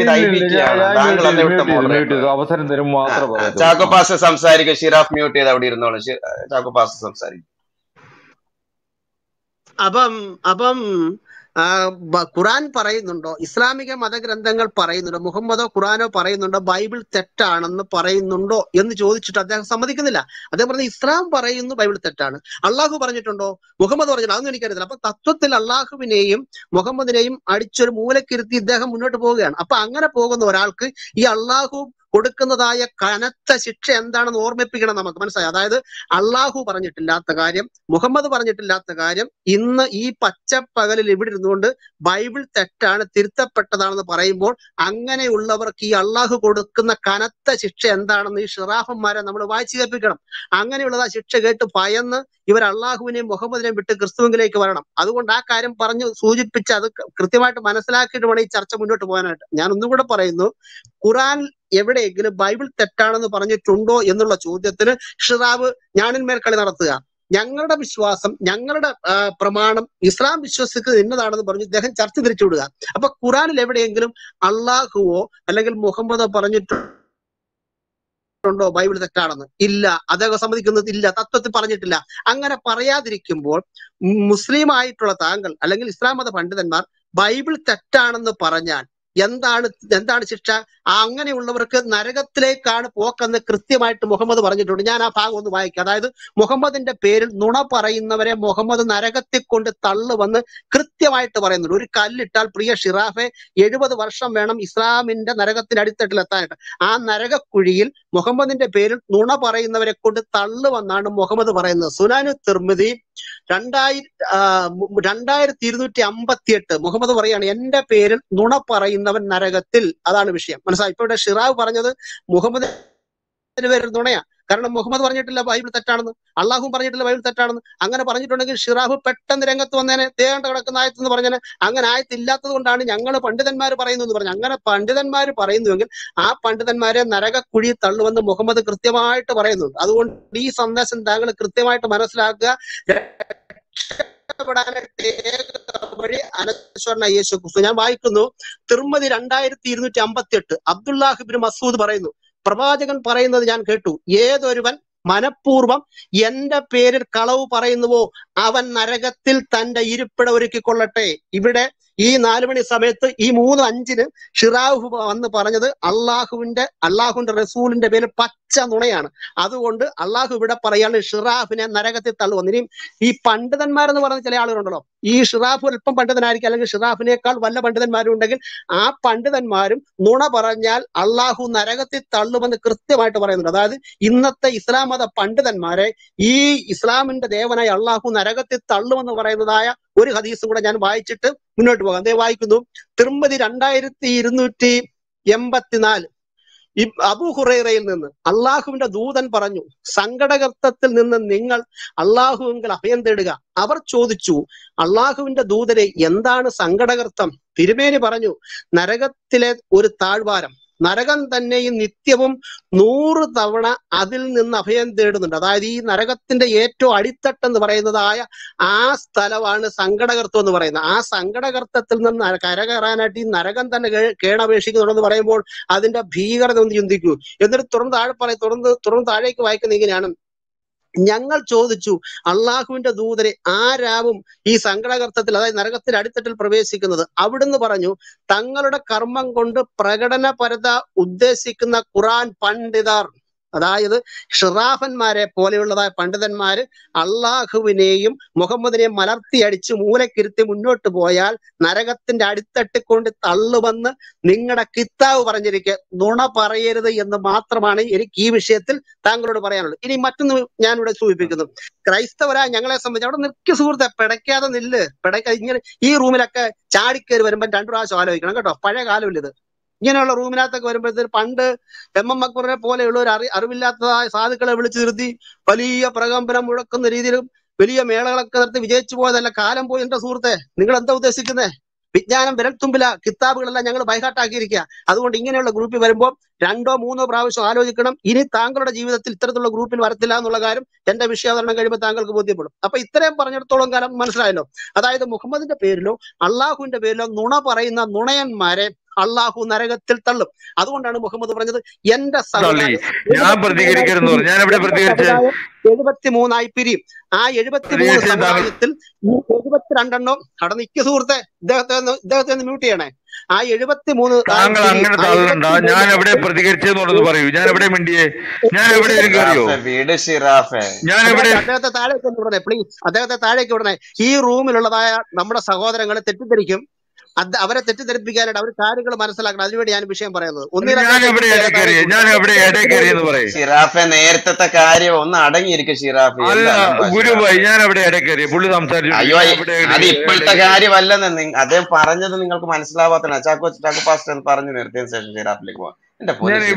അവസരം തരും മാത്രം. ചാക്കോ പാസ്റ്റർ സംസാരിക്കും, ഷിറാഫ് മ്യൂട്ട് ചെയ്ത് അവിടെ ഇരുന്നോളൂ. ചാക്കോ പാസ്റ്റർ സംസാരിക്കും. അപ്പം അപ്പം ഖുറാൻ പറയുന്നുണ്ടോ, ഇസ്ലാമിക മതഗ്രന്ഥങ്ങൾ പറയുന്നുണ്ടോ, മുഹമ്മദോ ഖുറാനോ പറയുന്നുണ്ടോ ബൈബിൾ തെറ്റാണെന്ന് പറയുന്നുണ്ടോ എന്ന് ചോദിച്ചിട്ട് അദ്ദേഹം സമ്മതിക്കുന്നില്ല. അദ്ദേഹം പറഞ്ഞു ഇസ്ലാം പറയുന്നു ബൈബിൾ തെറ്റാണ്. അള്ളാഹു പറഞ്ഞിട്ടുണ്ടോ, മുഹമ്മദ് പറഞ്ഞിട്ടുണ്ടോ, അതൊന്നും എനിക്കറിയത്തില്ല. അപ്പൊ തത്വത്തിൽ അള്ളാഹുവിനെയും മുഹമ്മദിനെയും അടിച്ചൊരു മൂലക്കിരുത്തി ഇദ്ദേഹം മുന്നോട്ട് പോവുകയാണ്. അപ്പൊ അങ്ങനെ പോകുന്ന ഒരാൾക്ക് ഈ അള്ളാഹു കൊടുക്കുന്നതായ കനത്ത ശിക്ഷ എന്താണെന്ന് ഓർമ്മിപ്പിക്കണം നമുക്ക്. മനസ്സിലായി? അതായത് അള്ളാഹു പറഞ്ഞിട്ടില്ലാത്ത കാര്യം, മുഹമ്മദ് പറഞ്ഞിട്ടില്ലാത്ത കാര്യം ഇന്ന് ഈ പച്ചപ്പകലിൽ ഇവിടെ ഇരുന്നുകൊണ്ട് ബൈബിൾ തെറ്റാണ്, തിരുത്തപ്പെട്ടതാണെന്ന് പറയുമ്പോൾ അങ്ങനെയുള്ളവർക്ക് ഈ അള്ളാഹു കൊടുക്കുന്ന കനത്ത ശിക്ഷ എന്താണെന്ന് ഈ ഷിറാഫന്മാരെ നമ്മൾ വായിച്ചു കേൾപ്പിക്കണം. അങ്ങനെയുള്ളത് ആ ശിക്ഷ കേട്ട് ഭയന്ന് ഇവർ അള്ളാഹുവിനെയും മുഹമ്മദിനെയും വിട്ട് ക്രിസ്തുവിലേക്ക് വരണം. അതുകൊണ്ട് ആ കാര്യം പറഞ്ഞു സൂചിപ്പിച്ച് അത് കൃത്യമായിട്ട് മനസ്സിലാക്കിയിട്ട് വേണം ഈ ചർച്ച മുന്നോട്ട് പോകാനായിട്ട്. ഞാൻ ഒന്നും കൂടെ പറയുന്നു, ഖുറാൻ എവിടെയെങ്കിലും ബൈബിൾ തെറ്റാണെന്ന് പറഞ്ഞിട്ടുണ്ടോ എന്നുള്ള ചോദ്യത്തിന് ഷിറാബ് ഞാനിന്മേൽ കളി നടത്തുക. ഞങ്ങളുടെ വിശ്വാസം, ഞങ്ങളുടെ പ്രമാണം, ഇസ്ലാം വിശ്വസിക്കുന്നത് ഇന്നതാണെന്ന് പറഞ്ഞു ഇദ്ദേഹം ചർച്ച തിരിച്ചുവിടുക. അപ്പൊ ഖുറാനിൽ എവിടെയെങ്കിലും അള്ളാഹുവോ അല്ലെങ്കിൽ മുഹമ്മദോ പറഞ്ഞിട്ടുണ്ടോ ബൈബിൾ തെറ്റാണെന്ന്? ഇല്ല. അദ്ദേഹം സമ്മതിക്കുന്നത് ഇല്ല, തത്വത്തിൽ പറഞ്ഞിട്ടില്ല. അങ്ങനെ പറയാതിരിക്കുമ്പോൾ മുസ്ലിം താങ്കൾ അല്ലെങ്കിൽ ഇസ്ലാം മത പണ്ഡിതന്മാർ ബൈബിൾ തെറ്റാണെന്ന് പറഞ്ഞാൽ എന്താണ് ശിക്ഷ? അങ്ങനെയുള്ളവർക്ക് നരകത്തിലേക്കാണ് പോക്കെന്ന് കൃത്യമായിട്ട് മുഹമ്മദ് പറഞ്ഞിട്ടുണ്ട്. ഞാൻ ആ ഭാഗം ഒന്ന് വായിക്കാം. അതായത് മുഹമ്മദിന്റെ പേരിൽ നുണ പറയുന്നവരെ മുഹമ്മദ് നരകത്തിൽ കൊണ്ട് തള്ളുവന്ന് കൃത്യമായിട്ട് പറയുന്നുണ്ട്. ഒരു കല്ലിട്ടാൽ പ്രിയ ഷിറാഫെ 70 വർഷം വേണം ഇസ്ലാമിന്റെ നരകത്തിന്റെ അടിത്തട്ടിൽ എത്താനായിട്ട്. ആ നരകക്കുഴിയിൽ മുഹമ്മദിന്റെ പേരിൽ നുണ പറയുന്നവരെ കൊണ്ട് തള്ളുവെന്നാണ് മുഹമ്മദ് പറയുന്നത്. സുനാനു തിർമിദി 2258 മുഹമ്മദ് പറയാണ് എന്റെ പേരിൽ നുണ പറയുന്നവൻ നരകത്തിൽ. അതാണ് വിഷയം. മനസ്സിലായി? ഇപ്പൊ ഇവിടെ ഷിറാവ് പറഞ്ഞത് മുഹമ്മദിന്റെ പേരിൽ നുണയാ. കാരണം മുഹമ്മദ് പറഞ്ഞിട്ടില്ല ബൈബിൾ തെറ്റാണെന്ന്, അള്ളാഹു പറഞ്ഞിട്ടില്ല ബൈബിൾ തെറ്റാണെന്ന്. അങ്ങനെ പറഞ്ഞിട്ടുണ്ടെങ്കിൽ ഷിറാഫ് പെട്ടെന്ന് രംഗത്ത് വന്നേനെ, തേണ്ട കിടക്കുന്ന ആയത്തെന്ന് പറഞ്ഞാൽ. അങ്ങനെ ആയത്തില്ലാത്തത് കൊണ്ടാണ് ഞങ്ങൾ പണ്ഡിതന്മാർ പറയുന്നു എന്ന് പറഞ്ഞു. അങ്ങനെ പണ്ഡിതന്മാർ പറയുന്നുവെങ്കിൽ ആ പണ്ഡിതന്മാരെ നരകക്കുഴി തള്ളുവെന്ന് മുഹമ്മദ് കൃത്യമായിട്ട് പറയുന്നുണ്ട്. അതുകൊണ്ട് ഈ സന്ദേശം താങ്കൾ കൃത്യമായിട്ട് മനസ്സിലാക്കുക. വഴി അനശ്വരന യേശു ക്രിസ്തു. ഞാൻ വായിക്കുന്നു, തിർമതി 2258 അബ്ദുല്ലാഹിബ്നു മസൂദ് പറയുന്നു, പ്രവാചകൻ പറയുന്നത് ഞാൻ കേട്ടു, ഏതൊരുവൻ മനഃപൂർവം എന്റെ പേരിൽ കളവ് പറയുന്നുവോ അവൻ നരകത്തിൽ തന്റെ ഇരിപ്പിട ഒരുക്കിക്കൊള്ളട്ടെ. ഇവിടെ ഈ 4 മണി സമയത്ത് ഈ 3:05 ഷിറാഹു വന്ന് പറഞ്ഞത് അള്ളാഹുവിന്റെ റസൂലിന്റെ പേരിൽ പച്ച നുണയാണ്. അതുകൊണ്ട് അള്ളാഹു ഇവിടെ പറയാണ് ഷിറാഫിനെ നരകത്തിൽ തള്ളുവന്നു. ഇനിയും ഈ പണ്ഡിതന്മാരെന്ന് പറഞ്ഞ ചില ആളുകളുണ്ടല്ലോ, ഈ ഷിറാഫ് അല്പം പണ്ഡിതനായിരിക്കും, അല്ലെങ്കിൽ ഷിറാഫിനേക്കാൾ വല്ല പണ്ഡിതന്മാരും ഉണ്ടെങ്കിൽ ആ പണ്ഡിതന്മാരും നുണ പറഞ്ഞാൽ അള്ളാഹു നരകത്തിൽ തള്ളുമെന്ന് കൃത്യമായിട്ട് പറയുന്നുണ്ട്. അതായത് ഇന്നത്തെ ഇസ്ലാം മത പണ്ഡിതന്മാരെ ഈ ഇസ്ലാമിന്റെ ദേവനായ അള്ളാഹു നരകത്തിൽ തള്ളുമെന്ന് പറയുന്നതായ ഒരു ഹദീസും കൂടെ ഞാൻ വായിച്ചിട്ട് മുന്നോട്ട് പോകാം. അതേ വായിക്കുന്നു, തിർമതി 2284 അബൂ ഹുറൈറയിൽ നിന്ന് അള്ളാഹുവിന്റെ ദൂതൻ പറഞ്ഞു, സങ്കടകർത്തത്തിൽ നിന്ന് നിങ്ങൾ അള്ളാഹുവിൽ അഭയം തേടുക. അവർ ചോദിച്ചു, അള്ളാഹുവിന്റെ ദൂതരെ എന്താണ് സങ്കടകർത്തം? തിരുമേനി പറഞ്ഞു, നരകത്തിലെ ഒരു താഴ്വാരം, നരകം തന്നെയും നിത്യവും 100 തവണ അതിൽ നിന്ന് അഭയം തേടുന്നുണ്ട്. അതായത് ഈ നരകത്തിന്റെ ഏറ്റവും അടിത്തട്ടെന്ന് പറയുന്നതായ ആ സ്ഥലമാണ് സങ്കടകർത്തം എന്ന് പറയുന്നത്. ആ സങ്കടകർത്തത്തിൽ നിന്ന് കരകയറാനായിട്ട് ഈ നരകം തന്നെ കേണപേക്ഷിക്കുന്നുണ്ടെന്ന് പറയുമ്പോൾ അതിന്റെ ഭീകരത ഒന്ന് ചിന്തിക്കൂ. എന്നിട്ട് തുറന്ന് താഴേക്ക് വായിക്കുന്ന ഇങ്ങനെയാണ്, ഞങ്ങൾ ചോദിച്ചു, അള്ളാഹുവിന്റെ ദൂതരെ ആരാവും ഈ സങ്കടകർത്തത്തിൽ, അതായത് നരകത്തിന്റെ അടിത്തട്ടിൽ പ്രവേശിക്കുന്നത്? അവിടുന്ന് പറഞ്ഞു, തങ്ങളുടെ കർമ്മം കൊണ്ട് പ്രകടനപരത ഉദ്ദേശിക്കുന്ന ഖുറാൻ പണ്ഡിതർ, അതായത് ഷിറാഫന്മാരെ പോലെയുള്ളതായ പണ്ഡിതന്മാര് അള്ളാഹുവിനെയും മുഹമ്മദിനെയും മലർത്തിയടിച്ച് മൂലക്കിരുത്തി മുന്നോട്ട് പോയാൽ നരകത്തിന്റെ അടിത്തട്ടിൽ കൊണ്ട് തള്ളുമെന്ന് നിങ്ങളുടെ കിതാബ് പറഞ്ഞിരിക്കെ നുണ പറയരുത് എന്ന് മാത്രമാണ് എനിക്ക് ഈ വിഷയത്തിൽ താങ്കളോട് പറയാനുള്ളത്. ഇനി മറ്റൊന്ന് ഞാനിവിടെ സൂചിപ്പിക്കുന്നു, ക്രൈസ്തവരായ ഞങ്ങളെ സംബന്ധിച്ച് അവിടെ നിൽക്കി സുഹൃത്തെ, പിടയ്ക്കാതെ നില്ല്. ഇങ്ങനെ ഈ റൂമിലൊക്കെ ചാടിക്കേറി വരുമ്പോൾ 2 പ്രാവശ്യം ആലോചിക്കണം കേട്ടോ. പഴയ കാലമില്ല ഇത്. ഇങ്ങനെയുള്ള റൂമിനകത്തൊക്കെ വരുമ്പോഴത്തേക്ക് പണ്ട് എം എം അക്ബറിനെ പോലെയുള്ള ഒരു അറിവില്ലാത്തതായ സാധുക്കളെ വിളിച്ചു നിർത്തി വലിയ പ്രകമ്പനം മുഴക്കുന്ന രീതിയിലും വലിയ മേളകളൊക്കെ നിർത്തി വിജയിച്ചു പോയതല്ല, കാലം പോയി. എന്റെ സുഹൃത്തെ, നിങ്ങൾ എന്താ ഉദ്ദേശിക്കുന്നത്? വിജ്ഞാനം വിരൽത്തുമ്പില, കിതാബുകളെല്ലാം ഞങ്ങൾ ബൈഹാട്ടാക്കിയിരിക്കുക. അതുകൊണ്ട് ഇങ്ങനെയുള്ള ഗ്രൂപ്പിൽ വരുമ്പോൾ 2 or 3 പ്രാവശ്യം ആലോചിക്കണം. ഇനി താങ്കളുടെ ജീവിതത്തിൽ ഇത്തരത്തിലുള്ള ഗ്രൂപ്പിൽ വരത്തില്ല എന്നുള്ള കാര്യം എന്റെ വിഷയാവതരണം കഴിയുമ്പോൾ താങ്കൾക്ക് ബോധ്യപ്പെടും. അപ്പൊ ഇത്രയും പറഞ്ഞിടത്തോളം കാലം മനസ്സിലായല്ലോ. അതായത് മുഹമ്മദിന്റെ പേരിലോ അള്ളാഹുവിന്റെ പേരിലോ നുണ പറയുന്ന നുണയന്മാരെ അള്ളാഹു നരകത്തിൽ തള്ളും. അതുകൊണ്ടാണ് മുഹമ്മദ് പറഞ്ഞത് എന്റെ തള്ളി സമുദായം ഞാൻ 73 പ്രതികരിക്കരുതെന്ന് പറഞ്ഞു. ഞാൻ എവിടെ എന്റെ പ്രതികരിച്ചേ? സമുദായം 73 പിരിയും. ആ 73 പ്രതികരിച്ചത് താങ്കൾ സമുദായത്തിൽ ഈ 72 അവിടെ നിൽക്കുക സുഹൃത്തെ, ഇദ്ദേഹത്തെ ഒന്ന് മ്യൂട്ട് ചെയ്യണേ. ആ 73 താങ്കൾ പിരിയും. അങ്ങനെ ആ തള്ളണ്ട. ഞാൻ എവിടെ 73 പ്രതികരിച്ചതെന്നുള്ളത് പറയൂ. ഞാൻ എവിടെ മിണ്ടിയേ? ഞാൻ എവിടെയെങ്കിലും കയറിയോ? ഷിറാഫെ വീട് ഷിറാഫെ ഞാൻ എവിടെ? അദ്ദേഹത്തെ താഴേക്ക് ഒന്ന് വിടണേ പ്ലീസ്, അദ്ദേഹത്തെ താഴേക്ക് വിടണേ. ഈ റൂമിലുള്ളതായ നമ്മുടെ സഹോദരങ്ങളെ തെറ്റിദ്ധരിക്കും. അവരെ തെറ്റിദ്ധരിപ്പിക്കാനായിട്ട് അവർ കാര്യങ്ങൾ മനസ്സിലാക്കണം. അതിനുവേണ്ടി ഞാൻ വിഷയം പറയുന്നത്. ഞാൻ എവിടെ ഇടയിൽ കയറിയേ? ഞാൻ എവിടെ ഇടയിൽ കയറിയെന്ന് പറയും. ഷിറാഫെ നേരത്തെ കാര്യം ഒന്ന് അടങ്ങിയിരിക്കും ഷിറാഫെ. അല്ല ഗുരുഭായി, ഞാൻ എവിടെ ഇടയിൽ കയറിയ? പുള്ളി സംസാരിച്ചു. അയ്യോ അത് ഇപ്പോഴത്തെ കാര്യമല്ലെന്ന് അദ്ദേഹം പറഞ്ഞത് നിങ്ങൾക്ക് മനസ്സിലാവാത്തതാണ്. ചാക്കോ പാസ്റ്റർ പറഞ്ഞു നിർത്തിയതിനു ശേഷം ഷിറാഫിലേക്ക് പോവാം. എന്റെ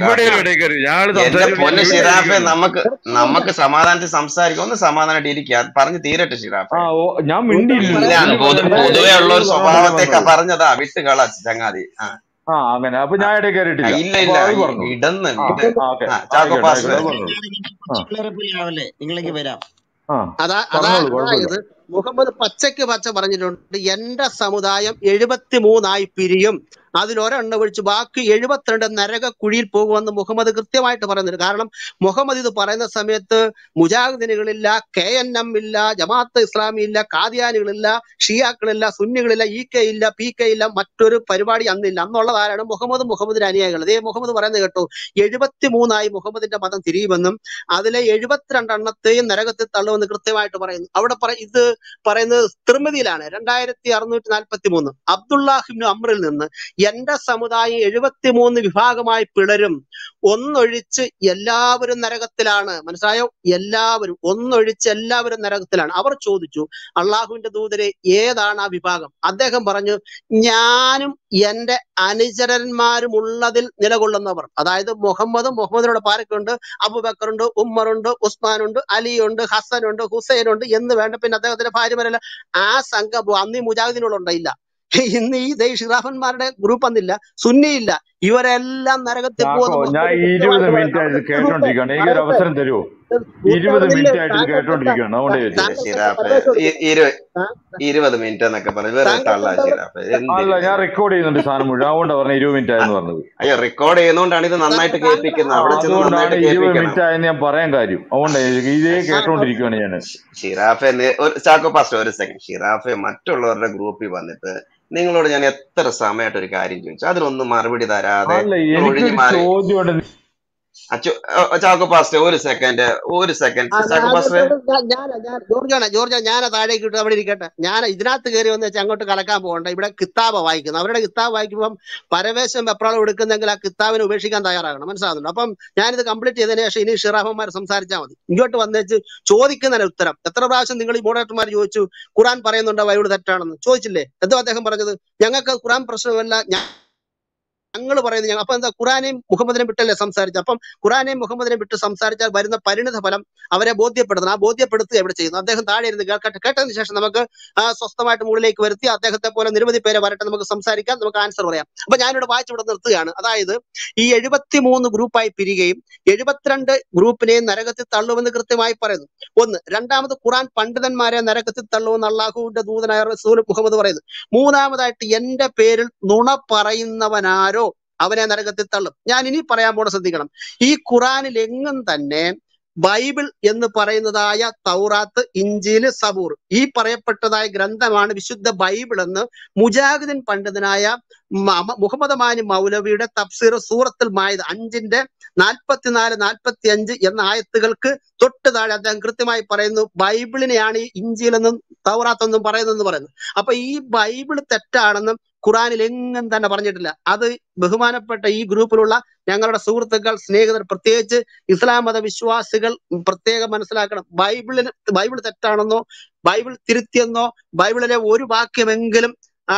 പൊന്ന് ഷിറാഫെ നമുക്ക് സമാധാനത്തിൽ സംസാരിക്കാം. ഒന്ന് സമാധാനമായിട്ട് ഇരിക്കുക. പറഞ്ഞു തീരട്ടെ ഷിറാഫെ. ഞാൻ മിണ്ടിയില്ല. പൊതുവെ ഉള്ള ഒരു സ്വഭാവത്തേക്കാ പറഞ്ഞതാ. വിട്ടുകള ചങ്ങാതി. അങ്ങനെ അപ്പൊ ഞാൻ ഇടയിൽ കയറിയിട്ടില്ല. ഇല്ല ഇടന്ന് ചാക്കോ പാസ്റ്റർ നിങ്ങളിലേക്ക് വരാം. അതായത് മുഹമ്മദ് പച്ചക്ക് പറഞ്ഞിട്ടുണ്ട് എന്റെ സമുദായം 73 പിരിയും. അതിലൊരെണ്ണം ഒഴിച്ച് ബാക്കി 72 നരക കുഴിയിൽ പോകുമെന്ന് മുഹമ്മദ് കൃത്യമായിട്ട് പറയുന്നുണ്ട്. കാരണം മുഹമ്മദ് ഇത് പറയുന്ന സമയത്ത് മുജാഹിദീനുകളില്ല, KNM ഇല്ല, ജമാഅത്ത് ഇസ്ലാമി ഇല്ല, കാദിയാനികളില്ല, ഷിയാക്കളില്ല, സുന്നികളില്ല, EK ഇല്ല, PK ഇല്ല, മറ്റൊരു പരിപാടി അന്നില്ല. അന്നുള്ളത് ആരാണ്? മുഹമ്മദിന്റെ അനുയായികൾ. അതേ മുഹമ്മദ് പറയുന്നത് കേട്ടോ, 73 മുഹമ്മദിന്റെ മതം തിരിയുമെന്നും അതിലെ 72 നരകത്തിൽ തള്ളുമെന്ന് കൃത്യമായിട്ട് പറയുന്നു. അവിടെ ഇത് പറയുന്നത് തിർമിദിയിലാണ് 2643. അബ്ദുല്ലാഹിബ്നു അംറിൽ നിന്ന് എന്റെ സമുദായം 73 വിഭാഗമായി പിളരും, ഒന്നൊഴിച്ച് എല്ലാവരും നരകത്തിലാണ്. മനസ്സിലായോ? എല്ലാവരും ഒന്നൊഴിച്ച് എല്ലാവരും നരകത്തിലാണ്. അവർ ചോദിച്ചു അള്ളാഹുവിന്റെ ദൂതരെ ഏതാണ് ആ വിഭാഗം? അദ്ദേഹം പറഞ്ഞു ഞാനും എന്റെ അനുചരന്മാരും ഉള്ളതിൽ നിലകൊള്ളുന്നവർ. അതായത് മുഹമ്മദിനോട് പാരക്കുണ്ട്, അബൂബക്കറുണ്ട്, ഉമ്മറുണ്ട്, ഉസ്മാനുണ്ട്, അലിയുണ്ട്, ഹസനുണ്ട്, ഹുസൈനുണ്ട് എന്ന് വേണ്ട. പിന്നെ അദ്ദേഹത്തിന്റെ ഭാര്യമാരല്ല. ആ സംഘം അന്ന് ഈ മുജാഹിദീനുകളുണ്ടായില്ല. ഇന്ന് ഈ ഷിറാഫന്മാരുടെ ഗ്രൂപ്പ് അന്നില്ല, സുന്നിയില്ല. ഇവരെല്ലാം നരകത്തിൽ പോകുന്നു. ഞാൻ 20 മിനിറ്റ് ആയിട്ട് കേട്ടോണ്ടിരിക്കുകയാണ്. എനിക്ക് ഒരു അവസരം തരുമോ? 20 മിനിറ്റ് ആയിട്ട് കേട്ടോണ്ടിരിക്കുകയാണ്. അതുകൊണ്ട് 20 മിനിറ്റ് എന്നൊക്കെ പറഞ്ഞു. അല്ല, ഞാൻ റെക്കോർഡ് ചെയ്യുന്നുണ്ട് സാധനം മുഴുവൻ. അതുകൊണ്ട് പറഞ്ഞ 20 മിനിറ്റ് ആയെന്ന് പറഞ്ഞത്. അയ്യോ റെക്കോർഡ് ചെയ്യുന്നോണ്ടാണ് ഇത് നന്നായിട്ട് കേൾപ്പിക്കുന്നത്. അതുകൊണ്ടാണ് 20 മിനിറ്റ് ആയെന്ന് ഞാൻ പറയാൻ കാര്യം. അതുകൊണ്ട് ഇതേ കേട്ടോണ്ടിരിക്കുകയാണ് ഞാൻ. ഷിറാഫെ ചാക്കോ പാസ്റ്റർ ഒരു സെക്കൻഡ്. ഷിറാഫെ മറ്റുള്ളവരുടെ ഗ്രൂപ്പിൽ വന്നിട്ട് നിങ്ങളോട് ഞാൻ എത്ര സമയമായിട്ട് ഒരു കാര്യം ചോദിച്ചു, അതിനൊന്നും മറുപടി തരാതെ ചാക്കോ പാസ്റ്റർ ഒരു സെക്കൻഡ് ചാക്കോ പാസ്റ്റർ ജോർജ ഞാൻ താഴേക്ക് ഇട്ട് അവിടെ ഇരിക്കട്ടെ. ഞാൻ ഇതിനകത്ത് കയറി വന്ന് വെച്ചാൽ അങ്ങോട്ട് കലക്കാൻ പോകണ്ട. ഇവിടെ കിതാബ് വായിക്കുന്നു. അവരുടെ കിതാബ് വായിക്കുമ്പോൾ പരവേശം വെപ്രാളം എടുക്കുന്നെങ്കിൽ ആ കിതാബിനെ ഉപേക്ഷിക്കാൻ തയ്യാറാകണം. മനസ്സിലാകുന്നുണ്ട്? അപ്പം ഞാനിത് കംപ്ലീറ്റ് ചെയ്തതിനു ശേഷം ഇനി ഷിറാഫന്മാർ സംസാരിച്ചാൽ മതി. ഇങ്ങോട്ട് വന്നേച്ച് ചോദിക്കുന്നതിന് ഉത്തരം. എത്ര പ്രാവശ്യം നിങ്ങൾ ഈ മോഡറേറ്റർമാർ ചോദിച്ചു ഖുറാൻ പറയുന്നുണ്ടോ ബൈബിൾ തെറ്റാണെന്ന്? ചോദിച്ചില്ലേ? എന്തോ അദ്ദേഹം പറഞ്ഞത് ഞങ്ങൾക്ക് ഖുറാൻ പ്രശ്നമല്ല, ഞങ്ങൾ പറയുന്നത് അപ്പൊ എന്താ ഖുറാനെയും മുഹമ്മദിനെയും വിട്ടല്ലേ സംസാരിച്ചു? അപ്പം ഖുറാനെയും മുഹമ്മദിനെയും വിട്ട് സംസാരിച്ചാൽ വരുന്ന പരിണിത ഫലം അവരെ ബോധ്യപ്പെടുത്തണം. ആ ബോധ്യപ്പെടുത്തുക എവിടെ ചെയ്യുന്നു? അദ്ദേഹം താഴെ ഇരുന്ന് കേട്ടതിന് ശേഷം നമുക്ക് സ്വസ്ഥമായിട്ട് മുകളിലേക്ക് വരുത്തി അദ്ദേഹത്തെ പോലെ നിരവധി പേരെ വരട്ടെ, നമുക്ക് സംസാരിക്കാം, നമുക്ക് ആൻസർ പറയാം. അപ്പൊ ഞാനിവിടെ വായിച്ചിവിടെ നിർത്തുകയാണ്. അതായത് ഈ 73 ഗ്രൂപ്പായി പിരിയുകയും 72 ഗ്രൂപ്പിനെയും നരകത്തിൽ തള്ളുമെന്ന് കൃത്യമായി പറയുന്നു. ഒന്ന്. രണ്ടാമത് ഖുറാൻ പണ്ഡിതന്മാരെ നരകത്തിൽ തള്ളുമെന്ന് അള്ളാഹുവിന്റെ ദൂതനായ റസൂൽ മുഹമ്മദ് പറയുന്നു. മൂന്നാമതായിട്ട് എന്റെ പേരിൽ നുണ പറയുന്നവനാരോ അവനെ നരകത്തിൽ തള്ളും. ഞാൻ ഇനി പറയാൻ പോണ ശ്രദ്ധിക്കണം. ഈ ഖുറാനിൽ എങ്ങും തന്നെ ബൈബിൾ എന്ന് പറയുന്നതായ തൗറാത്ത്, ഇഞ്ചീല്, സബൂർ ഈ പറയപ്പെട്ടതായ ഗ്രന്ഥമാണ് വിശുദ്ധ ബൈബിൾ എന്ന് മുജാഹിദിൻ പണ്ഡിതനായ മുഹമ്മദ് മാനി മൗലവിയുടെ തഫ്സീർ സൂറത്തുൽ മാഇദ 5:44-45 എന്ന ആയത്തുകൾക്ക് തൊട്ട് താഴെ അദ്ദേഹം കൃത്യമായി പറയുന്നു ബൈബിളിനെയാണ് ഈ ഇഞ്ചീലെന്നും തൗറാത്തെന്നും പറയുന്നതെന്ന് പറയുന്നു. അപ്പൊ ഈ ബൈബിൾ തെറ്റാണെന്നും ഖുറാനിൽ എങ്ങും തന്നെ പറഞ്ഞിട്ടില്ല. അത് ബഹുമാനപ്പെട്ട ഈ ഗ്രൂപ്പിലുള്ള ഞങ്ങളുടെ സുഹൃത്തുക്കൾ, സ്നേഹിതർ, പ്രത്യേകിച്ച് ഇസ്ലാം മത വിശ്വാസികൾ പ്രത്യേകം മനസ്സിലാക്കണം. ബൈബിൾ തെറ്റാണെന്നോ ബൈബിൾ തിരുത്തിയെന്നോ ബൈബിളിലെ ഒരു വാക്യമെങ്കിലും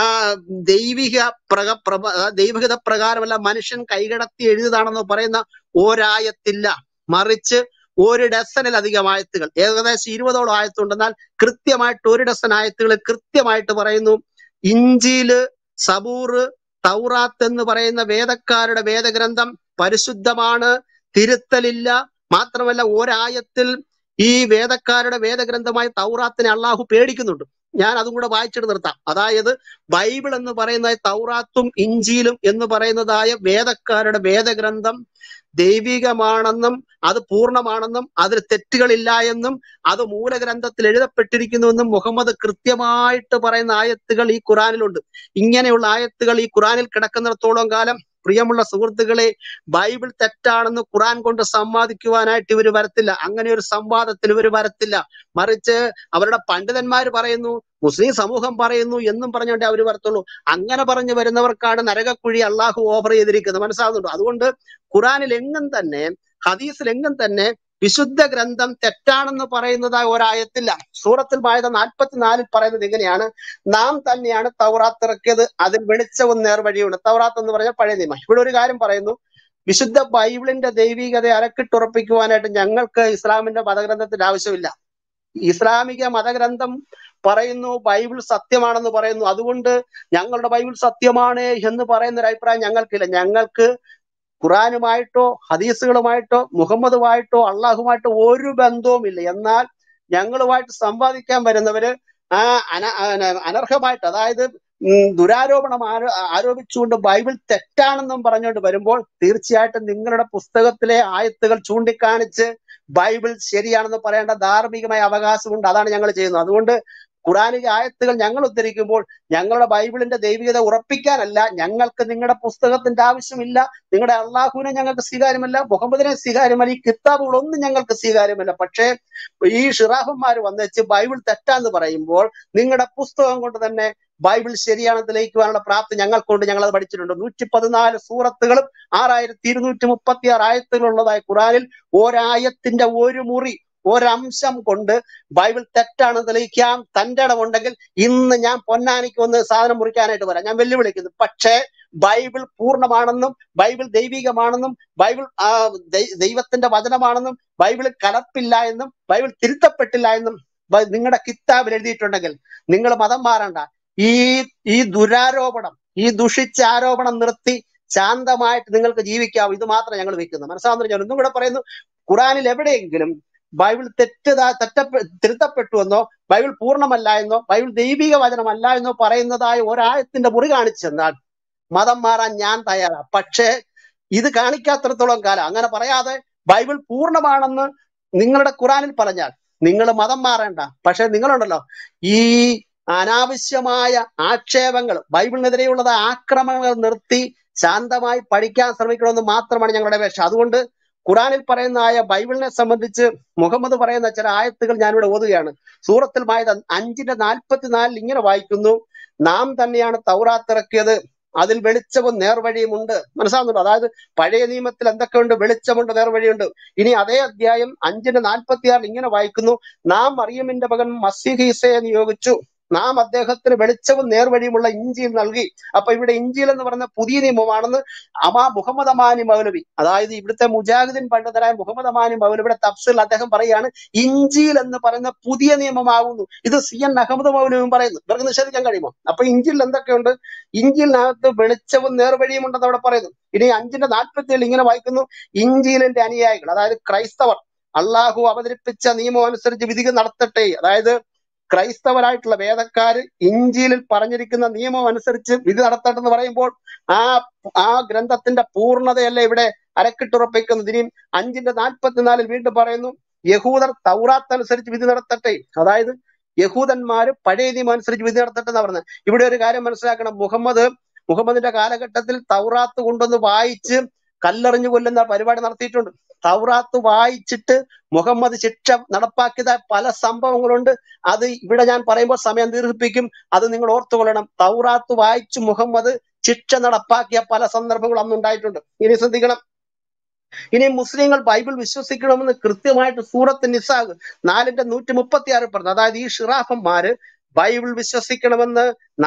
ദൈവികത പ്രകാരമല്ല മനുഷ്യൻ കൈകടത്തി എഴുതിയതാണെന്നോ പറയുന്ന ഒരായത്തില്ല. മറിച്ച് 1 ഡസനിലധികം ആയത്തുകൾ, ഏകദേശം 20ഓളം ആയത്തുണ്ടെന്നാൽ കൃത്യമായിട്ട് 1 ഡസൻ ആയത്തുകൾ കൃത്യമായിട്ട് പറയുന്നു ഇഞ്ചീല്, സബൂറ്, തൗറാത്ത് എന്ന് പറയുന്ന വേദക്കാരുടെ വേദഗ്രന്ഥം പരിശുദ്ധമാണ്, തിരുത്തലില്ല. മാത്രമല്ല ഒരായത്തിൽ ഈ വേദക്കാരുടെ വേദഗ്രന്ഥമായ തൗറാത്തിനെ അള്ളാഹു പേടിക്കുന്നുണ്ട്. ഞാൻ അതും കൂടെ വായിച്ചിട്ട് നിർത്താം. അതായത് ബൈബിൾ എന്ന് പറയുന്ന തൗറാത്തും ഇഞ്ചീലും എന്ന് പറയുന്നതായ വേദക്കാരുടെ വേദഗ്രന്ഥം ദൈവികമാണെന്നും അത് പൂർണ്ണമാണെന്നും അതിൽ തെറ്റുകളില്ല എന്നും അത് മൂലഗ്രന്ഥത്തിൽ എഴുതപ്പെട്ടിരിക്കുന്നുവെന്നും മുഹമ്മദ് കൃത്യമായിട്ട് പറയുന്ന ആയത്തുകൾ ഈ ഖുറാനിലുണ്ട്. ഇങ്ങനെയുള്ള ആയത്തുകൾ ഈ ഖുറാനിൽ കിടക്കുന്നിടത്തോളം കാലം പ്രിയമുള്ള സുഹൃത്തുക്കളെ, ബൈബിൾ തെറ്റാണെന്ന് ഖുറാൻ കൊണ്ട് സമ്പാദിക്കുവാനായിട്ട് ഇവർ വരത്തില്ല. അങ്ങനെ ഒരു സംവാദത്തിന് ഇവർ വരത്തില്ല. മറിച്ച് അവരുടെ പണ്ഡിതന്മാർ പറയുന്നു, മുസ്ലിം സമൂഹം പറയുന്നു എന്നും പറഞ്ഞുകൊണ്ടേ അവർ വരത്തുള്ളൂ. അങ്ങനെ പറഞ്ഞു വരുന്നവർക്കാണ് നരകക്കുഴി അള്ളാഹു ഓഫർ ചെയ്തിരിക്കുന്നത്. മനസ്സിലാകുന്നുണ്ടോ? അതുകൊണ്ട് ഖുറാനിൽ എങ്ങും തന്നെ, ഹദീസിൽ എങ്ങും തന്നെ വിശുദ്ധ ഗ്രന്ഥം തെറ്റാണെന്ന് പറയുന്നതായ ഒരായത്തില്ല. സൂറത്തുൽ മാഇദ 44 പറയുന്നത് ഇങ്ങനെയാണ്: നാം തന്നെയാണ് തൗറാത്ത് ഇറക്കിയത്, അതിൽ വെളിച്ചവും നേർവഴിയുണ്ട്. തൗറാത്ത് എന്ന് പറഞ്ഞാൽ പഴയ നിയമം. ഇവിടെ ഒരു കാര്യം പറയുന്നു, വിശുദ്ധ ബൈബിളിന്റെ ദൈവികതയെ അരക്കിട്ടുറപ്പിക്കുവാനായിട്ട് ഞങ്ങൾക്ക് ഇസ്ലാമിന്റെ മതഗ്രന്ഥത്തിന്റെ ആവശ്യമില്ല. ഇസ്ലാമിക മതഗ്രന്ഥം പറയുന്നു ബൈബിൾ സത്യമാണെന്ന് പറയുന്നു, അതുകൊണ്ട് ഞങ്ങളുടെ ബൈബിൾ സത്യമാണ് എന്ന് പറയുന്ന ഒരു അഭിപ്രായം ഞങ്ങൾക്കില്ല. ഞങ്ങൾക്ക് ഖുറാനുമായിട്ടോ ഹദീസുകളുമായിട്ടോ മുഹമ്മദുമായിട്ടോ അള്ളാഹുമായിട്ടോ ഒരു ബന്ധവുമില്ല. എന്നാൽ ഞങ്ങളുമായിട്ട് സമ്പാദിക്കാൻ വരുന്നവര് അനർഹമായിട്ട്, അതായത് ദുരാരോപണം ആരോപിച്ചുകൊണ്ട് ബൈബിൾ തെറ്റാണെന്നും പറഞ്ഞുകൊണ്ട് വരുമ്പോൾ തീർച്ചയായിട്ടും നിങ്ങളുടെ പുസ്തകത്തിലെ ആയത്തുകൾ ചൂണ്ടിക്കാണിച്ച് ബൈബിൾ ശരിയാണെന്ന് പറയേണ്ട ധാർമ്മികമായ അവകാശമുണ്ട്. അതാണ് ഞങ്ങൾ ചെയ്യുന്നത്. അതുകൊണ്ട് ഖുറാനിലെ ആയത്തുകൾ ഞങ്ങൾ ഉദ്ധരിക്കുമ്പോൾ ഞങ്ങളുടെ ബൈബിളിന്റെ ദൈവികത ഉറപ്പിക്കാനല്ല. ഞങ്ങൾക്ക് നിങ്ങളുടെ പുസ്തകത്തിന്റെ ആവശ്യമില്ല. നിങ്ങളുടെ അള്ളാഹുവിനെ ഞങ്ങൾക്ക് സ്വീകാര്യമല്ല, മുഹമ്മദിനെ സ്വീകാര്യമല്ല, ഈ കിതാബുകളൊന്നും ഞങ്ങൾക്ക് സ്വീകാര്യമല്ല. പക്ഷേ ഈ ഷിറാഫന്മാർ വന്നുവെച്ച് ബൈബിൾ തെറ്റാന്ന് പറയുമ്പോൾ നിങ്ങളുടെ പുസ്തകം കൊണ്ട് തന്നെ ബൈബിൾ ശരിയാണെന്ന് തെളിയിക്കുവാനുള്ള പ്രാപ്തി ഞങ്ങൾക്കുണ്ട്. ഞങ്ങളത് പഠിച്ചിട്ടുണ്ട്. 114 സൂറത്തുകളും 6236 ആയത്തുകളുള്ളതായ ഖുറാനിൽ ഒരായത്തിന്റെ ഒരു മുറി, ഒരംശം കൊണ്ട് ബൈബിൾ തെറ്റാണ് തെളിയിക്കാം. തന്റെ ഇടമുണ്ടെങ്കിൽ ഇന്ന് ഞാൻ പൊന്നാനിക്ക് വന്ന് സാധനം മുറിക്കാനായിട്ട് വരാം, ഞാൻ വെല്ലുവിളിക്കുന്നു. പക്ഷേ ബൈബിൾ പൂർണ്ണമാണെന്നും ബൈബിൾ ദൈവികമാണെന്നും ബൈബിൾ ദൈവത്തിന്റെ വചനമാണെന്നും ബൈബിളിൽ കലർപ്പില്ല എന്നും ബൈബിൾ തിരുത്തപ്പെട്ടില്ല എന്നും നിങ്ങളുടെ കിതാബിൽ എഴുതിയിട്ടുണ്ടെങ്കിൽ നിങ്ങൾ മതം മാറണ്ട. ഈ ദുരാരോപണം, ഈ ദുഷിച്ച ആരോപണം നിർത്തി ശാന്തമായിട്ട് നിങ്ങൾക്ക് ജീവിക്കാവൂ. ഇത് മാത്രം ഞങ്ങൾ വെക്കുന്നു. മനസ്സിലാവുന്ന ഞാൻ ഒന്നും കൂടെ പറയുന്നു, ഖുറാനിൽ എവിടെയെങ്കിലും ബൈബിൾ തിരുത്തപ്പെട്ടു എന്നോ ബൈബിൾ പൂർണ്ണമല്ല എന്നോ ബൈബിൾ ദൈവിക വചനമല്ല എന്നോ പറയുന്നതായ ഒരായത്തിന്റെ മുറി കാണിച്ചെന്നാൽ മതം മാറാൻ ഞാൻ തയ്യാറാണ്. പക്ഷേ ഇത് കാണിക്കാത്തിടത്തോളം കാലം, അങ്ങനെ പറയാതെ ബൈബിൾ പൂർണ്ണമാണെന്ന് നിങ്ങളുടെ ഖുറാനിൽ പറഞ്ഞാൽ നിങ്ങൾ മതം മാറേണ്ട. പക്ഷെ നിങ്ങളുണ്ടല്ലോ, ഈ അനാവശ്യമായ ആക്ഷേപങ്ങൾ, ബൈബിളിനെതിരെയുള്ള ആക്രമണങ്ങൾ നിർത്തി ശാന്തമായി പഠിക്കാൻ ശ്രമിക്കണമെന്ന് മാത്രമാണ് ഞങ്ങളുടെ അപേക്ഷ. അതുകൊണ്ട് ഖുറാനിൽ പറയുന്ന ബൈബിളിനെ സംബന്ധിച്ച് മുഹമ്മദ് പറയുന്ന ചില ആയത്തുകൾ ഞാനിവിടെ ഓതുകയാണ്. സൂറത്തുൽ മാഇദ 5:44 ഇങ്ങനെ വായിക്കുന്നു: നാം തന്നെയാണ് തൗറാത്ത് ഇറക്കിയത്, അതിൽ വെളിച്ചവും നേർവഴിയും ഉണ്ട്. മനസ്സിലാവുന്നുണ്ടോ? അതായത് പഴയ നിയമത്തിൽ എന്തൊക്കെയുണ്ട്? വെളിച്ചമുണ്ട്, നേർവഴിയുണ്ട്. ഇനി അതേ അധ്യായം 5:46 ഇങ്ങനെ വായിക്കുന്നു: നാം മറിയമിന്റെ മകൻ മസീഹ് ഈസയെ നിയോഗിച്ചു, നാം അദ്ദേഹത്തിന് വെളിച്ചവും നേർവഴിയുമുള്ള ഇഞ്ചീൽ നൽകി. അപ്പൊ ഇവിടെ ഇഞ്ചീൽ എന്ന് പറയുന്ന പുതിയ നിയമമാണെന്ന് മുഹമ്മദ് അമാനി മൗലവി, അതായത് ഇവിടുത്തെ മുജാഹിദീൻ പണ്ഡിതരായ മുഹമ്മദ് അമാനി മൗലവിയുടെ തഫ്സീറിൽ അദ്ദേഹം പറയുകയാണ് ഇഞ്ചീൽ എന്ന് പറയുന്ന പുതിയ നിയമമാകുന്നു. ഇത് CN അഹമ്മദ് മൗലവിയും പറയുന്നു. ഇവർക്ക് നിഷേധിക്കാൻ കഴിയുമോ? അപ്പൊ ഇഞ്ചിൽ എന്തൊക്കെയുണ്ട്? ഇഞ്ചിലിനകത്ത് വെളിച്ചവും നേർവഴിയും ഉണ്ടെന്ന് അവിടെ പറയുന്നു. ഇനി 5:47 ഇങ്ങനെ വായിക്കുന്നു: ഇഞ്ചീലിന്റെ അനുയായികൾ, അതായത് ക്രൈസ്തവർ, അള്ളാഹു അവതരിപ്പിച്ച നിയമം അനുസരിച്ച് വിധി നടത്തട്ടെ. അതായത് ക്രൈസ്തവരായിട്ടുള്ള വേദക്കാര് ഇഞ്ചീലിൽ പറഞ്ഞിരിക്കുന്ന നിയമം അനുസരിച്ച് വിധി നടത്തട്ടെ എന്ന് പറയുമ്പോൾ ആ ഗ്രന്ഥത്തിന്റെ പൂർണ്ണതയല്ല ഇവിടെ അരക്കിട്ടുറപ്പിക്കുന്നത്. ഇനിയും 5:44 വീണ്ടും പറയുന്നു: യഹൂദർ തൗറാത്ത് അനുസരിച്ച് വിധി നടത്തട്ടെ. അതായത് യഹൂദന്മാര് പഴയ നിയമം അനുസരിച്ച് വിധി നടത്തട്ടെ എന്ന് പറഞ്ഞത്. ഇവിടെ ഒരു കാര്യം മനസ്സിലാക്കണം, മുഹമ്മദിന്റെ കാലഘട്ടത്തിൽ തൗറാത്ത് കൊണ്ടൊന്ന് വായിച്ച് കല്ലെറിഞ്ഞു കൊല്ലുന്ന പരിപാടി നടത്തിയിട്ടുണ്ട്. തൗറാത്ത് വായിച്ചിട്ട് മുഹമ്മദ് ശിക്ഷ നടപ്പാക്കിയ പല സംഭവങ്ങളുണ്ട്. അത് ഇവിടെ ഞാൻ പറയുമ്പോൾ സമയം ദീർഘിപ്പിക്കും, അത് നിങ്ങൾ ഓർത്തുകൊള്ളണം. തൗറാത്ത് വായിച്ച് മുഹമ്മദ് ശിക്ഷ നടപ്പാക്കിയ പല സന്ദർഭങ്ങളും അന്നുണ്ടായിട്ടുണ്ട്. ഇനി ശ്രദ്ധിക്കണം. ഇനി മുസ്ലിങ്ങൾ ബൈബിൾ വിശ്വസിക്കണമെന്ന് കൃത്യമായിട്ട് സൂറത്ത് നിസാ 4:136 പറഞ്ഞു. അതായത് ഈ ഷിറാഫന്മാര് ബൈബിൾ വിശ്വസിക്കണമെന്ന്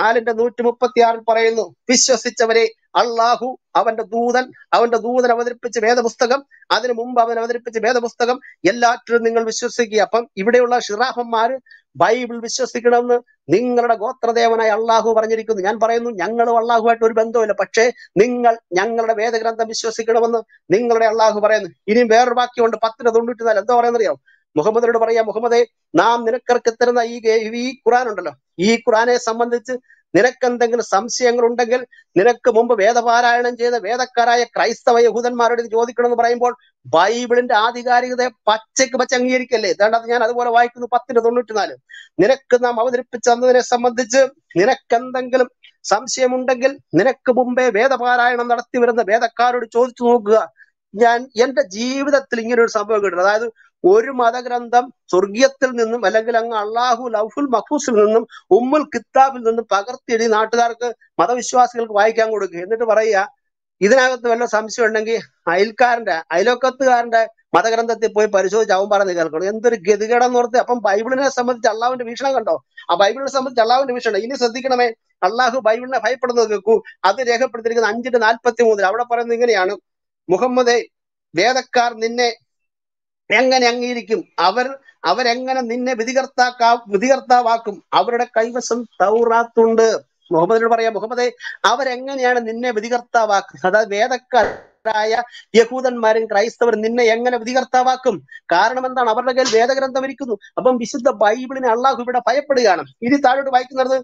4:136 പറയുന്നു: വിശ്വസിച്ചവരെ അള്ളാഹു അവന്റെ ദൂതൻ അവതരിപ്പിച്ച വേദപുസ്തകം, അതിനു മുമ്പ് അവൻ അവതരിപ്പിച്ച വേദപുസ്തകം എല്ലാറ്റിലും നിങ്ങൾ വിശ്വസിക്കുക. അപ്പം ഇവിടെയുള്ള ഷിറാഫന്മാര് ബൈബിൾ വിശ്വസിക്കണമെന്ന് നിങ്ങളുടെ ഗോത്രദേവനായ അള്ളാഹു പറഞ്ഞിരിക്കുന്നു. ഞാൻ പറയുന്നു, ഞങ്ങളും അള്ളാഹുമായിട്ട് ഒരു ബന്ധവുമില്ല, പക്ഷേ നിങ്ങൾ ഞങ്ങളുടെ വേദഗ്രന്ഥം വിശ്വസിക്കണമെന്ന് നിങ്ങളുടെ അള്ളാഹു പറയുന്നു. ഇനിയും വേറൊരു വാക്യമുണ്ട് 10:94. എന്താ പറയുന്നറിയോ? മുഹമ്മദിനോട് പറയാ, മുഹമ്മദേ, നാം നിനക്കിറക്കി തരുന്ന ഈ ഖുർആൻ ഉണ്ടല്ലോ, ഈ ഖുർആനെ സംബന്ധിച്ച് നിനക്കെന്തെങ്കിലും സംശയങ്ങൾ ഉണ്ടെങ്കിൽ നിനക്ക് മുമ്പ് വേദപാരായണം ചെയ്ത വേദക്കാരായ ക്രൈസ്തവ യഹൂദന്മാരോട് ഇത് ചോദിക്കണം എന്ന് പറയുമ്പോൾ ബൈബിളിന്റെ ആധികാരികതയെ പച്ച അംഗീകരിക്കല്ലേ? ഇതാണ്ടത് ഞാൻ അതുപോലെ വായിക്കുന്നു 10:94. നിനക്ക് നാം അവതരിപ്പിച്ചു തന്നതിനെ സംബന്ധിച്ച് നിനക്കെന്തെങ്കിലും സംശയമുണ്ടെങ്കിൽ നിനക്ക് മുമ്പേ വേദപാരായണം നടത്തി വരുന്ന വേദക്കാരോട് ചോദിച്ചു നോക്കുക. ഞാൻ എന്റെ ജീവിതത്തിൽ ഇങ്ങനെ ഒരു സംഭവം കേട്ടു. അതായത് ഒരു മതഗ്രന്ഥം സ്വർഗീയത്തിൽ നിന്നും അല്ലെങ്കിൽ അങ്ങ് അള്ളാഹു ലൗഫുൽ മഖ്ഫൂസിൽ നിന്നും ഉമ്മുൽ കിതാബിൽ നിന്നും പകർത്തിയെഴുതി നാട്ടുകാർക്ക് മതവിശ്വാസികൾക്ക് വായിക്കാൻ കൊടുക്കുക. എന്നിട്ട് പറയുക, ഇതിനകത്ത് വല്ല സംശയം ഉണ്ടെങ്കിൽ അയൽവക്കത്തുകാരന്റെ മതഗ്രന്ഥത്തിൽ പോയി പരിശോധിച്ച് അവൻ പറഞ്ഞ് കേൾക്കണം. എന്തൊരു ഗതികേടെന്ന് ഓർത്ത്. അപ്പം ബൈബിളിനെ സംബന്ധിച്ച് അള്ളാഹുവിന്റെ വീക്ഷണം കണ്ടോ? ആ ബൈബിളിനെ സംബന്ധിച്ച് അള്ളാഹുവിന്റെ വീക്ഷണം ഇനി ശ്രദ്ധിക്കണമേ. അള്ളാഹു ബൈബിളിനെ ഭയപ്പെടുന്നത് കേൾക്കൂ. അത് രേഖപ്പെടുത്തിയിരിക്കുന്ന 5:43 അവിടെ പറയുന്നത് ഇങ്ങനെയാണ്: മുഹമ്മദേ, വേദക്കാർ നിന്നെ എങ്ങനെ അംഗീകരിക്കും? അവരെങ്ങനെ നിന്നെ വിധികർത്താവാക്കും? അവരുടെ കൈവശം തൗറാത്തുണ്ട്. മുഹമ്മദിനോട് പറയാം, മുഹമ്മദേ, അവരെങ്ങനെയാണ് നിന്നെ വിധികർത്താവാക്കുക? അതായത് വേദക്കാരായ യഹൂദന്മാരും ക്രൈസ്തവരും നിന്നെ എങ്ങനെ വിധികർത്താവാക്കും? കാരണം എന്താണ്? അവരുടെ കയ്യിൽ വേദഗ്രന്ഥം ഇരിക്കുന്നു. അപ്പം വിശുദ്ധ ബൈബിളിനെ അള്ളാഹു ഇവിടെ ഭയപ്പെടുകയാണ്. ഇനി താഴോട്ട് വായിക്കുന്നത്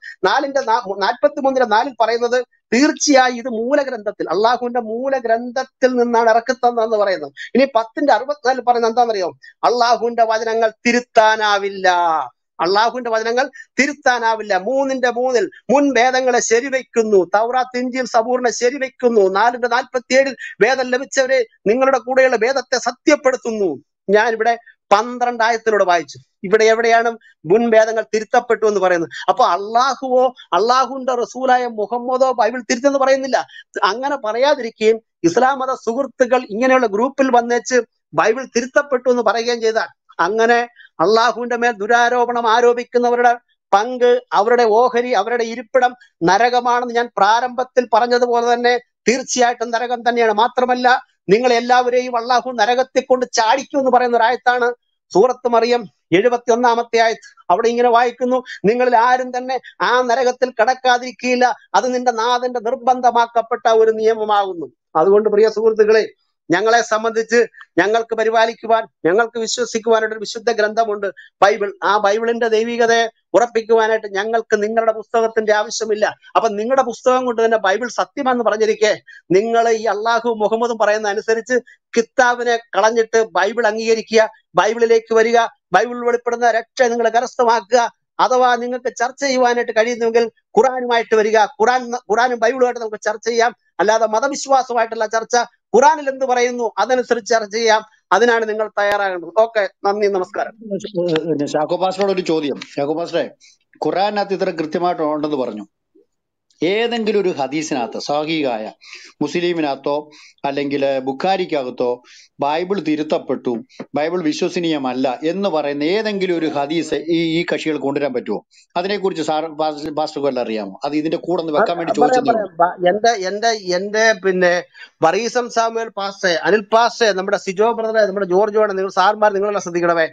4:43 പറയുന്നത്, തീർച്ചയായും ഇത് മൂലഗ്രന്ഥത്തിൽ, അള്ളാഹുവിന്റെ മൂലഗ്രന്ഥത്തിൽ നിന്നാണ് ഇറക്കിത്തന്നെന്ന് പറയുന്നത്. ഇനി 10:64 പറയുന്നത് എന്താണെന്നറിയോ? അള്ളാഹുവിന്റെ വചനങ്ങൾ തിരുത്താനാവില്ല. അള്ളാഹുവിന്റെ വചനങ്ങൾ തിരുത്താനാവില്ല. 3:3 മുൻ വേദങ്ങളെ ശരിവെക്കുന്നു. തൗറാത്ത്, ഇഞ്ചീൽ, സബൂറിനെ ശരിവെക്കുന്നു. 4:47 വേദം ലഭിച്ചവരെ നിങ്ങളുടെ കൂടെയുള്ള വേദത്തെ സത്യപ്പെടുത്തുന്നു. ഞാനിവിടെ 12 ആയത്തിലൂടെ വായിച്ചു. ഇവിടെ എവിടെയാണ് മുൻ വേദങ്ങൾ തിരുത്തപ്പെട്ടു എന്ന് പറയുന്നത്? അപ്പൊ അള്ളാഹുവോ അള്ളാഹുവിന്റെ റസൂലായ മുഹമ്മദോ ബൈബിൾ തിരുത്തെന്ന് പറയുന്നില്ല. അങ്ങനെ പറയാതിരിക്കുകയും ഇസ്ലാം മത സുഹൃത്തുക്കൾ ഇങ്ങനെയുള്ള ഗ്രൂപ്പിൽ വന്നേച്ച് ബൈബിൾ തിരുത്തപ്പെട്ടു എന്ന് പറയുകയും ചെയ്താൽ അങ്ങനെ അള്ളാഹുവിന്റെ മേൽ ദുരാരോപണം ആരോപിക്കുന്നവരുടെ പങ്ക്, അവരുടെ ഓഹരി, അവരുടെ ഇരിപ്പിടം നരകമാണെന്ന് ഞാൻ പ്രാരംഭത്തിൽ പറഞ്ഞതുപോലെ തന്നെ തീർച്ചയായിട്ടും നരകം തന്നെയാണ്. മാത്രമല്ല, നിങ്ങൾ എല്ലാവരെയും അള്ളാഹു നരകത്തെ കൊണ്ട് ചാടിക്കും എന്ന് പറയുന്ന ഒരു ആയത്താണ് സൂറത്ത് മറിയം 71-ാമത്തെ ആയത്ത്. അവിടെ ഇങ്ങനെ വായിക്കുന്നു, നിങ്ങളിൽ ആരും തന്നെ ആ നരകത്തിൽ കടക്കാതിരിക്കുകയില്ല, അത് നിന്റെ നാഥന്റെ നിർബന്ധമാക്കപ്പെട്ട ഒരു നിയമമാകുന്നു. അതുകൊണ്ട് പ്രിയ സുഹൃത്തുക്കളെ, ഞങ്ങളെ സംബന്ധിച്ച് ഞങ്ങൾക്ക് പരിപാലിക്കുവാൻ, ഞങ്ങൾക്ക് വിശ്വസിക്കുവാനായിട്ട് ഒരു വിശുദ്ധ ഗ്രന്ഥമുണ്ട്, ബൈബിൾ. ആ ബൈബിളിന്റെ ദൈവികതയെ ഉറപ്പിക്കുവാനായിട്ട് ഞങ്ങൾക്ക് നിങ്ങളുടെ പുസ്തകത്തിന്റെ ആവശ്യമില്ല. അപ്പൊ നിങ്ങളുടെ പുസ്തകം കൊണ്ട് തന്നെ ബൈബിൾ സത്യമെന്ന് പറഞ്ഞിരിക്കെ നിങ്ങൾ ഈ അള്ളാഹു മുഹമ്മദും പറയുന്ന അനുസരിച്ച് കിതാബിനെ കളഞ്ഞിട്ട് ബൈബിൾ അംഗീകരിക്കുക, ബൈബിളിലേക്ക് വരിക, ബൈബിളിൽ വെളിപ്പെടുന്ന രക്ഷ നിങ്ങൾ കരസ്ഥമാക്കുക. അഥവാ നിങ്ങൾക്ക് ചർച്ച ചെയ്യുവാനായിട്ട് കഴിയുന്നുവെങ്കിൽ ഖുറാനുമായിട്ട് വരിക. ഖുറാനും ബൈബിളുമായിട്ട് നമുക്ക് ചർച്ച ചെയ്യാം. അല്ലാതെ മതവിശ്വാസമായിട്ടുള്ള ചർച്ച, ഖുറാനിൽ എന്ത് പറയുന്നു അതനുസരിച്ച് ചർച്ച ചെയ്യാം. അതിനാണ് നിങ്ങൾ തയ്യാറാകേണ്ടത്. ഓക്കെ, നന്ദി, നമസ്കാരം. ചാക്കോ പാസ്റ്ററോട് ഒരു ചോദ്യം. ചാക്കോ പാസ്റ്ററെ, ഖുറാനകത്ത് ഇത്ര കൃത്യമായിട്ട് ഉണ്ടെന്ന് പറഞ്ഞു. ഏതെങ്കിലും ഒരു ഹദീസിനകത്ത്, സഹീഹായ മുസ്ലിമിനകത്തോ അല്ലെങ്കിൽ ബുഖാരിക്കകത്തോ ബൈബിൾ തിരുത്തപ്പെട്ടു, ബൈബിൾ വിശ്വസനീയമല്ല എന്ന് പറയുന്ന ഏതെങ്കിലും ഒരു ഹദീസ് ഈ കക്ഷികൾ കൊണ്ടുവരാൻ പറ്റുമോ? അതിനെക്കുറിച്ച് പാസ്റ്റർക്ക് വല്ല അറിയാമോ? അത് ഇതിന്റെ കൂടെ ഒന്ന് വെക്കാൻ വേണ്ടി ചോദിച്ചതേ ഉള്ളൂ. എന്റെ പിന്നെ വർഗീസ് എം സാമുവൽ പാസ്റ്റേ, അനിൽ പാസ്റ്റേ, നമ്മുടെ സിജോ ബ്രദറെ, നമ്മുടെ ജോർജോടെ, നിങ്ങൾ സാർമാർ, നിങ്ങളെല്ലാം ശ്രദ്ധിക്കണമേ.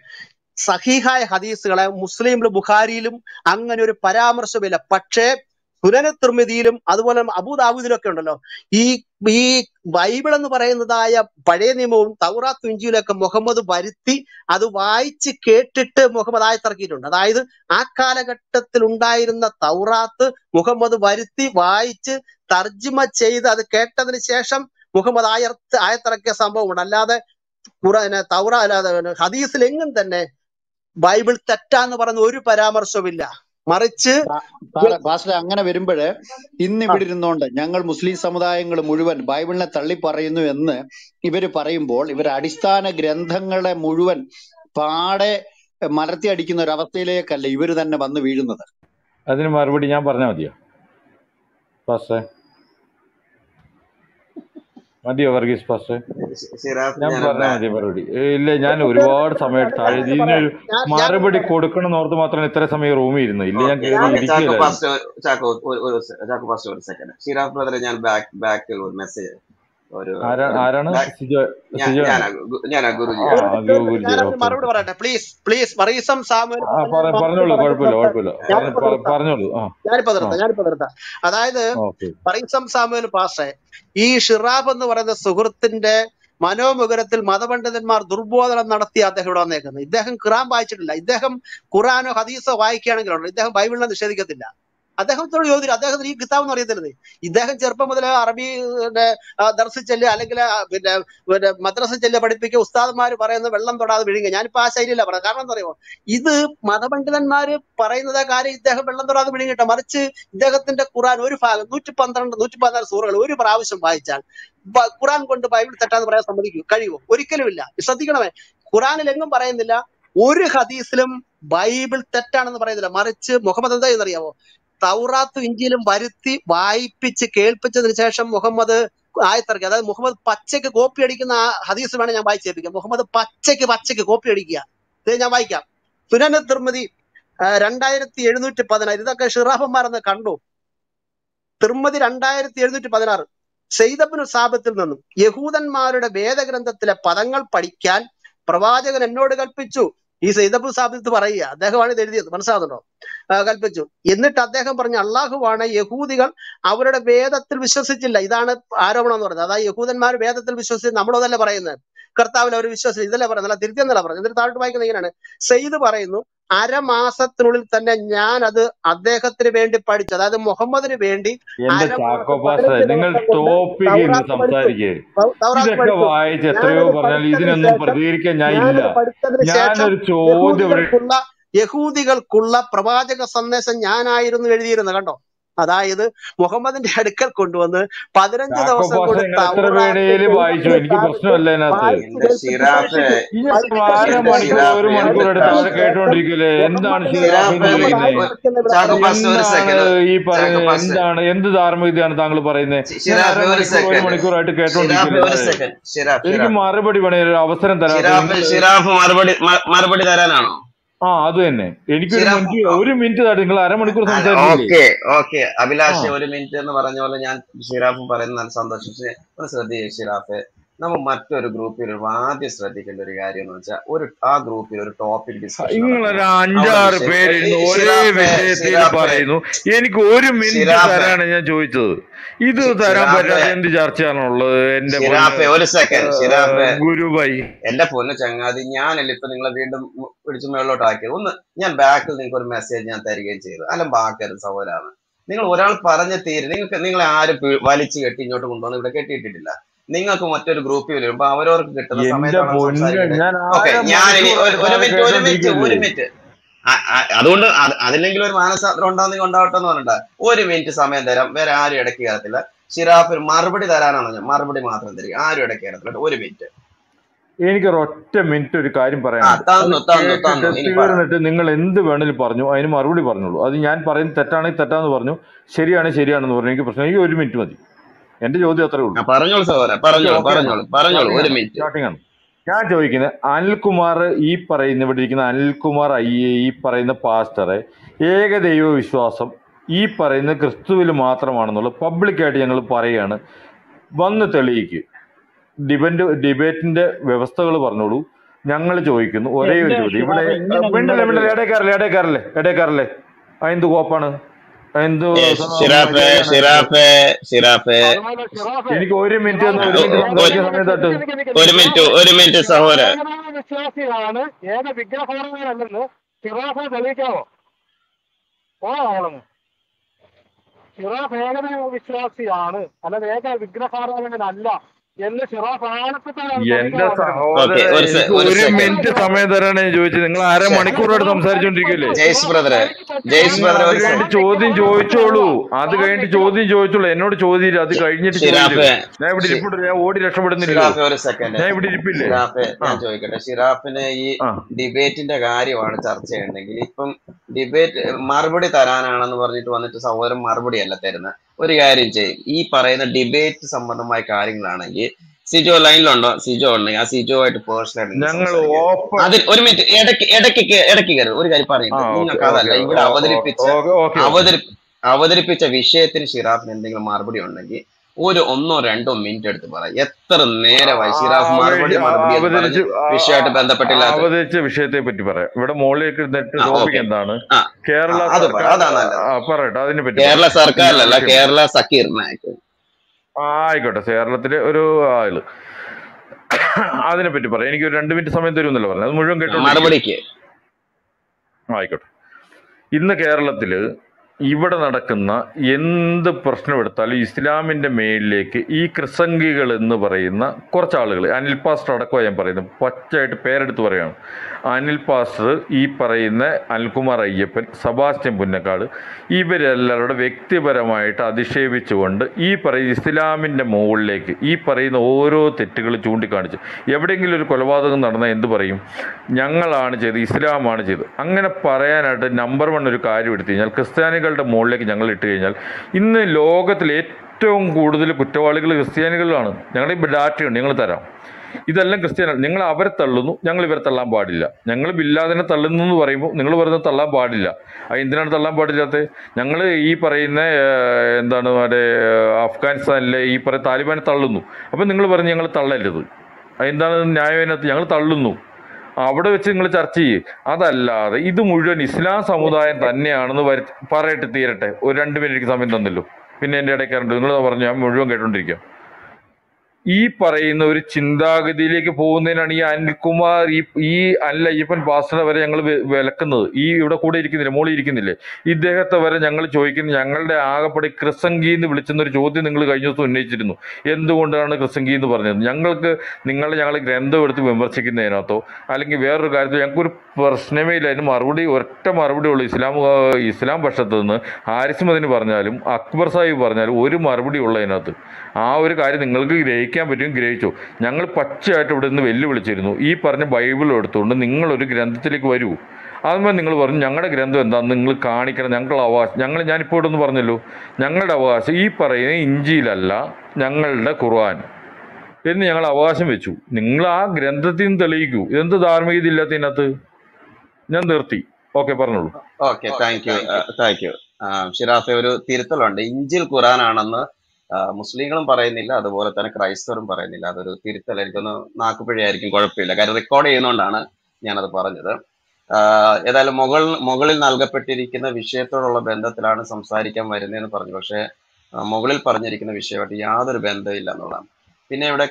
സഹീഹായ ഹദീസുകളെ മുസ്ലിമിലും ബുഖാരിയിലും അങ്ങനെ ഒരു പരാമർശമില്ല. പക്ഷേ സുനന തിർമിദിയിലും അതുപോലെ അബൂദാവൂദിലും ഒക്കെ ഉണ്ടല്ലോ ഈ ബൈബിൾ എന്ന് പറയുന്നതായ പഴയ നിയമവും തൗറാത്തും ഇഞ്ചീലൊക്കെ മുഹമ്മദ് വരുത്തി അത് വായിച്ച് കേട്ടിട്ട് മുഹമ്മദ് ആയത്തിറക്കിയിട്ടുണ്ട്. അതായത് ആ കാലഘട്ടത്തിൽ ഉണ്ടായിരുന്ന തൗറാത്ത് മുഹമ്മദ് വരുത്തി വായിച്ച് തർജ്ജിമ ചെയ്ത് അത് കേട്ടതിന് ശേഷം മുഹമ്മദ് ആയത്തിറക്കിയ സംഭവമുണ്ട്. അല്ലാതെ ഹദീസിൽ എങ്ങും തന്നെ ബൈബിൾ തെറ്റാന്ന് പറയുന്ന ഒരു പരാമർശമില്ല. മറിച്ച് പാസ്റ്റർ, അങ്ങനെ വരുമ്പോഴ് ഇന്ന് ഇവിടെ ഇരുന്നോണ്ട് ഞങ്ങൾ മുസ്ലിം സമുദായങ്ങൾ മുഴുവൻ ബൈബിളിനെ തള്ളി പറയുന്നു എന്ന് ഇവര് പറയുമ്പോൾ ഇവർ അടിസ്ഥാന ഗ്രന്ഥങ്ങളെ മുഴുവൻ പാടെ മലർത്തി അടിക്കുന്ന ഒരു അവസ്ഥയിലേക്കല്ല ഇവര് തന്നെ വന്ന് വീഴുന്നത്. അതിന് മറുപടി ഞാൻ പറഞ്ഞാൽ മതിയോ പാസ്റ്ററെ? മതിയോ വർഗീസ് പാസ്റ്റർ? ഞാൻ പറഞ്ഞാൽ മതി മറുപടി? ഇല്ല, ഞാൻ ഒരുപാട് സമയം താഴെ ഇതിനൊരു മറുപടി കൊടുക്കണം എന്നോർത്ത് മാത്രം ഇത്ര സമയം റൂമിൽ ഇരുന്നു. ഇല്ല, ഞാൻ കയറി ഇരിക്കില്ല. ആരാണ്? സിജോ? മറുപടി പറയട്ടെ please, please. Varghese M Samuel പറഞ്ഞോളൂ, കുഴപ്പമില്ല, പറഞ്ഞോളൂ. ഞാനിപ്പോ നിർത്താം. അതായത് വർഗീസ് എം സാമുവൽ പാസ്റ്റേ, ഈ ഷിറാബ് എന്ന് പറയുന്ന സുഹൃത്തിന്റെ മനോമുകുരത്തിൽ മതപണ്ഡിതന്മാർ ദുർബോധനം നടത്തി അദ്ദേഹം ഇവിടെ വന്നേക്കുന്നത്. ഇദ്ദേഹം ഖുറാൻ വായിച്ചിട്ടില്ല. ഇദ്ദേഹം ഖുറാനോ ഹദീസോ വായിക്കുകയാണെങ്കിലുണ്ട് ഇദ്ദേഹം ബൈബിളിനെ നിഷേധിക്കത്തില്ല. അദ്ദേഹത്തോട് ചോദിച്ചില്ല, അദ്ദേഹത്തിന് ഈ കിതാബ് എന്ന് അറിയത്തില്ലേ. ഇദ്ദേഹം ചെറുപ്പം മുതൽ അറബി ദർസിൽ ചെല്ലുക, അല്ലെങ്കിൽ പിന്നെ മദ്രസ ചെല്ലുക, പഠിപ്പിക്കുക, ഉസ്താദ്മാര് പറയുന്നത് വെള്ളം തൊടാതെ വിഴുങ്ങുക. ഞാനിപ്പോ ആ ശൈലിയില്ല പറയാം. കാരണം എന്താ പറയുമോ, ഇത് മതപണ്ഡിതന്മാര് പറയുന്നത് കാര്യം ഇദ്ദേഹം വെള്ളം തൊടാതെ വിഴുങ്ങിട്ട. മറിച്ച് ഇദ്ദേഹത്തിന്റെ ഖുറാൻ ഒരു ഭാഗം 114 സൂറകൾ ഒരു പ്രാവശ്യം വായിച്ചാൽ ഖുറാൻ കൊണ്ട് ബൈബിൾ തെറ്റാന്ന് പറയാൻ കഴിയുമോ? ഒരിക്കലുമില്ല. ശ്രദ്ധിക്കണമേ, ഖുറാനിൽ എങ്ങും പറയുന്നില്ല, ഒരു ഹദീസിലും ബൈബിൾ തെറ്റാണെന്ന് പറയുന്നില്ല. മറിച്ച് മുഹമ്മദ് എന്താ എന്നറിയാമോ, തൗറാത്തും ഇഞ്ചിയിലും വരുത്തി വായിപ്പിച്ച് കേൾപ്പിച്ചതിന് ശേഷം മുഹമ്മദ് ആയത്തിറക്കി. അതായത് മുഹമ്മദ് പച്ചയ്ക്ക് കോപ്പി അടിക്കുന്ന ആ ഹദീസ് വേണം ഞാൻ വായിച്ചേൽപ്പിക്കാം. മുഹമ്മദ് പച്ചയ്ക്ക് കോപ്പി അടിക്കുക. ഇത് ഞാൻ വായിക്കാം. സുനൻ തിർമിദി 2716. ഇതൊക്കെ ഷിറാഫന്മാരെന്ന് കണ്ടു. തിർമിദി 2716. സെയ്ദബ്നു സാബത്തിൽ നിന്നും, യഹൂദന്മാരുടെ വേദഗ്രന്ഥത്തിലെ പദങ്ങൾ പഠിക്കാൻ പ്രവാചകൻ എന്നോട് കൽപ്പിച്ചു. ഈ സെയ്ദബ്നു സാബിത്ത് പറയുക, അദ്ദേഹമാണ് ഇത് എഴുതിയത്, മനസ്സിലാകുന്നുണ്ടോ? കൽപ്പിച്ചു. എന്നിട്ട് അദ്ദേഹം പറഞ്ഞു, അള്ളാഹുവാണ്, യഹൂദികൾ അവരുടെ വേദത്തിൽ വിശ്വസിച്ചില്ല. ഇതാണ് ആരോപണം എന്ന് പറയുന്നത്. അതായത് യഹൂദന്മാർ വേദത്തിൽ വിശ്വസിച്ച്, നമ്മളതല്ല പറയുന്നത്, കർത്താവിൽ അവർ വിശ്വസിച്ചു, ഇതല്ലേ പറയുന്നത്, അല്ല തിരുത്തിയെന്നല്ല പറയുന്നത്. എന്നിട്ട് താഴോട്ട് വായിക്കുന്നത് ഇങ്ങനെയാണ്. സെയ്ദ് പറയുന്നു, അരമാസത്തിനുള്ളിൽ തന്നെ ഞാൻ അത് അദ്ദേഹത്തിന് വേണ്ടി പഠിച്ചു. അതായത് മുഹമ്മദിന് വേണ്ടി എന്റെ ചാക്കോ പാസ്റ്റർ, നിങ്ങൾ ടോപ്പിക്ക് ഇന്ന് സംസാരിക്കേ. ഇതൊക്കെ വായിച്ച് എത്രയോ പറഞ്ഞാൽ ഇതിനൊന്നും പ്രതികരിക്കാൻ ഞാൻ ഇല്ല. ഞാനൊരു ചോദ്യം, യഹൂദികൾക്കുള്ള പ്രവാചക സന്ദേശം ഞാനായിരുന്നു എഴുതിയിരുന്നത്. കണ്ടോ? അതായത് മുഹമ്മദിന്റെ അടുക്കൽ കൊണ്ടുവന്ന് 15 ദിവസം കൊണ്ട് വായിച്ചു. എനിക്ക് പ്രശ്നമല്ല ഒരു മണിക്കൂർ എടുത്ത് അവിടെ കേട്ടോണ്ടിരിക്കല്ലേ. എന്താണ് ഈ പറയുന്നത്? എന്താണ്, എന്ത് ധാർമ്മികതയാണ് താങ്കൾ പറയുന്നത്? ഒരു മണിക്കൂറായിട്ട് കേട്ടോണ്ടിരിക്കല്ലേ. എനിക്ക് മറുപടി വേണേ, ഒരു അവസരം തരാം. മറുപടി തരാനാണോ? അത് തന്നെ. എനിക്കൊരു ഒരു മിനിറ്റ് താട്ടി, നിങ്ങൾ അരമണിക്കൂർ ഓക്കെ അഭിലാഷ്, ഒരു മിനിറ്റ് എന്ന് പറഞ്ഞ പോലെ ഞാൻ ഷിറാഫ് പറയുന്ന നല്ല സന്തോഷിച്ച് ഒന്ന് ശ്രദ്ധിക്കുക. ഷിറാഫ്, നമ്മൾ മറ്റൊരു ഗ്രൂപ്പിൽ ആദ്യം ശ്രദ്ധിക്കേണ്ട ഒരു കാര്യം എന്ന് വെച്ചാൽ, ആ ഗ്രൂപ്പിൽ ഒരു ടോപ്പിക് ഡിസ്കഷൻ, നിങ്ങളൊരു 5-6 പേര് ഒരേ വിഷയത്തിൽ പറയുന്നു. എനിക്ക് ഒരു മിനിറ്റ് തരാനാണ് ഞാൻ ചോദിച്ചത്. ഇത് തരാൻ പറ്റാത്ത എന്ത് ചർച്ചയാണുള്ളത്? എന്റെ ഒരു സെക്കൻഡ് ഗുരുബായി, എന്റെ പൊന്നു ചങ്ങാതി, ഞാനല്ല ഇപ്പൊ നിങ്ങളെ വീണ്ടും പിടിച്ച് മേളിലോട്ട് ആക്കിയത്. ഒന്ന് ഞാൻ ബാക്കിൽ നിങ്ങൾക്ക് ഒരു മെസ്സേജ് ഞാൻ തരികയും ചെയ്തു. ബാക്കരുത് സഹോദരാണ്. നിങ്ങൾ ഒരാൾ പറഞ്ഞ തീരെ നിങ്ങളെ ആരും വലിച്ചു കെട്ടി ഇങ്ങോട്ട് കൊണ്ടുവന്ന് ഇവിടെ കെട്ടിയിട്ടില്ല. നിങ്ങൾക്ക് മറ്റൊരു ഗ്രൂപ്പിൽ വരുമ്പോ അവരവർക്ക് കിട്ടുന്ന സമയത്താണ് സംസാരിക്കുന്നത്. ഓക്കെ, ഞാനിനി ഒരു മിനിറ്റ് അതുകൊണ്ട് അതിലെങ്കിലും ഒരു മാനസാന്തരം ഉണ്ടാവട്ടെ എന്ന് പറഞ്ഞിട്ട് 1 മിനിറ്റ് സമയം തരാം. വേറെ ആരും ഇടയ്ക്ക് കയറത്തില്ല. ഷിറാഫിന് മറുപടി തരാനാണോ ഞാൻ? മറുപടി മാത്രം തരിക, ആരും ഇടയ്ക്ക് കയറത്തില്ല. 1 മിനിറ്റ്. എനിക്കൊരൊറ്റ മിനിറ്റ് ഒരു കാര്യം പറയാം. നിങ്ങൾ എന്ത് വേണേലും പറഞ്ഞു, അതിന് മറുപടി പറഞ്ഞോളൂ. അത് ഞാൻ പറയുന്നത് തെറ്റാണെങ്കിൽ തെറ്റാന്ന് പറഞ്ഞു, ശരിയാണെന്ന് പറഞ്ഞു. എനിക്ക് പ്രശ്നം, എനിക്ക് 1 മിനിറ്റ് മതി. എന്റെ ചോദ്യം അത്രേ ഉള്ളൂ. പറഞ്ഞോളൂ സഹോദരൻ, പറഞ്ഞോളൂ. 1 മിനിറ്റ് സ്റ്റാർട്ടിംഗ് ആണ് ഞാൻ ചോദിക്കുന്നത്. അനിൽകുമാർ, ഈ പറയുന്ന ഇവിടെ ഇരിക്കുന്ന അനിൽകുമാർ ഈ പറയുന്ന പാസ്റ്ററെ ഏകദൈവ വിശ്വാസം ഈ പറയുന്ന ക്രിസ്തുവിൽ മാത്രമാണെന്നുള്ളത് പബ്ലിക്കായിട്ട് ഞങ്ങൾ പറയുകയാണ്. വന്ന് തെളിയിക്കുക. ഡിബേറ്റിന്റെ വ്യവസ്ഥകൾ പറഞ്ഞോളൂ. ഞങ്ങൾ ചോദിക്കുന്നു ഒരേ ഒരു ചോദ്യം. ഇവിടെ ഇടയ്ക്കാറല്ലേ എന്ത് കോപ്പാണ്? എനിക്ക് 1 മിനിറ്റ് സഹോദരൻ. വിശ്വാസികളാണ്, ഏക വിഗ്രഹാരാധകരല്ലെന്ന് ഷിറാഫ് തെളിയിക്കാമോ? ഷിറാഫ് ഏകദൈവ വിശ്വാസിയാണ്, അല്ലാതെ ഏക വിഗ്രഹാരാധകനല്ല എന്ന് ഷിറാഫ് എന്റെ സഹോദരൻ 1 മിനിറ്റ് സമയം തരാണ് ഞാൻ ചോദിച്ചത്. നിങ്ങൾ അരമണിക്കൂറോട് സംസാരിച്ചോണ്ടിരിക്കല്ലേ. ചോദ്യം ചോദിച്ചോളൂ. അത് കഴിഞ്ഞിട്ട് ചോദ്യം ചോദിച്ചോളൂ. എന്നോട് ചോദ്യം അത് കഴിഞ്ഞിട്ട് ഞാൻ ഇവിടെ ഇരിപ്പുണ്ട്. ഞാൻ ഓടി രക്ഷപ്പെടുന്നില്ല. ഞാൻ ഇവിടെ ഇരിപ്പില്ലേ. ഞാൻ ചോദിക്കട്ടെ, ഷിറാഫിന് ഈ ഡിബേറ്റിന്റെ കാര്യമാണ് ചർച്ച ചെയ്യണമെങ്കിൽ ഇപ്പം ഡിബേറ്റ് മറുപടി തരാനാണെന്ന് പറഞ്ഞിട്ട് വന്നിട്ട് സഹോദരൻ മറുപടി അല്ല തരുന്നത്. ഒരു കാര്യം ചെയ്യും, ഈ പറയുന്ന ഡിബേറ്റ് സംബന്ധമായ കാര്യങ്ങളാണെങ്കിൽ സിജോ ലൈനിലുണ്ടോ? സിജോ ഉണ്ടെങ്കിൽ ആ സിജോ ആയിട്ട് പേഴ്സണൽ അതിൽ 1 മിനിറ്റ് ഇടയ്ക്ക് കയറി ഒരു കാര്യം പറയുന്നത്. നിങ്ങൾക്ക് അതല്ല, ഇവിടെ അവതരിപ്പിച്ച വിഷയത്തിന് ഷിറാഫിന് എന്തെങ്കിലും മറുപടി ഉണ്ടെങ്കിൽ ഒരു 1-2 മിനിറ്റ് എടുത്ത് പറയാം. എത്ര നേരമായി ഷിറാഫ് മറുപടി വിഷയമായിട്ട് ബന്ധപ്പെട്ടില്ല. അവതരിച്ച വിഷയത്തെ പറ്റി പറയാം. ഇവിടെ മുകളിലേക്ക് ടോപ്പിക് എന്താണ്? കേരള പറയട്ടെ, അതിനെ പറ്റി. കേരള സർക്കാരിലല്ല, കേരള സക്കീർ നായക്. ആയിക്കോട്ടെ, കേരളത്തിലെ ഒരു ആള്. അതിനെപ്പറ്റി പറയാം. എനിക്ക് ഒരു 2 മിനിറ്റ് സമയം തരുമെന്നല്ലോ പറഞ്ഞു. അത് മുഴുവൻ കേട്ടോണ്ടിരിക്കും. മറുപടിക്ക് ആയിക്കോട്ടെ. ഇന്ന് കേരളത്തില് ഇവിടെ നടക്കുന്ന എന്ത് പ്രശ്നം എടുത്താലും ഇസ്ലാമിന്റെ മേലിലേക്ക് ഈ ക്രിസംഗികൾ എന്ന് പറയുന്ന കുറച്ച് ആളുകൾ, അനിൽ പാസ്റ്റർ അടക്കമാണ് ഞാൻ പറയുന്നത്, പച്ചയായിട്ട് പേരെടുത്ത് പറയുകയാണ്. അനിൽ പാസ്റ്റർ, ഈ പറയുന്ന അനിൽകുമാർ അയ്യപ്പൻ, സെബാസ്റ്റ്യൻ പുന്നക്കാട്, ഇവരെല്ലാവരുടെ വ്യക്തിപരമായിട്ട് അധിക്ഷേപിച്ചുകൊണ്ട് ഈ പറയുന്ന ഇസ്ലാമിൻ്റെ മുകളിലേക്ക് ഈ പറയുന്ന ഓരോ തെറ്റുകൾ ചൂണ്ടിക്കാണിച്ച് എവിടെയെങ്കിലും ഒരു കൊലപാതകം നടന്നാൽ എന്ത് പറയും? ഞങ്ങളാണ് ചെയ്തത്, ഇസ്ലാമാണ് ചെയ്തത്. അങ്ങനെ പറയാനായിട്ട് നമ്പർ 1 ഒരു കാര്യം എടുത്തു കഴിഞ്ഞാൽ ക്രിസ്ത്യാനികളുടെ മുകളിലേക്ക് ഞങ്ങൾ ഇട്ട് കഴിഞ്ഞാൽ ഇന്ന് ലോകത്തിൽ ഏറ്റവും കൂടുതൽ കുറ്റവാളികൾ ക്രിസ്ത്യാനികളാണ്. ഞങ്ങളുടെ ഈ ഡാറ്റയുണ്ട്, ഞങ്ങൾ തരാം. ഇതെല്ലാം ക്രിസ്ത്യാനി. നിങ്ങൾ അവരെ തള്ളുന്നു, ഞങ്ങൾ ഇവരെ തള്ളാൻ പാടില്ല. ഞങ്ങൾ ബില്ലാദിനെ തള്ളുന്നു എന്ന് പറയുമ്പോൾ നിങ്ങൾ പറയുന്നത് തള്ളാൻ പാടില്ല. അത് എന്തിനാണ് തള്ളാൻ പാടില്ലാത്തത്? ഞങ്ങൾ ഈ പറയുന്ന എന്താണ് മറ്റേ അഫ്ഗാനിസ്ഥാനിലെ ഈ പറയുന്ന താലിബാനെ തള്ളുന്നു, അപ്പം നിങ്ങൾ പറഞ്ഞ് ഞങ്ങൾ തള്ളരുത്. അതെന്താണ് ന്യായം? അതിനകത്ത് ഞങ്ങൾ തള്ളുന്നു, അവിടെ വെച്ച് നിങ്ങൾ ചർച്ച ചെയ്യേ. അതല്ലാതെ ഇത് മുഴുവൻ ഇസ്ലാം സമുദായം തന്നെയാണെന്ന് പറയട്ടെ, തീരട്ടെ. ഒരു 2 മിനിറ്റ് സമയം തന്നല്ലോ, പിന്നെ എൻ്റെ ഇടയ്ക്കാറുണ്ട്. നിങ്ങൾ പറഞ്ഞു, ഞാൻ മുഴുവൻ കേട്ടോണ്ടിരിക്കാം. ഈ പറയുന്ന ഒരു ചിന്താഗതിയിലേക്ക് പോകുന്നതിനാണ് ഈ അനിൽകുമാർ, ഈ അനിൽ അയ്യപ്പൻ പാസ്റ്ററെ വരെ ഞങ്ങൾ വിലക്കുന്നത്. ഈ ഇവിടെ കൂടെ ഇരിക്കുന്നില്ലേ, മോളിൽ ഇരിക്കുന്നില്ലേ, ഇദ്ദേഹത്തെ വരെ ഞങ്ങൾ ചോദിക്കുന്നത്, ഞങ്ങളുടെ ആകെപ്പടി ക്രിസംഗി എന്ന് വിളിച്ചെന്നൊരു ചോദ്യം നിങ്ങൾ കഴിഞ്ഞ ദിവസം ഉന്നയിച്ചിരുന്നു. എന്തുകൊണ്ടാണ് ക്രിസംഗി എന്ന് പറഞ്ഞത്? ഞങ്ങൾക്ക് ഞങ്ങളെ ഗ്രന്ഥം എടുത്ത് വിമർശിക്കുന്നതിനകത്തോ അല്ലെങ്കിൽ വേറൊരു കാര്യത്തിൽ ഞങ്ങൾക്കൊരു പ്രശ്നമേ ഇല്ല. അതിന് മറുപടി, ഒറ്റ മറുപടി ഉള്ളൂ. ഇസ്ലാം പക്ഷത്ത് നിന്ന് ഹാരിസ് മദനി പറഞ്ഞാലും അക്ബർ സാഹിബ് പറഞ്ഞാലും ഒരു മറുപടി ഉള്ളതിനകത്ത്. ആ ഒരു കാര്യം നിങ്ങൾക്ക് ഗ്രഹിക്കാൻ പറ്റും, ഗ്രഹിച്ചോ. ഞങ്ങൾ പച്ചയായിട്ട് ഇവിടെ നിന്ന് വെല്ലുവിളിച്ചിരുന്നു. ഈ പറഞ്ഞ ബൈബിൾ എടുത്തുകൊണ്ട് നിങ്ങളൊരു ഗ്രന്ഥത്തിലേക്ക് വരൂ. അതുമ്പോൾ നിങ്ങൾ പറഞ്ഞു ഞങ്ങളുടെ ഗ്രന്ഥം എന്താണെന്ന് നിങ്ങൾ കാണിക്കണം, ഞങ്ങളുടെ അവകാശം. ഞാനിപ്പോൾ ഇവിടെ ഒന്ന് പറഞ്ഞല്ലോ, ഞങ്ങളുടെ അവകാശം ഈ പറയുന്ന ഇഞ്ചിയിലല്ല, ഞങ്ങളുടെ ഖുർആൻ എന്ന് ഞങ്ങൾ അവകാശം വെച്ചു. നിങ്ങൾ ആ ഗ്രന്ഥത്തിൽ നിന്ന് തെളിയിക്കൂ. ഇതെന്ത് ധാർമ്മികത ഇല്ലാത്തതിനകത്ത്? ഞാൻ നിർത്തി. ഓക്കെ, പറഞ്ഞോളൂ. Okay, thank U. ഷിറാഫെ, ഒരു തിരുത്തലുണ്ട്. ഇഞ്ചിൽ ഖുറാനാണെന്ന് മുസ്ലിങ്ങളും പറയുന്നില്ല, അതുപോലെ തന്നെ ക്രൈസ്തവരും പറയുന്നില്ല. അതൊരു തിരുത്തൽ. എനിക്കൊന്ന് നാക്കുപിഴയായിരിക്കും, കുഴപ്പമില്ല. കാര്യം റെക്കോർഡ് ചെയ്യുന്നതുകൊണ്ടാണ് ഞാനത് പറഞ്ഞത്. ഏതായാലും മുകളിൽ നൽകപ്പെട്ടിരിക്കുന്ന വിഷയത്തോടുള്ള ബന്ധത്തിലാണ് സംസാരിക്കാൻ വരുന്നതെന്ന് പറഞ്ഞു. പക്ഷെ മുകളിൽ പറഞ്ഞിരിക്കുന്ന വിഷയമായിട്ട് യാതൊരു ബന്ധമില്ല എന്നുള്ളതാണ്. പിന്നെ ഇവിടെ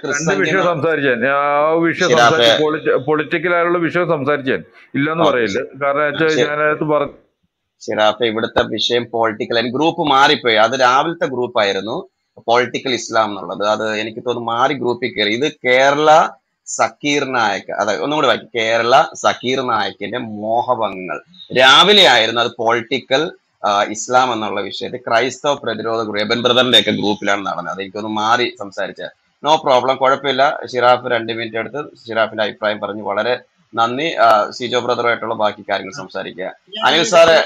പൊളിറ്റിക്കലായുള്ള വിഷയം സംസാരിക്കാൻ ഇല്ലെന്ന് പറയില്ല. കാരണം ഷിറാഫെ, ഇവിടുത്തെ വിഷയം പൊളിറ്റിക്കൽ. ഗ്രൂപ്പ് മാറിപ്പോയി. അത് രാവിലത്തെ ഗ്രൂപ്പായിരുന്നു പൊളിറ്റിക്കൽ ഇസ്ലാം എന്നുള്ളത്. അത് എനിക്ക് തോന്നുന്നു മാറി ഗ്രൂപ്പിൽ കയറി. ഇത് കേരള സക്കീർ നായക്, അതായത് ഒന്നുകൂടി വായിക്കും, കേരള സക്കീർ നായക്കിന്റെ മോഹഭംഗങ്ങൾ. രാവിലെ ആയിരുന്നു അത് പൊളിറ്റിക്കൽ ഇസ്ലാം എന്നുള്ള വിഷയത്തിൽ ക്രൈസ്തവ പ്രതിരോധ ഗ്രൂപ്പ് എബൻ ബ്രദറിന്റെ ഒക്കെ ഗ്രൂപ്പിലാണ് നടന്നത്. അത് എനിക്കൊന്ന് മാറി സംസാരിച്ച നോ പ്രോബ്ലം, കുഴപ്പമില്ല. ഷിറാഫ് 2 മിനിറ്റ് എടുത്ത് ഷിറാഫിന്റെ അഭിപ്രായം പറഞ്ഞു. വളരെ നന്ദി. സിജോ ബ്രദറുമായിട്ടുള്ള ബാക്കി കാര്യങ്ങൾ സംസാരിക്കുക. അനിൽ സാറ്,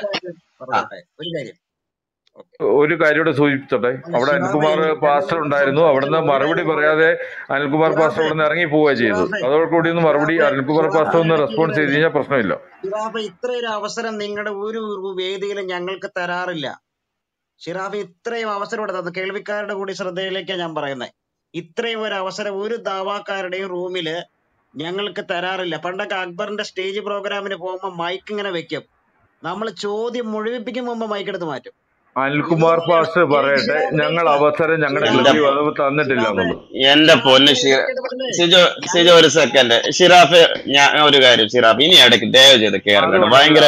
ഒരു കാര്യം കൂടെ സൂചിപ്പിച്ചോട്ടെ. അവിടെ അനിൽകുമാർ പാസ്റ്റർ ഉണ്ടായിരുന്നു. അവിടുന്ന് മറുപടി പറയാതെ അനിൽകുമാർ പാസ്റ്റർ അവിടെ നിന്ന് ഇറങ്ങി പോവുക ചെയ്തത്. അതോടുകൂടി ഒന്ന് മറുപടി അനിൽകുമാർ പാസ്റ്റർ ഒന്ന് റെസ്പോൺസ് ചെയ്ത് കഴിഞ്ഞാൽ പ്രശ്നമില്ല. ഇത്രയൊരു അവസരം നിങ്ങളുടെ ഒരു വേദിയിലും ഞങ്ങൾക്ക് തരാറില്ല. ഷിറാഫ് ഇത്രയും അവസരം ഇവിടെ തന്നു. കേൾവിക്കാരുടെ കൂടി ശ്രദ്ധയിലേക്കാണ് ഞാൻ പറയുന്നത്. ഇത്രയും ഒരു അവസരം ഒരു ദാവാക്കാരുടെയും റൂമില് ഞങ്ങൾക്ക് തരാറില്ല. പണ്ടൊക്കെ അക്ബറിന്റെ സ്റ്റേജ് പ്രോഗ്രാമിന് പോകുമ്പോൾ മൈക്ക് ഇങ്ങനെ വെക്കും. നമ്മൾ ചോദ്യം മുഴുവിപ്പിക്കും മുമ്പ് മൈക്ക് എടുത്ത് മാറ്റും. അനിൽകുമാർ പാസ്റ്റർ പറയട്ടെ, ഞങ്ങൾ അവസരം ഞങ്ങളുടെ തന്നിട്ടില്ല എന്നുള്ളത്. എന്റെ പൊന്ന് സിജോ ഒരു സെക്കൻഡ്. ഷിറാഫ്, ഞാൻ ഒരു കാര്യം, ഷിറാഫ് ഇനി ഇടയ്ക്ക് ദയവ് ചെയ്ത് കേരളം ഭയങ്കര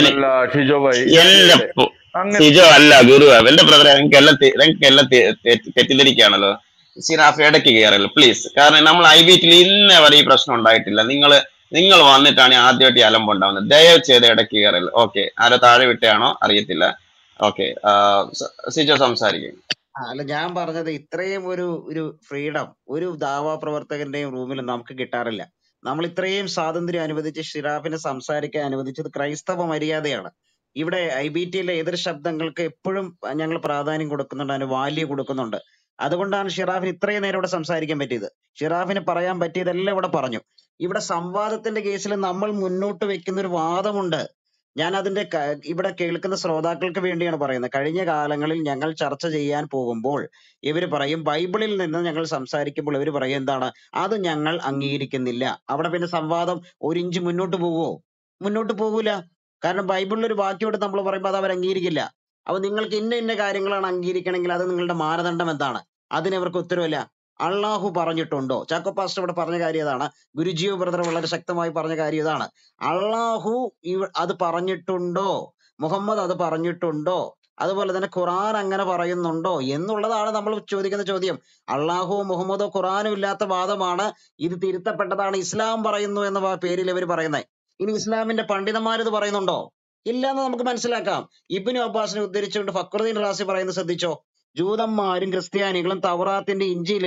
സിജോ അല്ല ഗുരു, എന്റെ ബ്രദറെ, എനിക്കെല്ലാം തെറ്റിദ്ധരിക്കുകയാണല്ലോ. ഷിറാഫ് ഇടയ്ക്ക് കയറല്ലോ പ്ലീസ്. കാരണം നമ്മൾ IBTയിൽ ഇന്നേ വരെ ഈ പ്രശ്നം ഉണ്ടായിട്ടില്ല. നിങ്ങൾ വന്നിട്ടാണ് ആദ്യമായിട്ട് ഈ അലമ്പുണ്ടാവുന്നത്. ദയവ് ചെയ്ത് ഇടയ്ക്ക് കയറല്ലോ. ഓക്കെ, ആരോ താഴെ വിട്ടയാണോ അറിയത്തില്ല. ഓക്കെ, സിജോ സംസാരിക്കും. അല്ല, ഞാൻ പറഞ്ഞത് ഇത്രയും ഒരു ഫ്രീഡം ഒരു ദാവാ പ്രവർത്തകന്റെയും റൂമിൽ നമുക്ക് കിട്ടാറില്ല. നമ്മൾ ഇത്രയും സ്വാതന്ത്ര്യം അനുവദിച്ച് ഷിറാഫിനെ സംസാരിക്കാൻ അനുവദിച്ചത് ക്രൈസ്തവ മര്യാദയാണ്. ഇവിടെ IBTയിലെ എതിർ ശബ്ദങ്ങൾക്ക് എപ്പോഴും ഞങ്ങൾ പ്രാധാന്യം കൊടുക്കുന്നുണ്ട്, അതിന് വാല്യൂ കൊടുക്കുന്നുണ്ട്. അതുകൊണ്ടാണ് ഷിറാഫിന് ഇത്രയും നേരം ഇവിടെ സംസാരിക്കാൻ പറ്റിയത്. ഷിറാഫിന് പറയാൻ പറ്റിയതെല്ലാം ഇവിടെ പറഞ്ഞു. ഇവിടെ സംവാദത്തിന്റെ കേസിൽ നമ്മൾ മുന്നോട്ട് വെക്കുന്ന ഒരു വാദമുണ്ട്. ഞാൻ അതിന്റെ ഇവിടെ കേൾക്കുന്ന ശ്രോതാക്കൾക്ക് വേണ്ടിയാണ് പറയുന്നത്. കഴിഞ്ഞ കാലങ്ങളിൽ ഞങ്ങൾ ചർച്ച ചെയ്യാൻ പോകുമ്പോൾ ഇവർ പറയും ബൈബിളിൽ നിന്ന് ഞങ്ങൾ സംസാരിക്കുമ്പോൾ ഇവർ പറയും എന്താണ്, അത് ഞങ്ങൾ അംഗീകരിക്കുന്നില്ല. അവിടെ പിന്നെ സംവാദം 1 ഇഞ്ച് മുന്നോട്ട് പോകുമോ? മുന്നോട്ട് പോകൂല. കാരണം ബൈബിളിൽ ഒരു വാക്യോട് നമ്മൾ പറയുമ്പോൾ അത് അവർ അംഗീകരിക്കില്ല. അപ്പൊ നിങ്ങൾക്ക് ഇന്ന കാര്യങ്ങളാണ് അംഗീകരിക്കണമെങ്കിൽ അത് നിങ്ങളുടെ മാനദണ്ഡം എന്താണ്? അതിനവർക്ക് ഉത്തരവില്ല. അള്ളാഹു പറഞ്ഞിട്ടുണ്ടോ? ചാക്കോ പാസ്റ്റർ ഇവിടെ പറഞ്ഞ കാര്യം ഇതാണ്. ഗുരുജിയോ ബ്രദർ വളരെ ശക്തമായി പറഞ്ഞ കാര്യം ഇതാണ്. അള്ളാഹു അത് പറഞ്ഞിട്ടുണ്ടോ? മുഹമ്മദ് അത് പറഞ്ഞിട്ടുണ്ടോ? അതുപോലെ തന്നെ ഖുർആൻ അങ്ങനെ പറയുന്നുണ്ടോ എന്നുള്ളതാണ് നമ്മൾ ചോദിക്കുന്ന ചോദ്യം. അള്ളാഹുവോ മുഹമ്മദോ ഖുർആനും ഇല്ലാത്ത വാദമാണ്. ഇത് തിരുത്തപ്പെട്ടതാണ് ഇസ്ലാം പറയുന്നു എന്ന പേരിൽ ഇവർ പറയുന്നത്. ഇനി ഇസ്ലാമിന്റെ പണ്ഡിതന്മാർ ഇത് പറയുന്നുണ്ടോ? ഇല്ല എന്ന് നമുക്ക് മനസ്സിലാക്കാം. ഇബ്നു അബ്ബാസിനെ ഉദ്ധരിച്ചുകൊണ്ട് ഫക്രുദ്ദീൻ റാസി പറയുന്നത് ശ്രദ്ധിച്ചോ. ജൂതന്മാരും ക്രിസ്ത്യാനികളും തൗറാത്തിന്റെ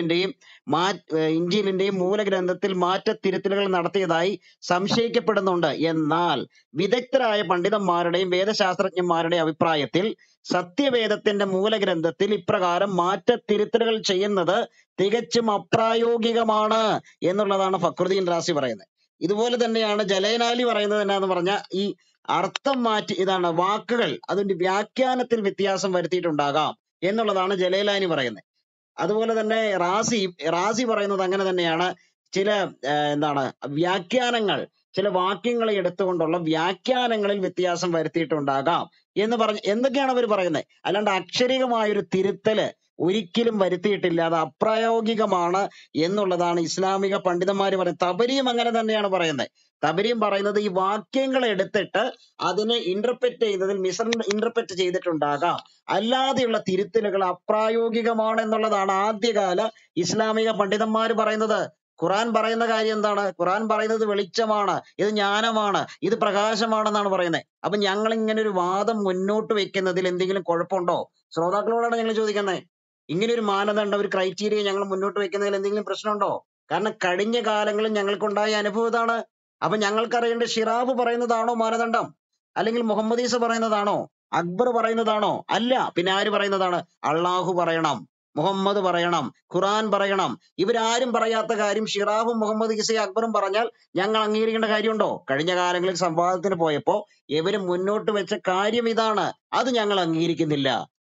ഇഞ്ചീലിന്റെയും മൂലഗ്രന്ഥത്തിൽ മാറ്റത്തിരുത്തലുകൾ നടത്തിയതായി സംശയിക്കപ്പെടുന്നുണ്ട്. എന്നാൽ വിദഗ്ധരായ പണ്ഡിതന്മാരുടെയും വേദശാസ്ത്രജ്ഞന്മാരുടെയും അഭിപ്രായത്തിൽ സത്യവേദത്തിന്റെ മൂലഗ്രന്ഥത്തിൽ ഇപ്രകാരം മാറ്റത്തിരുത്തലുകൾ ചെയ്യുന്നത് തികച്ചും അപ്രായോഗികമാണ് എന്നുള്ളതാണ് ഫക്രുദ്ദീൻ റാസി പറയുന്നത്. ഇതുപോലെ തന്നെയാണ് ജലൈനാലി പറയുന്നത് എന്നാന്ന് പറഞ്ഞാൽ ഈ അർത്ഥം മാറ്റി ഇതാണ് വാക്കുകൾ അതിന്റെ വ്യാഖ്യാനത്തിൽ വ്യത്യാസം വരുത്തിയിട്ടുണ്ടാകാം എന്നുള്ളതാണ് ജലൈലാനി പറയുന്നത്. അതുപോലെ തന്നെ റാസി പറയുന്നത് അങ്ങനെ തന്നെയാണ്. ചില വ്യാഖ്യാനങ്ങൾ, ചില വാക്യങ്ങളെ എടുത്തുകൊണ്ടുള്ള വ്യാഖ്യാനങ്ങളിൽ വ്യത്യാസം വരുത്തിയിട്ടുണ്ടാകാം എന്ന് പറഞ്ഞ് എന്തൊക്കെയാണ് അവർ പറയുന്നത്. അല്ലാണ്ട് അക്ഷരികമായൊരു തിരുത്തല് ഒരിക്കലും വരുത്തിയിട്ടില്ല. അത് അപ്രായോഗികമാണ് എന്നുള്ളതാണ് ഇസ്ലാമിക പണ്ഡിതന്മാർ പറയുന്നത്. തബരിയും അങ്ങനെ തന്നെയാണ് പറയുന്നത്. തബരിയും പറയുന്നത് ഈ വാക്യങ്ങളെ എടുത്തിട്ട് അതിനെ ഇന്റർപ്രറ്റ് ചെയ്യുന്നതിൽ ഇന്റർപ്രറ്റ് ചെയ്തിട്ടുണ്ടാകാം, അല്ലാതെയുള്ള തിരുത്തലുകൾ അപ്രായോഗികമാണ് എന്നുള്ളതാണ് ആദ്യകാല ഇസ്ലാമിക പണ്ഡിതന്മാർ പറയുന്നത്. ഖുർആൻ പറയുന്ന കാര്യം എന്താണ്? ഖുർആൻ പറയുന്നത് വെളിച്ചമാണ്, ഇത് ജ്ഞാനമാണ്, ഇത് പ്രകാശമാണെന്നാണ് പറയുന്നത്. അപ്പൊ ഞങ്ങൾ ഇങ്ങനെ ഒരു വാദം മുന്നോട്ട് വെക്കുന്നതിൽ എന്തെങ്കിലും കുഴപ്പമുണ്ടോ? ശ്രോതാക്കളോടാണ് ഞങ്ങൾ ചോദിക്കുന്നത്. ഇങ്ങനെ ഒരു മാനദണ്ഡം, ഒരു ക്രൈറ്റീരിയ ഞങ്ങൾ മുന്നോട്ട് വെക്കുന്നതിൽ എന്തെങ്കിലും പ്രശ്നമുണ്ടോ? കാരണം കഴിഞ്ഞ കാലങ്ങളിൽ ഞങ്ങൾക്കുണ്ടായ അനുഭവം ഇതാണ്. അപ്പൊ ഞങ്ങൾക്കറിയേണ്ട ഷിറാബ് പറയുന്നതാണോ മാനദണ്ഡം? അല്ലെങ്കിൽ മുഹമ്മദ് ഈസ പറയുന്നതാണോ? അക്ബർ പറയുന്നതാണോ? അല്ല. പിന്നെ ആര് പറയുന്നതാണ്? അള്ളാഹു പറയണം, മുഹമ്മദ് പറയണം, ഖുർആൻ പറയണം. ഇവരാരും പറയാത്ത കാര്യം ഷിറാബും മുഹമ്മദ് ഈസയും അക്ബറും പറഞ്ഞാൽ ഞങ്ങൾ അംഗീകരിക്കേണ്ട കാര്യമുണ്ടോ? കഴിഞ്ഞ കാലങ്ങളിൽ സംവാദത്തിന് പോയപ്പോ ഇവര് മുന്നോട്ട് വെച്ച കാര്യം ഇതാണ്. അത് ഞങ്ങൾ അംഗീകരിക്കുന്നില്ല.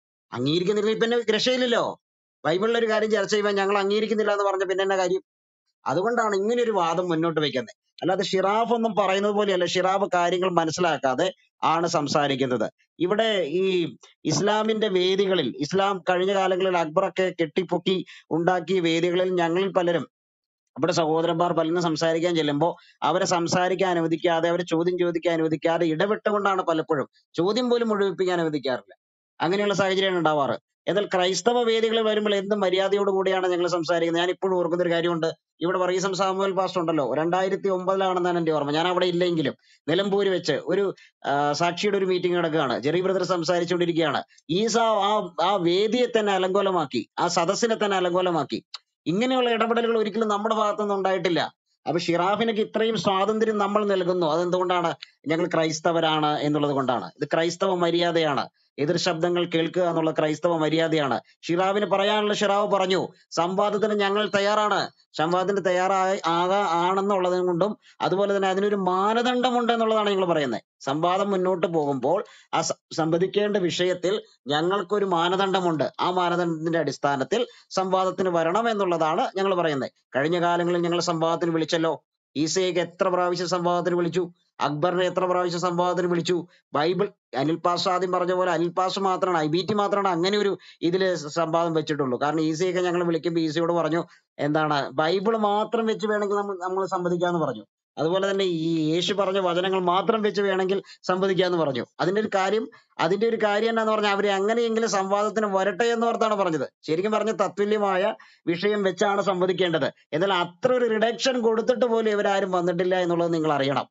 പിന്നെ രക്ഷയില്ലല്ലോ. ബൈബിളിലൊരു കാര്യം ചർച്ച ചെയ്യുമ്പോൾ ഞങ്ങൾ അംഗീകരിക്കുന്നില്ല എന്ന് പറഞ്ഞ പിന്നെ എന്നാ കാര്യം? അതുകൊണ്ടാണ് ഇങ്ങനെ ഒരു വാദം മുന്നോട്ട് വെക്കുന്നത്. അല്ലാതെ ഷിറാഫ് ഒന്നും പറയുന്നത് പോലെയല്ല. ഷിറാഫ് കാര്യങ്ങൾ മനസ്സിലാക്കാതെ ആണ് സംസാരിക്കുന്നത്. ഇവിടെ ഈ ഇസ്ലാമിന്റെ വേദികളിൽ, ഇസ്ലാം കഴിഞ്ഞ കാലങ്ങളിൽ അക്ബറൊക്കെ കെട്ടിപ്പൊക്കി ഉണ്ടാക്കിയ വേദികളിൽ ഞങ്ങളിൽ പലരും, അവിടെ സഹോദരന്മാർ പലരും സംസാരിക്കാൻ ചെല്ലുമ്പോൾ അവരെ സംസാരിക്കാൻ അനുവദിക്കാതെ, അവരെ ചോദ്യം ചോദിക്കാൻ അനുവദിക്കാതെ ഇടപെട്ടുകൊണ്ടാണ് പലപ്പോഴും ചോദ്യം പോലും മുഴുവിപ്പിക്കാൻ അനുവദിക്കാറില്ല. അങ്ങനെയുള്ള സാഹചര്യമാണ് ഉണ്ടാവാറ്. എന്നാൽ ക്രൈസ്തവ വേദികളിൽ വരുമ്പോൾ എന്ത് മര്യാദയോട് കൂടിയാണ് ഞങ്ങൾ സംസാരിക്കുന്നത്. ഞാൻ ഇപ്പോഴും ഓർക്കുന്ന ഒരു കാര്യമുണ്ട്. ഇവിടെ വർഗീസ് എം സാമുവൽ പാസ്റ്റർ ഉണ്ടല്ലോ, 2009 എന്റെ ഓർമ്മ, ഞാൻ അവിടെ ഇല്ലെങ്കിലും നിലമ്പൂര് വെച്ച് ഒരു സാക്ഷിയുടെ ഒരു മീറ്റിംഗ് നടക്കുകയാണ്. Jerry brother സംസാരിച്ചുകൊണ്ടിരിക്കുകയാണ്. ഈസ ആ വേദിയെ തന്നെ അലങ്കോലമാക്കി, ആ സദസ്സിനെ തന്നെ അലങ്കോലമാക്കി. ഇങ്ങനെയുള്ള ഇടപെടലുകൾ ഒരിക്കലും നമ്മുടെ ഭാഗത്തുനിന്ന് ഉണ്ടായിട്ടില്ല. അപ്പൊ ഷിറാഫിനൊക്കെ ഇത്രയും സ്വാതന്ത്ര്യം നമ്മൾ നൽകുന്നു. അതെന്തുകൊണ്ടാണ്? ഞങ്ങൾ ക്രൈസ്തവരാണ് എന്നുള്ളത് കൊണ്ടാണ്. ഇത് ക്രൈസ്തവ മര്യാദയാണ്. എതിർ ശബ്ദങ്ങൾ കേൾക്കുക എന്നുള്ള ക്രൈസ്തവ മര്യാദയാണ്. ഷിറാബിന് പറയാനുള്ള ഷിറാബ് പറഞ്ഞു. സംവാദത്തിന് ഞങ്ങൾ തയ്യാറാണ്. സംവാദത്തിന് ആണെന്നുള്ളത് കൊണ്ടും അതുപോലെ തന്നെ അതിനൊരു മാനദണ്ഡമുണ്ട് എന്നുള്ളതാണ് ഞങ്ങൾ പറയുന്നത്. സംവാദം മുന്നോട്ട് പോകുമ്പോൾ ആ സംവദിക്കേണ്ട വിഷയത്തിൽ ഞങ്ങൾക്കൊരു മാനദണ്ഡമുണ്ട്. ആ മാനദണ്ഡത്തിന്റെ അടിസ്ഥാനത്തിൽ സംവാദത്തിന് വരണം എന്നുള്ളതാണ് ഞങ്ങൾ പറയുന്നത്. കഴിഞ്ഞ കാലങ്ങളിൽ ഞങ്ങൾ സംവാദത്തിന് വിളിച്ചല്ലോ. ഈസയ്ക്ക് എത്ര പ്രാവശ്യം സംവാദത്തിന് വിളിച്ചു? അക്ബറിനെ എത്ര പ്രാവശ്യം സംവാദത്തിന് വിളിച്ചു? ബൈബിൾ അനിൽ പാസ്റ്റർ ആദ്യം പറഞ്ഞ പോലെ അനിൽ പാസ്റ്റർ മാത്രമാണ്, IBT മാത്രമാണ് അങ്ങനെ ഒരു ഇതില് സംവാദം വെച്ചിട്ടുള്ളൂ. കാരണം ഈസയൊക്കെ ഞങ്ങൾ വിളിക്കുമ്പോൾ ഈസയോട് പറഞ്ഞു ബൈബിൾ മാത്രം വെച്ച് വേണമെങ്കിൽ നമ്മൾ സംവദിക്കാന്ന് പറഞ്ഞു. അതുപോലെ തന്നെ ഈ യേശു പറഞ്ഞ വചനങ്ങൾ മാത്രം വെച്ച് വേണമെങ്കിൽ സംവദിക്കാന്ന് പറഞ്ഞു. അതിന്റെ ഒരു കാര്യം എന്നാന്ന് പറഞ്ഞാൽ അവരെ അങ്ങനെയെങ്കിലും സംവാദത്തിന് വരട്ടെ എന്ന് ഓർത്താണ് പറഞ്ഞത്. ശരിക്കും പറഞ്ഞ തത്തുല്യമായ വിഷയം വെച്ചാണ് സംവദിക്കേണ്ടത്. എന്നാൽ അത്ര ഒരു റിഡക്ഷൻ കൊടുത്തിട്ട് പോലും ഇവരാരും വന്നിട്ടില്ല എന്നുള്ളത് നിങ്ങൾ അറിയണം.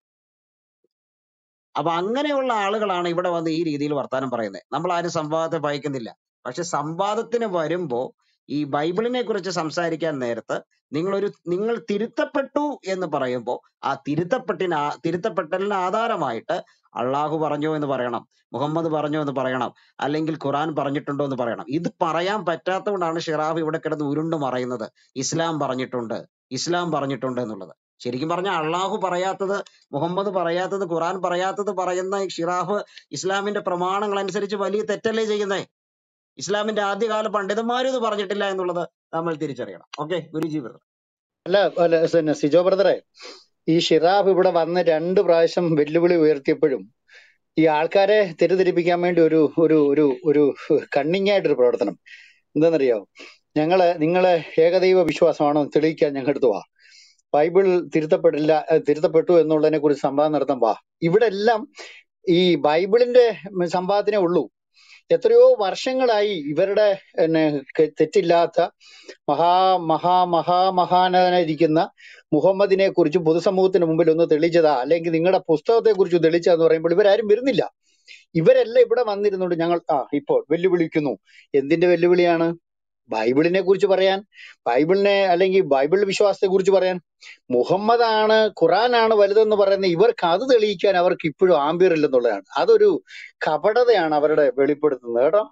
അപ്പൊ അങ്ങനെയുള്ള ആളുകളാണ് ഇവിടെ വന്ന് ഈ രീതിയിൽ വർത്താനം പറയുന്നത്. നമ്മൾ ആരും സംവാദത്തെ ഭയക്കുന്നില്ല. പക്ഷെ സംവാദത്തിന് വരുമ്പോ ഈ ബൈബിളിനെ കുറിച്ച് സംസാരിക്കാൻ നേരത്ത് നിങ്ങൾ തിരുത്തപ്പെട്ടു എന്ന് പറയുമ്പോൾ ആ തിരുത്തപ്പെട്ടലിന് ആധാരമായിട്ട് അള്ളാഹു പറഞ്ഞോ എന്ന് പറയണം, മുഹമ്മദ് പറഞ്ഞോ എന്ന് പറയണം, അല്ലെങ്കിൽ ഖുർആൻ പറഞ്ഞിട്ടുണ്ടോ എന്ന് പറയണം. ഇത് പറയാൻ പറ്റാത്തതുകൊണ്ടാണ് ഷിറാഫ് ഇവിടെ കിടന്ന് ഉരുണ്ടു മറയുന്നത്. ഇസ്ലാം പറഞ്ഞിട്ടുണ്ട് എന്നുള്ളത്. ശരിക്കും പറഞ്ഞാൽ അള്ളാഹു പറയാത്തത്, മുഹമ്മദ് പറയാത്തത്, ഖുർആൻ പറയാത്തത് പറയുന്ന ഷിറാഫ് ഇസ്ലാമിന്റെ പ്രമാണങ്ങൾ അനുസരിച്ച് വലിയ തെറ്റല്ലേ ചെയ്യുന്നേ? ഇസ്ലാമിന്റെ ആദ്യകാല പണ്ഡിതന്മാരും ഇത് പറഞ്ഞിട്ടില്ല എന്നുള്ളത് നമ്മൾ തിരിച്ചറിയണം. Okay, Guruji brother. അല്ല സിജോ ബ്രദറെ, ഈ ഷിറാഫ് ഇവിടെ വന്ന് 2 പ്രാവശ്യം വെല്ലുവിളി ഉയർത്തിയപ്പോഴും ഈ ആൾക്കാരെ തെറ്റിദ്ധരിപ്പിക്കാൻ വേണ്ടി ഒരു ഒരു ഒരു ഒരു കണ്ണിങ് ആയിട്ടൊരു പ്രവർത്തനം എന്താണെന്നറിയാവോ? നിങ്ങളെ ഏകദൈവ വിശ്വാസമാണോ എന്ന് തെളിയിക്കാൻ ഞങ്ങളുടെ അടുത്ത് വാ. ബൈബിൾ തിരുത്തപ്പെട്ടു എന്നുള്ളതിനെ കുറിച്ച് സംവാദം നടത്താൻ വാ. ഇവിടെ എല്ലാം ഈ ബൈബിളിന്റെ സംവാദത്തിനേ ഉള്ളൂ. എത്രയോ വർഷങ്ങളായി ഇവരുടെ തെറ്റില്ലാത്ത മഹാനായിരിക്കുന്ന മുഹമ്മദിനെ കുറിച്ച് പൊതുസമൂഹത്തിന് മുമ്പിൽ ഒന്ന് തെളിയിച്ചതാ, അല്ലെങ്കിൽ നിങ്ങളുടെ പുസ്തകത്തെ കുറിച്ച് തെളിയിച്ചതെന്ന് പറയുമ്പോൾ ഇവരാരും വരുന്നില്ല. ഇവരെല്ലാം ഇവിടെ വന്നിരുന്നുണ്ട് ഞങ്ങൾ ഇപ്പോൾ വെല്ലുവിളിക്കുന്നു. എന്തിന്റെ വെല്ലുവിളിയാണ്? ബൈബിളിനെ കുറിച്ച് പറയാൻ, ബൈബിളിനെ അല്ലെങ്കിൽ ബൈബിൾ വിശ്വാസത്തെ കുറിച്ച് പറയാൻ. മുഹമ്മദാണ്, ഖുറാനാണ് വലുതെന്ന് പറയുന്ന ഇവർക്ക് അത് തെളിയിക്കാൻ അവർക്ക് ഇപ്പോഴും ആംബിയർ ഇല്ലെന്നുള്ളതാണ്. അതൊരു കപടതയാണ് അവരുടെ വെളിപ്പെടുത്തുന്നത് കേട്ടോ.